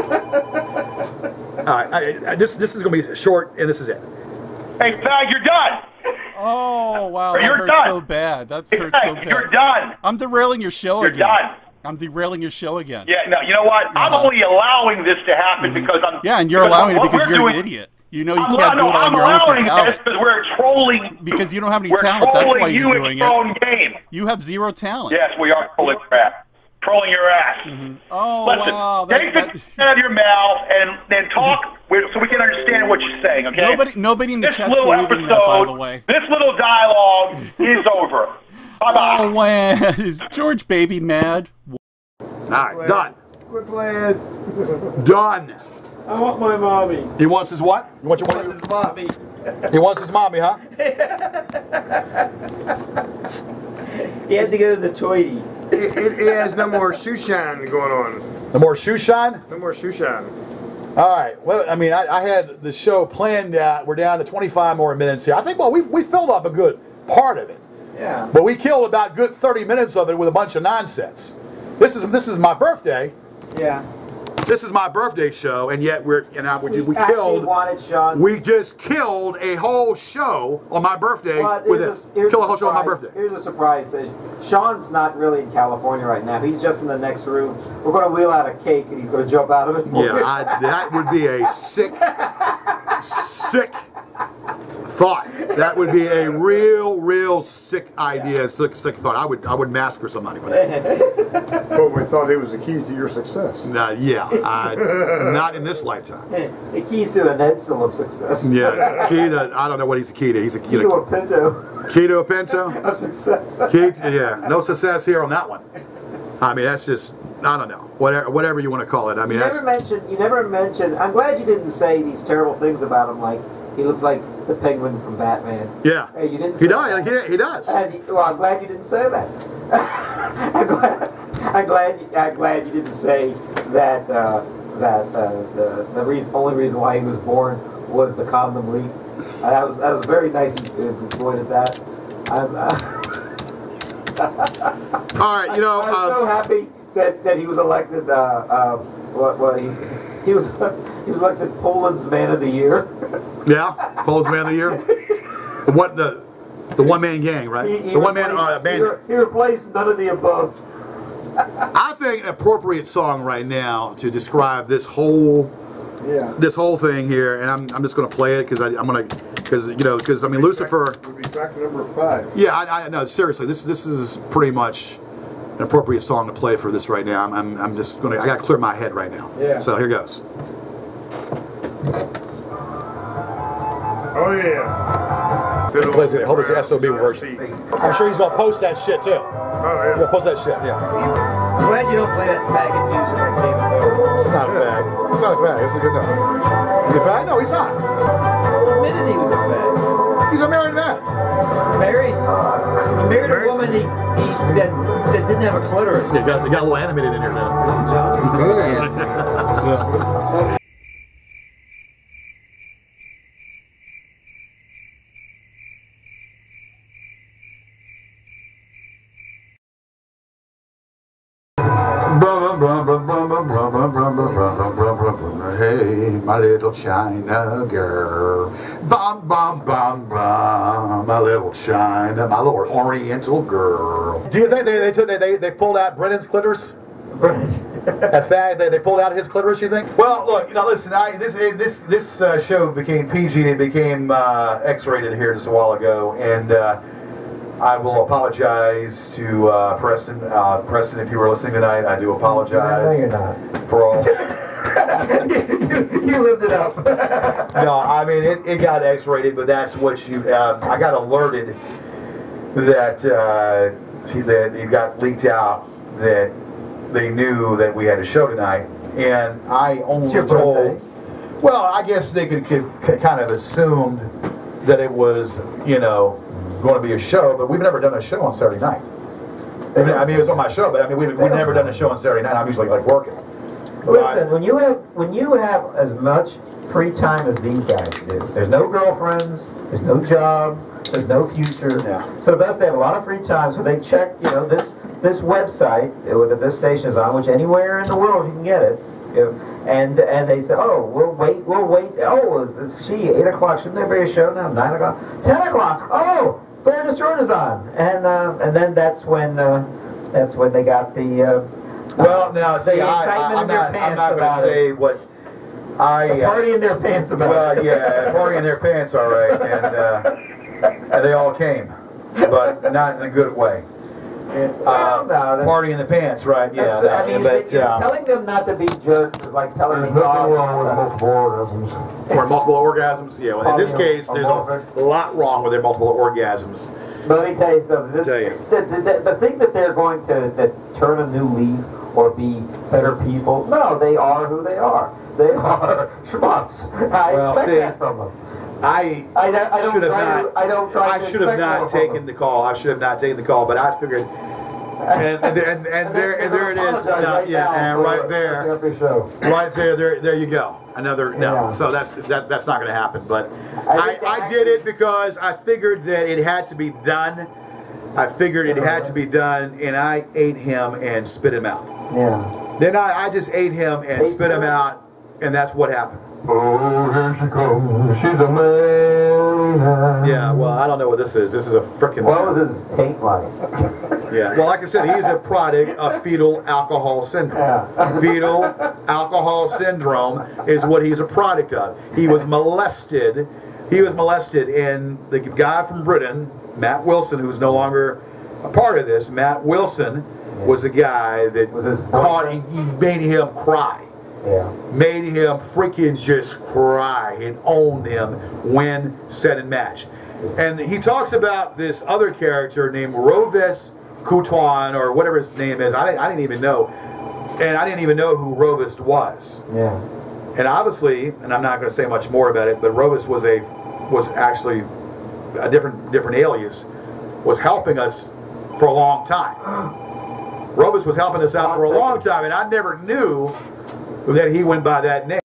[SPEAKER 2] All right. This is going to be short, and this is it.
[SPEAKER 8] Hey, Fag, you're done.
[SPEAKER 9] Oh wow, that
[SPEAKER 8] You're
[SPEAKER 9] hurts
[SPEAKER 8] done.
[SPEAKER 9] so bad. That's hurt so bad.
[SPEAKER 8] You're done.
[SPEAKER 9] I'm derailing your show
[SPEAKER 8] You're
[SPEAKER 9] again.
[SPEAKER 8] done.
[SPEAKER 9] I'm derailing your show again.
[SPEAKER 8] Yeah, no, you know what? I'm only allowing this to happen because I'm...
[SPEAKER 9] Yeah, and you're allowing it because you're an idiot. You know you can't do it on your own for talent.
[SPEAKER 8] Because we're trolling...
[SPEAKER 9] Because you don't have any talent. That's why you're doing it.
[SPEAKER 8] Game.
[SPEAKER 9] You have zero talent.
[SPEAKER 8] Yes, we are trolling crap. Trolling your ass.
[SPEAKER 9] Oh,
[SPEAKER 8] Listen,
[SPEAKER 9] wow.
[SPEAKER 8] take the out of your mouth and then talk so we can understand what you're saying, okay?
[SPEAKER 9] Nobody in the chat's believing that, by the way.
[SPEAKER 8] This little dialogue is over. Bye-bye.
[SPEAKER 9] Oh, man. Is George Baby mad?
[SPEAKER 2] All right, done.
[SPEAKER 6] Quit playing.
[SPEAKER 2] Done.
[SPEAKER 6] I want my mommy.
[SPEAKER 2] He wants his what? You want
[SPEAKER 6] his mommy.
[SPEAKER 2] He wants his mommy, huh?
[SPEAKER 6] He has to go to the toity.
[SPEAKER 3] It has no more shoe shine going on.
[SPEAKER 2] No more shoe shine?
[SPEAKER 3] No more shoe shine.
[SPEAKER 2] All right. Well, I mean, I had the show planned out. We're down to 25 more minutes here. I think, well, we filled up a good part of it.
[SPEAKER 6] Yeah.
[SPEAKER 2] But we killed about good 30 minutes of it with a bunch of nonsense. This is my birthday.
[SPEAKER 6] Yeah.
[SPEAKER 2] This is my birthday show, and yet we just killed a whole show on my birthday with this. Kill a whole show on my birthday.
[SPEAKER 7] Here's a surprise. Sean's not really in California right now. He's just in the next room. We're going to wheel out a cake, and he's going to jump out of it.
[SPEAKER 2] Yeah, that would be a sick thought. That would be a real sick idea, sick thought. I would massacre somebody for that.
[SPEAKER 3] But we thought it was the keys to your success.
[SPEAKER 2] Yeah, not in this lifetime.
[SPEAKER 7] The keys to an Edsel of success.
[SPEAKER 2] Yeah, key to, I don't know what he's a key to. He's a key to
[SPEAKER 7] a pinto.
[SPEAKER 2] Key to a pinto?
[SPEAKER 7] Of success.
[SPEAKER 2] Key to, yeah, no success here on that one. I mean, that's just, I don't know, whatever you want to call it. I mean,
[SPEAKER 7] you never mentioned. I'm glad you didn't say these terrible things about him, like he looks like the Penguin from Batman.
[SPEAKER 2] Yeah.
[SPEAKER 7] Hey, you didn't. Say that.
[SPEAKER 2] He does.
[SPEAKER 7] Well, I'm glad you didn't say that. I'm glad you didn't say that the only reason why he was born was the condom leak. That was very nice you pointed that.
[SPEAKER 2] All right, you know.
[SPEAKER 7] I'm so happy that he was elected. He was elected Poland's Man of the Year.
[SPEAKER 2] Yeah, Poland's Man of the Year. The one-man gang, right? The one-man band.
[SPEAKER 7] He replaced none of the above.
[SPEAKER 2] I think an appropriate song right now to describe this whole thing here, and I'm just going to play it because I mean Lucifer
[SPEAKER 3] Would be track number 5.
[SPEAKER 2] Yeah, I know, seriously, this is pretty much an appropriate song to play for this right now. I'm just going to, I got to clear my head right now.
[SPEAKER 3] Yeah.
[SPEAKER 2] So here goes.
[SPEAKER 3] Oh yeah.
[SPEAKER 2] Hope it's the SOB version. I'm sure he's going to post that shit too.
[SPEAKER 3] Oh yeah.
[SPEAKER 2] He's going to post that shit, yeah.
[SPEAKER 6] I'm glad you don't play that faggot music like David Bowie.
[SPEAKER 2] It's not a fag. It's not a fag. This is good enough. Is he a fag? No, he's not.
[SPEAKER 6] He admitted he was a fag.
[SPEAKER 2] He's a married man.
[SPEAKER 6] Married? He married a woman that didn't have a clitoris.
[SPEAKER 2] Yeah, got a little animated in here now. Hey, my little China girl, bum bum bum bum, my little China, my little Oriental girl. Do you think they pulled out Brennan's clitoris? That fag, they pulled out his clitoris, you think? Well, look, listen, this show became PG and it became X-rated here just a while ago, and I will apologize to Preston. Preston, if you were listening tonight, I do apologize for all.
[SPEAKER 6] You lived it up.
[SPEAKER 2] No, I mean, it got X-rated, but that's what you, I got alerted that, that it got leaked out that they knew that we had a show tonight, and I only told, well, I guess they could kind of assumed that it was, you know, going to be a show, but we've never done a show on Saturday night. I mean, it was on my show, but I mean, we've never done a show on Saturday night. I'm usually like working.
[SPEAKER 7] Listen, when you have as much free time as these guys do, there's no girlfriends, there's no job, there's no future. Yeah. So thus they have a lot of free time. So they check, you know, this website that this station is on, which anywhere in the world you can get it. You know, and they say, oh, we'll wait. Oh, is she 8 o'clock? Shouldn't there be a show now? 9 o'clock, 10 o'clock. Oh, Fair Destroyed is on, and then that's when they got the.
[SPEAKER 2] Well, now see,
[SPEAKER 7] excitement in their pants
[SPEAKER 2] I'm not going to say what
[SPEAKER 7] the party in their pants about.
[SPEAKER 2] Well, yeah, party in their pants, all right, and they all came, but not in a good way. Party in the pants, right? Yeah.
[SPEAKER 7] I mean, telling them not to be jerks is like telling them.
[SPEAKER 16] There's nothing wrong with multiple orgasms.
[SPEAKER 2] Or multiple orgasms, yeah. Well, in this case, there's a lot wrong with their multiple orgasms.
[SPEAKER 7] But let me tell you something. The thing that they're going to turn a new leaf or be better people, no, they are who they are. They are schmucks. I expect that from them.
[SPEAKER 2] I should have not taken the call. I should have not taken the call, but I figured, and there it is. And right there you go. Another no. So that's not going to happen. But I did it because I figured that it had to be done. I figured it had to be done, and I ate him and spit him out.
[SPEAKER 7] Yeah.
[SPEAKER 2] Then I just ate him and spit him out, and that's what happened.
[SPEAKER 16] Oh, here she comes. She's a man.
[SPEAKER 2] Yeah, well, I don't know what this is. This is a frickin'...
[SPEAKER 7] What was his taint like?
[SPEAKER 2] Yeah, well, like I said, he's a product of fetal alcohol syndrome. Yeah. Fetal alcohol syndrome is what he's a product of. He was molested. And the guy from Britain, Matt Wilson, who's no longer a part of this, Matt Wilson was the guy that he made him cry.
[SPEAKER 7] Yeah.
[SPEAKER 2] Made him freaking just cry and owned him when set and match. And he talks about this other character named Rovis Couton, or whatever his name is. I didn't even know. And I didn't even know who Rovis was.
[SPEAKER 7] Yeah.
[SPEAKER 2] And obviously, and I'm not going to say much more about it, but Rovis was actually a different alias, was helping us for a long time. Rovis was helping us out for a long time, and I never knew that he went by that name.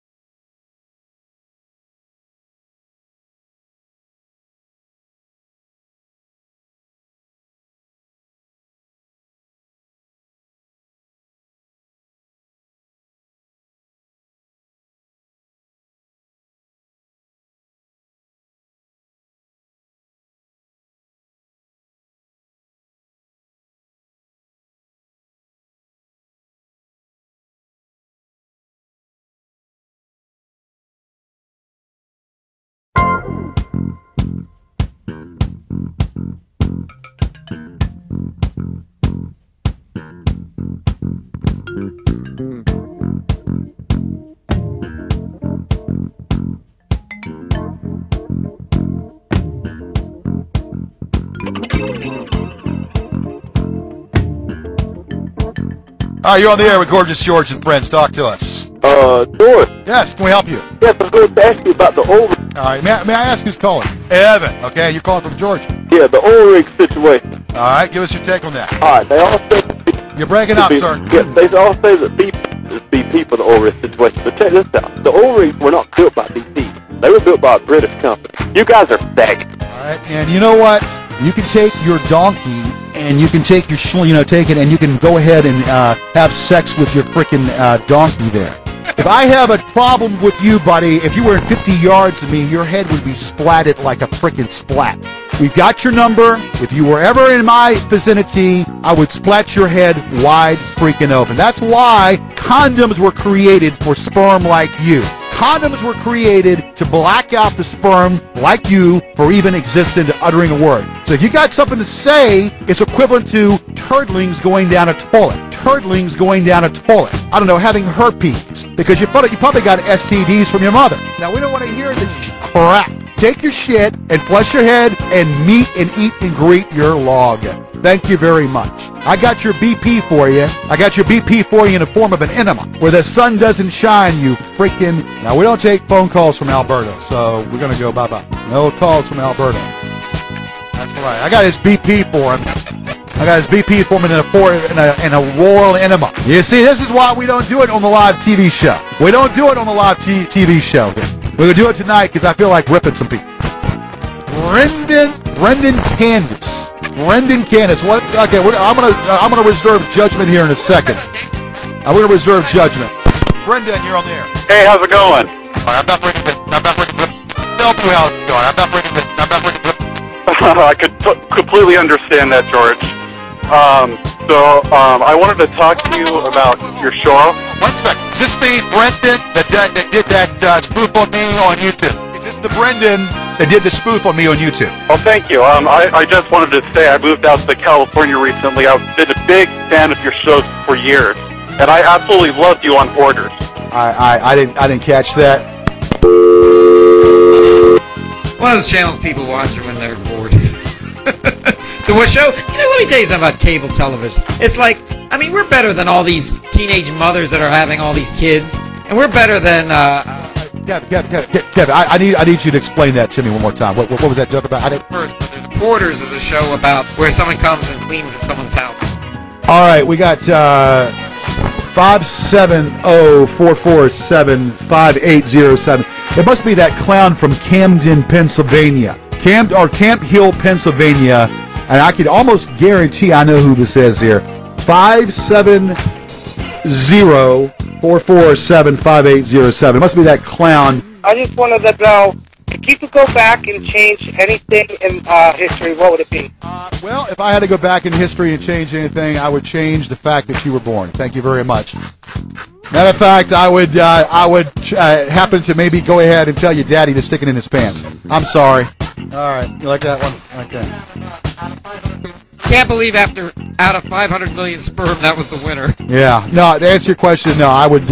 [SPEAKER 17] You're on the air with Gorgeous George and friends. Talk to us.
[SPEAKER 18] George.
[SPEAKER 17] Yes, can we help you?
[SPEAKER 18] Yes, I'm going to ask you about the oil rig.
[SPEAKER 17] All right, may I ask who's calling? Evan, okay, you're calling from Georgia.
[SPEAKER 18] Yeah, the oil rig situation.
[SPEAKER 17] All right, give us your take on that.
[SPEAKER 18] All right, they all say...
[SPEAKER 17] You're breaking up, sir.
[SPEAKER 18] Yeah, they all say that BP for the oil rig situation. But check this out. The oil rigs were not built by BP. They were built by a British company. You guys are faggots.
[SPEAKER 17] All right, and you know what? You can take your donkey and you can take your, take it and you can go ahead and have sex with your frickin' donkey there. If I have a problem with you, buddy, if you were 50 yards of me, your head would be splatted like a frickin' splat. We've got your number. If you were ever in my vicinity, I would splat your head wide freaking open. That's why condoms were created for sperm like you. Condoms were created to black out the sperm like you for even existing to uttering a word. So if you got something to say, it's equivalent to turdlings going down a toilet. Turdlings going down a toilet. I don't know, having herpes. Because you probably got STDs from your mother. Now, we don't want to hear this crap. Take your shit and flush your head and meet and eat and greet your log. Thank you very much. I got your BP for you. I got your BP for you in the form of an enema. Where the sun doesn't shine, you freaking... Now, we don't take phone calls from Alberta, so we're going to go bye-bye. No calls from Alberta. That's right. I got his BP for him. I got his BP for him in a royal enema. You see, this is why we don't do it on the live TV show. We don't do it on the live TV show. We're going to do it tonight because I feel like ripping some people. Brendan Candace. What? Okay, I'm gonna reserve judgment here in a second. I'm gonna reserve judgment. Brendan, you're on the air.
[SPEAKER 18] Hey, how's it going?
[SPEAKER 17] I'm not ready to. Tell me how it's going. I'm not ready to.
[SPEAKER 18] I could completely understand that, George. I wanted to talk to you about your show.
[SPEAKER 17] One second. Is this the Brendan that did that spoof on me on YouTube? Is this the Brendan that did the spoof on me on YouTube?
[SPEAKER 18] Oh, thank you. I just wanted to say I moved out to California recently. I've been a big fan of your shows for years, and I absolutely loved you on Hoarders.
[SPEAKER 17] I didn't catch that.
[SPEAKER 6] One of those channels people watch when they're bored. The what show? You know, let me tell you something about cable television. It's like, I mean, we're better than all these teenage mothers that are having all these kids, and we're better than.
[SPEAKER 17] Kevin, I need you to explain that to me one more time. What was that joke about?
[SPEAKER 6] Hoarders is a show about where someone comes and cleans someone's house.
[SPEAKER 17] All right, we got 570-447-5807. It must be that clown from Camden, Pennsylvania. Camp Hill, Pennsylvania. And I could almost guarantee I know who this is here. 570-447-5807. It must be that clown.
[SPEAKER 19] I just wanted to know, if you could go back and change anything in history, what would it be?
[SPEAKER 17] Well, if I had to go back in history and change anything, I would change the fact that you were born. Thank you very much. Matter of fact, I would happen to maybe go ahead and tell your daddy to stick it in his pants. I'm sorry. All right, you like that one? Okay.
[SPEAKER 6] Can't believe out of 500 million sperm, that was the winner.
[SPEAKER 17] Yeah. No, to answer your question, no. I would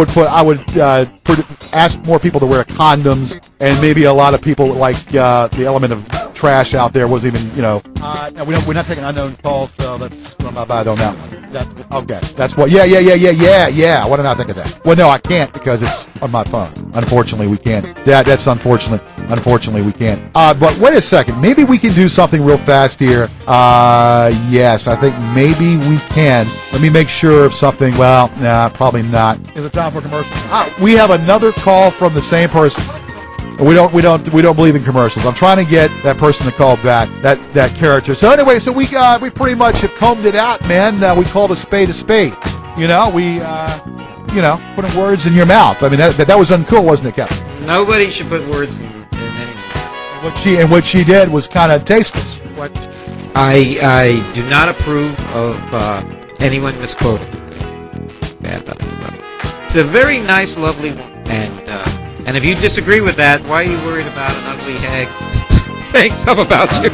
[SPEAKER 17] ask more people to wear condoms, and maybe a lot of people like the element of trash out there was even, no, we're not taking unknown calls, so let's run my bad on that one. Okay. That's what. Yeah. Why didn't I think of that? Well, no, I can't because it's on my phone. Unfortunately, we can't. That's unfortunate. Unfortunately, we can't. But wait a second. Maybe we can do something real fast here. Yes, I think maybe we can. Let me make sure of something. Well, nah, probably not. Is it time for commercial? We have another call from the same person. We don't believe in commercials. I'm trying to get that person to call back, that character. So anyway, so we pretty much have combed it out, man. We called a spade a spade. We putting words in your mouth. I mean, that was uncool, wasn't it, Captain?
[SPEAKER 6] Nobody should put words in anything.
[SPEAKER 17] What she did was kind of tasteless. What?
[SPEAKER 6] I do not approve of anyone misquoting. She's a very nice, lovely woman, and if you disagree with that, why are you worried about an ugly hag saying something about you?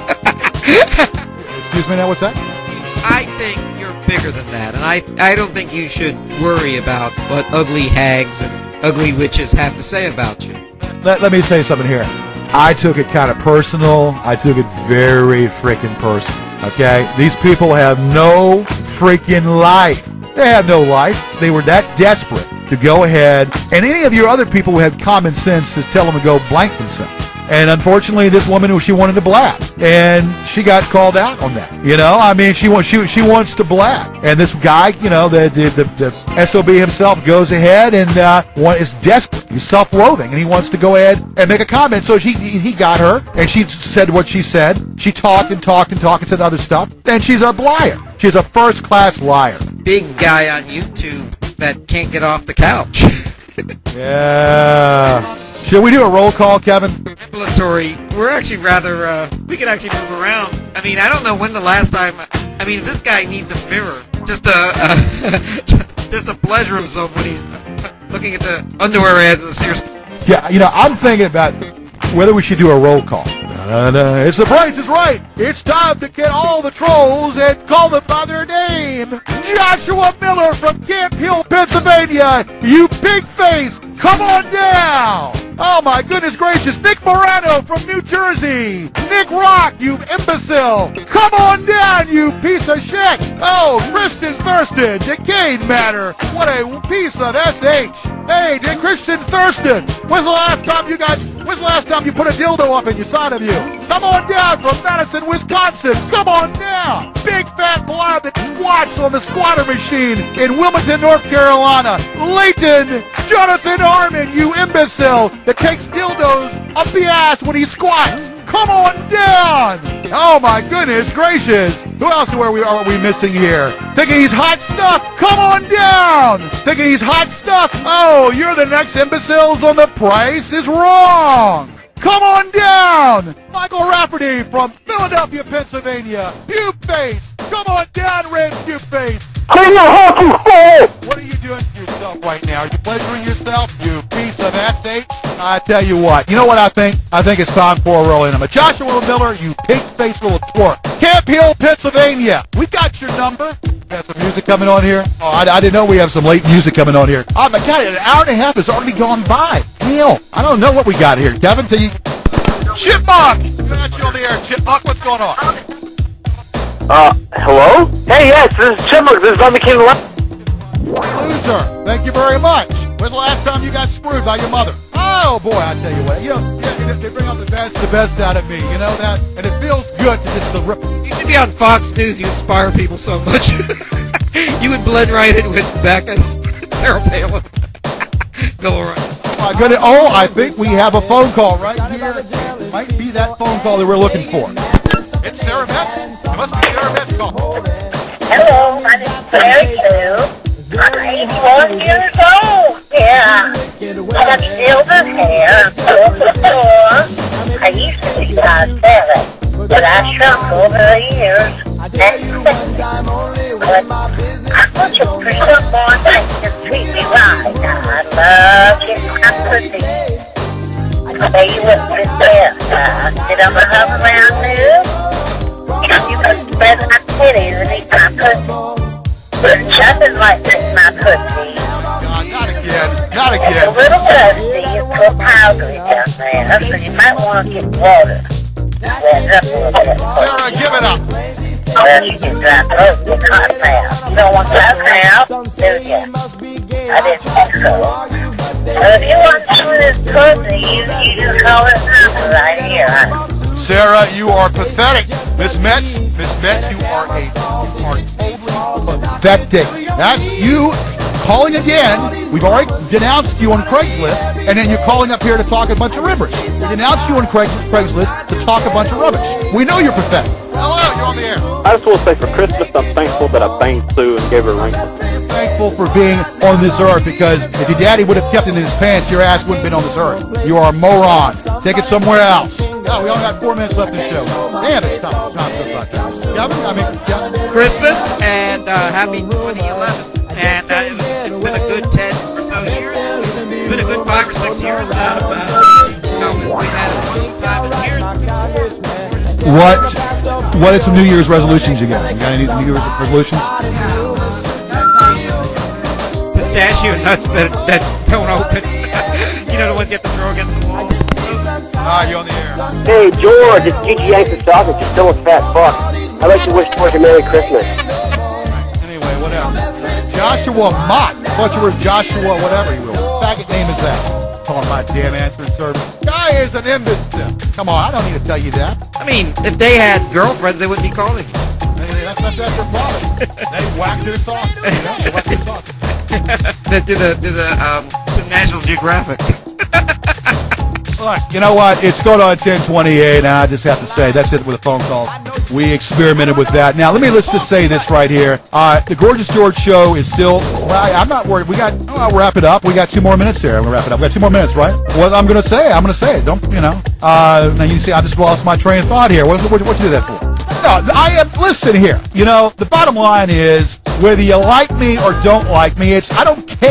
[SPEAKER 17] Excuse me now, what's that?
[SPEAKER 6] I think you're bigger than that, and I don't think you should worry about what ugly hags and ugly witches have to say about you.
[SPEAKER 17] Let me say something here. I took it kind of personal. I took it very freaking personal, okay? These people have no freaking life. They have no life. They were that desperate to go ahead, and any of your other people who had common sense to tell them to go blank themselves. And unfortunately, this woman, she wanted to blab, and she got called out on that. I mean, she wants to blab, and this guy, the SOB himself goes ahead and is desperate. He's self-loathing, and he wants to go ahead and make a comment. So he got her, and she said what she said. She talked and said other stuff, and she's a liar. She's a first-class liar.
[SPEAKER 6] Big guy on YouTube that can't get off the couch.
[SPEAKER 17] Yeah. Should we do a roll call, Kevin?
[SPEAKER 6] Ambulatory. We're actually rather, we can actually move around. I mean, I don't know when the last time, if this guy needs a mirror, just to pleasure himself when he's looking at the underwear ads in the Sears.
[SPEAKER 17] Yeah, you know, I'm thinking about whether we should do a roll call. It's The Price is Right. It's time to get all the trolls and call them by their name. Joshua Miller from Camp Hill, Pennsylvania. You big face, come on down. Oh my goodness gracious. Nick Morano from New Jersey. Nick Rock, you imbecile. Come on down, you piece of shit. Oh, Kristen Thurston, Decayed Matter. What a piece of SH. Hey, Christian Thurston. When's the last time you put a dildo up in your side of you? Come on down from Madison, Wisconsin. Come on down. Big fat blob that squats on the squatter machine in Wilmington, North Carolina. Leighton, Jonathan Armin, you imbecile that takes dildos up the ass when he squats. Come on down. Oh my goodness gracious. Who else are we missing here? Thinking he's hot stuff. Come on down. Thinking he's hot stuff. Oh, you're the next imbeciles on The Price is Wrong. Come on down! Michael Rafferty from Philadelphia, Pennsylvania. Puke face! Come on down, Red Puke face!
[SPEAKER 15] Clean your hockey stick!
[SPEAKER 17] What are you doing to yourself right now? Are you pleasuring yourself, you piece of SH? I tell you what. You know what I think? I think it's time for a roll in. Joshua Miller, you pink-faced little twerp. Camp Hill, Pennsylvania. We got your number. Got some music coming on here. Oh, I didn't know we have some late music coming on here. Oh my God, an hour and a half has already gone by. Hell, I don't know what we got here. Kevin, tell you. Chipmunk! Got you on the air, Chipmunk. What's going on?
[SPEAKER 19] Hello? Hey, yes, this is Chipmunk. This is on the King of
[SPEAKER 17] Loser. Thank you very much. When's the last time you got screwed by your mother? Oh boy, I tell you what. You know, they bring out the best out of me. You know that, and it feels good to just rip.
[SPEAKER 6] You should be on Fox News. You inspire people so much. You would blend right in with Becca, Sarah Palin, Bill O'Reilly.
[SPEAKER 17] Oh my goodness! Oh, I think we have a phone call right here. It might be that phone call that we're looking for. It's Sarah Metz. It must be Sarah Metz call.
[SPEAKER 20] Hello, my name is Mary Sue. I'm 81 years old. Yeah. I got silver hair, 4'4". I used to be 5'7", but I shrunk over the years. But I'm looking for someone that can treat me right. I love getting my pussy. I bet you wouldn't pretend. Sit on my hub around too. You must spread my titties and eat my pussy. There's nothing like eating my pussy.
[SPEAKER 17] Not again. Not again.
[SPEAKER 20] It's a little dusty. It's put powdery down there, so you might want to get water. Wet up a little bit.
[SPEAKER 17] Sarah, give it up.
[SPEAKER 20] Well, you can dry throat with cotton now. You don't want that now, do you? I didn't think so. So if you want some of this pussy, you just call it number right here, honey.
[SPEAKER 17] Sarah, you are pathetic. Miss Metz, you are totally pathetic. That's you calling again. We've already denounced you on Craigslist, and then you're calling up here to talk a bunch of rubbish. We denounced you on Craigslist to talk a bunch of rubbish. We know you're pathetic. Hello, you're on the air.
[SPEAKER 18] I just want to say for Christmas, I'm thankful that I banged Sue and gave her a ring.
[SPEAKER 17] Thankful for being on this earth, because if your daddy would have kept it in his pants, your ass wouldn't have been on this earth. You are a moron. Take it somewhere else. Yeah, we only got 4 minutes left in the show. Damn it, time goes by fast.
[SPEAKER 6] Christmas and happy 2011. And it's been a good 10 or so years. It's been a good 5 or 6 years. We've had a wonderful time in here.
[SPEAKER 17] What are some New Year's resolutions you got? You got any New Year's resolutions?
[SPEAKER 6] Pistachio nuts that don't open. You know, the ones you have to throw against the wall.
[SPEAKER 17] You're on the air.
[SPEAKER 19] Hey, George, it's GG GETS PWNED. You're still a fat fuck. I'd like to wish George a Merry Christmas.
[SPEAKER 17] Anyway, whatever. Joshua Mott. I thought you were Joshua whatever you were. What faggot name is that? Calling my damn answering service. Guy is an imbecile. Come on, I don't need to tell you that.
[SPEAKER 6] I mean, if they had girlfriends, they wouldn't be calling.
[SPEAKER 17] That's their problem. They whack their sauce. They whack their sauce.
[SPEAKER 6] They do the National Geographic.
[SPEAKER 17] Look, you know what? It's going on 10:28, and I just have to say, that's it with the phone calls. We experimented with that. Now, let's just say this right here. The Gorgeous George show is still, I'm not worried. I'll wrap it up. We got 2 more minutes here. I'm going to wrap it up. We got 2 more minutes, right? What I'm going to say it. Don't, now you see, I just lost my train of thought here. What you do that for? No, listen here. The bottom line is, whether you like me or don't like me, I don't care,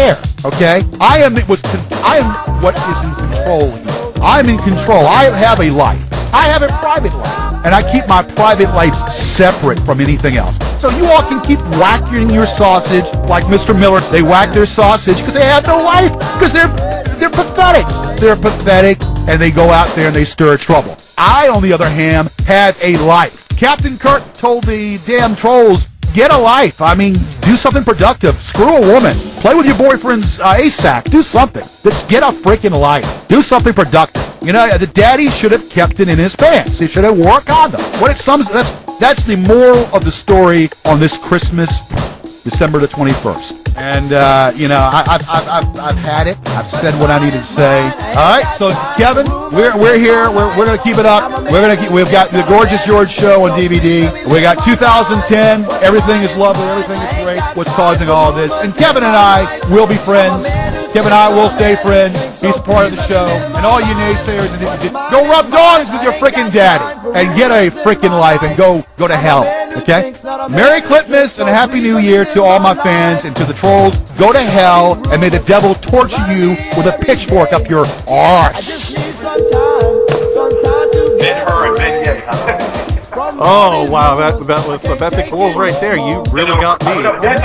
[SPEAKER 17] Okay? I am what is in control of you. I'm in control. I have a life. I have a private life. And I keep my private life separate from anything else. So you all can keep whacking your sausage like Mr. Miller. They whack their sausage because they have no life. Because they're pathetic. They're pathetic, and they go out there and they stir trouble. I, on the other hand, have a life. Captain Kirk told the damn trolls, get a life. I mean, do something productive. Screw a woman. Play with your boyfriend's ASAC. Do something. Just get a freaking life. Do something productive. You know, the daddy should have kept it in his pants. He should have wore a condom. What it sums, that's the moral of the story on this Christmas, December the 21st. And you know, I've had it. I've said what I needed to say. All right, so Kevin, we're here. We're gonna keep it up. We've got the Gorgeous George show on DVD. We got 2010. Everything is lovely. Everything is great. What's causing all this? And Kevin and I will be friends. Kevin and I will stay friends. He's a part of the show. And all you naysayers, go rub dogs with your freaking daddy and get a freaking life and go to hell. Okay? Merry Christmas and a Happy New Year to all my fans and to the trolls. Go to hell and may the devil torture you with a pitchfork up your arse.
[SPEAKER 9] Oh wow, that was about the goals right there. You really got me.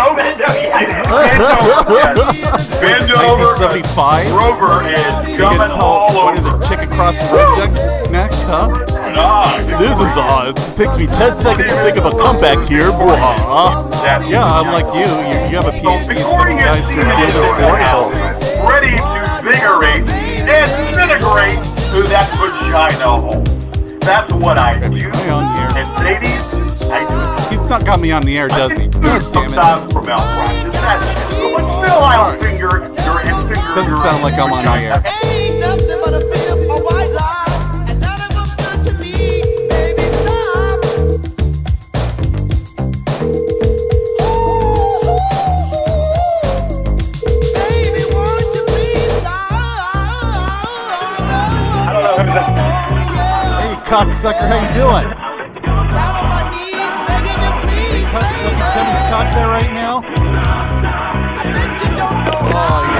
[SPEAKER 9] 1975.
[SPEAKER 2] Rover is coming all over.
[SPEAKER 9] What is it? Chick across the road next, huh? This is odd. It takes me 10 seconds to think of a comeback here. Yeah, unlike you have a PhD in something nice to deal with.
[SPEAKER 2] Ready to vigorate and disintegrate through that vagina hole. That's what I do. And ladies, I do.
[SPEAKER 9] He's not got me on the air, does he? God damn it.
[SPEAKER 2] Sometimes for malpractice. That's it. But still, I'll finger your finger.
[SPEAKER 9] Doesn't sound like I'm on the air.
[SPEAKER 15] Ain't nothing but a pimp, a white lie, and none of them good to me. Baby, stop. Baby, won't you please stop?
[SPEAKER 2] I don't know who that is.
[SPEAKER 9] Cocksucker, how you doing? Hey, cocksucker, Kevin's cock there right now? Oh,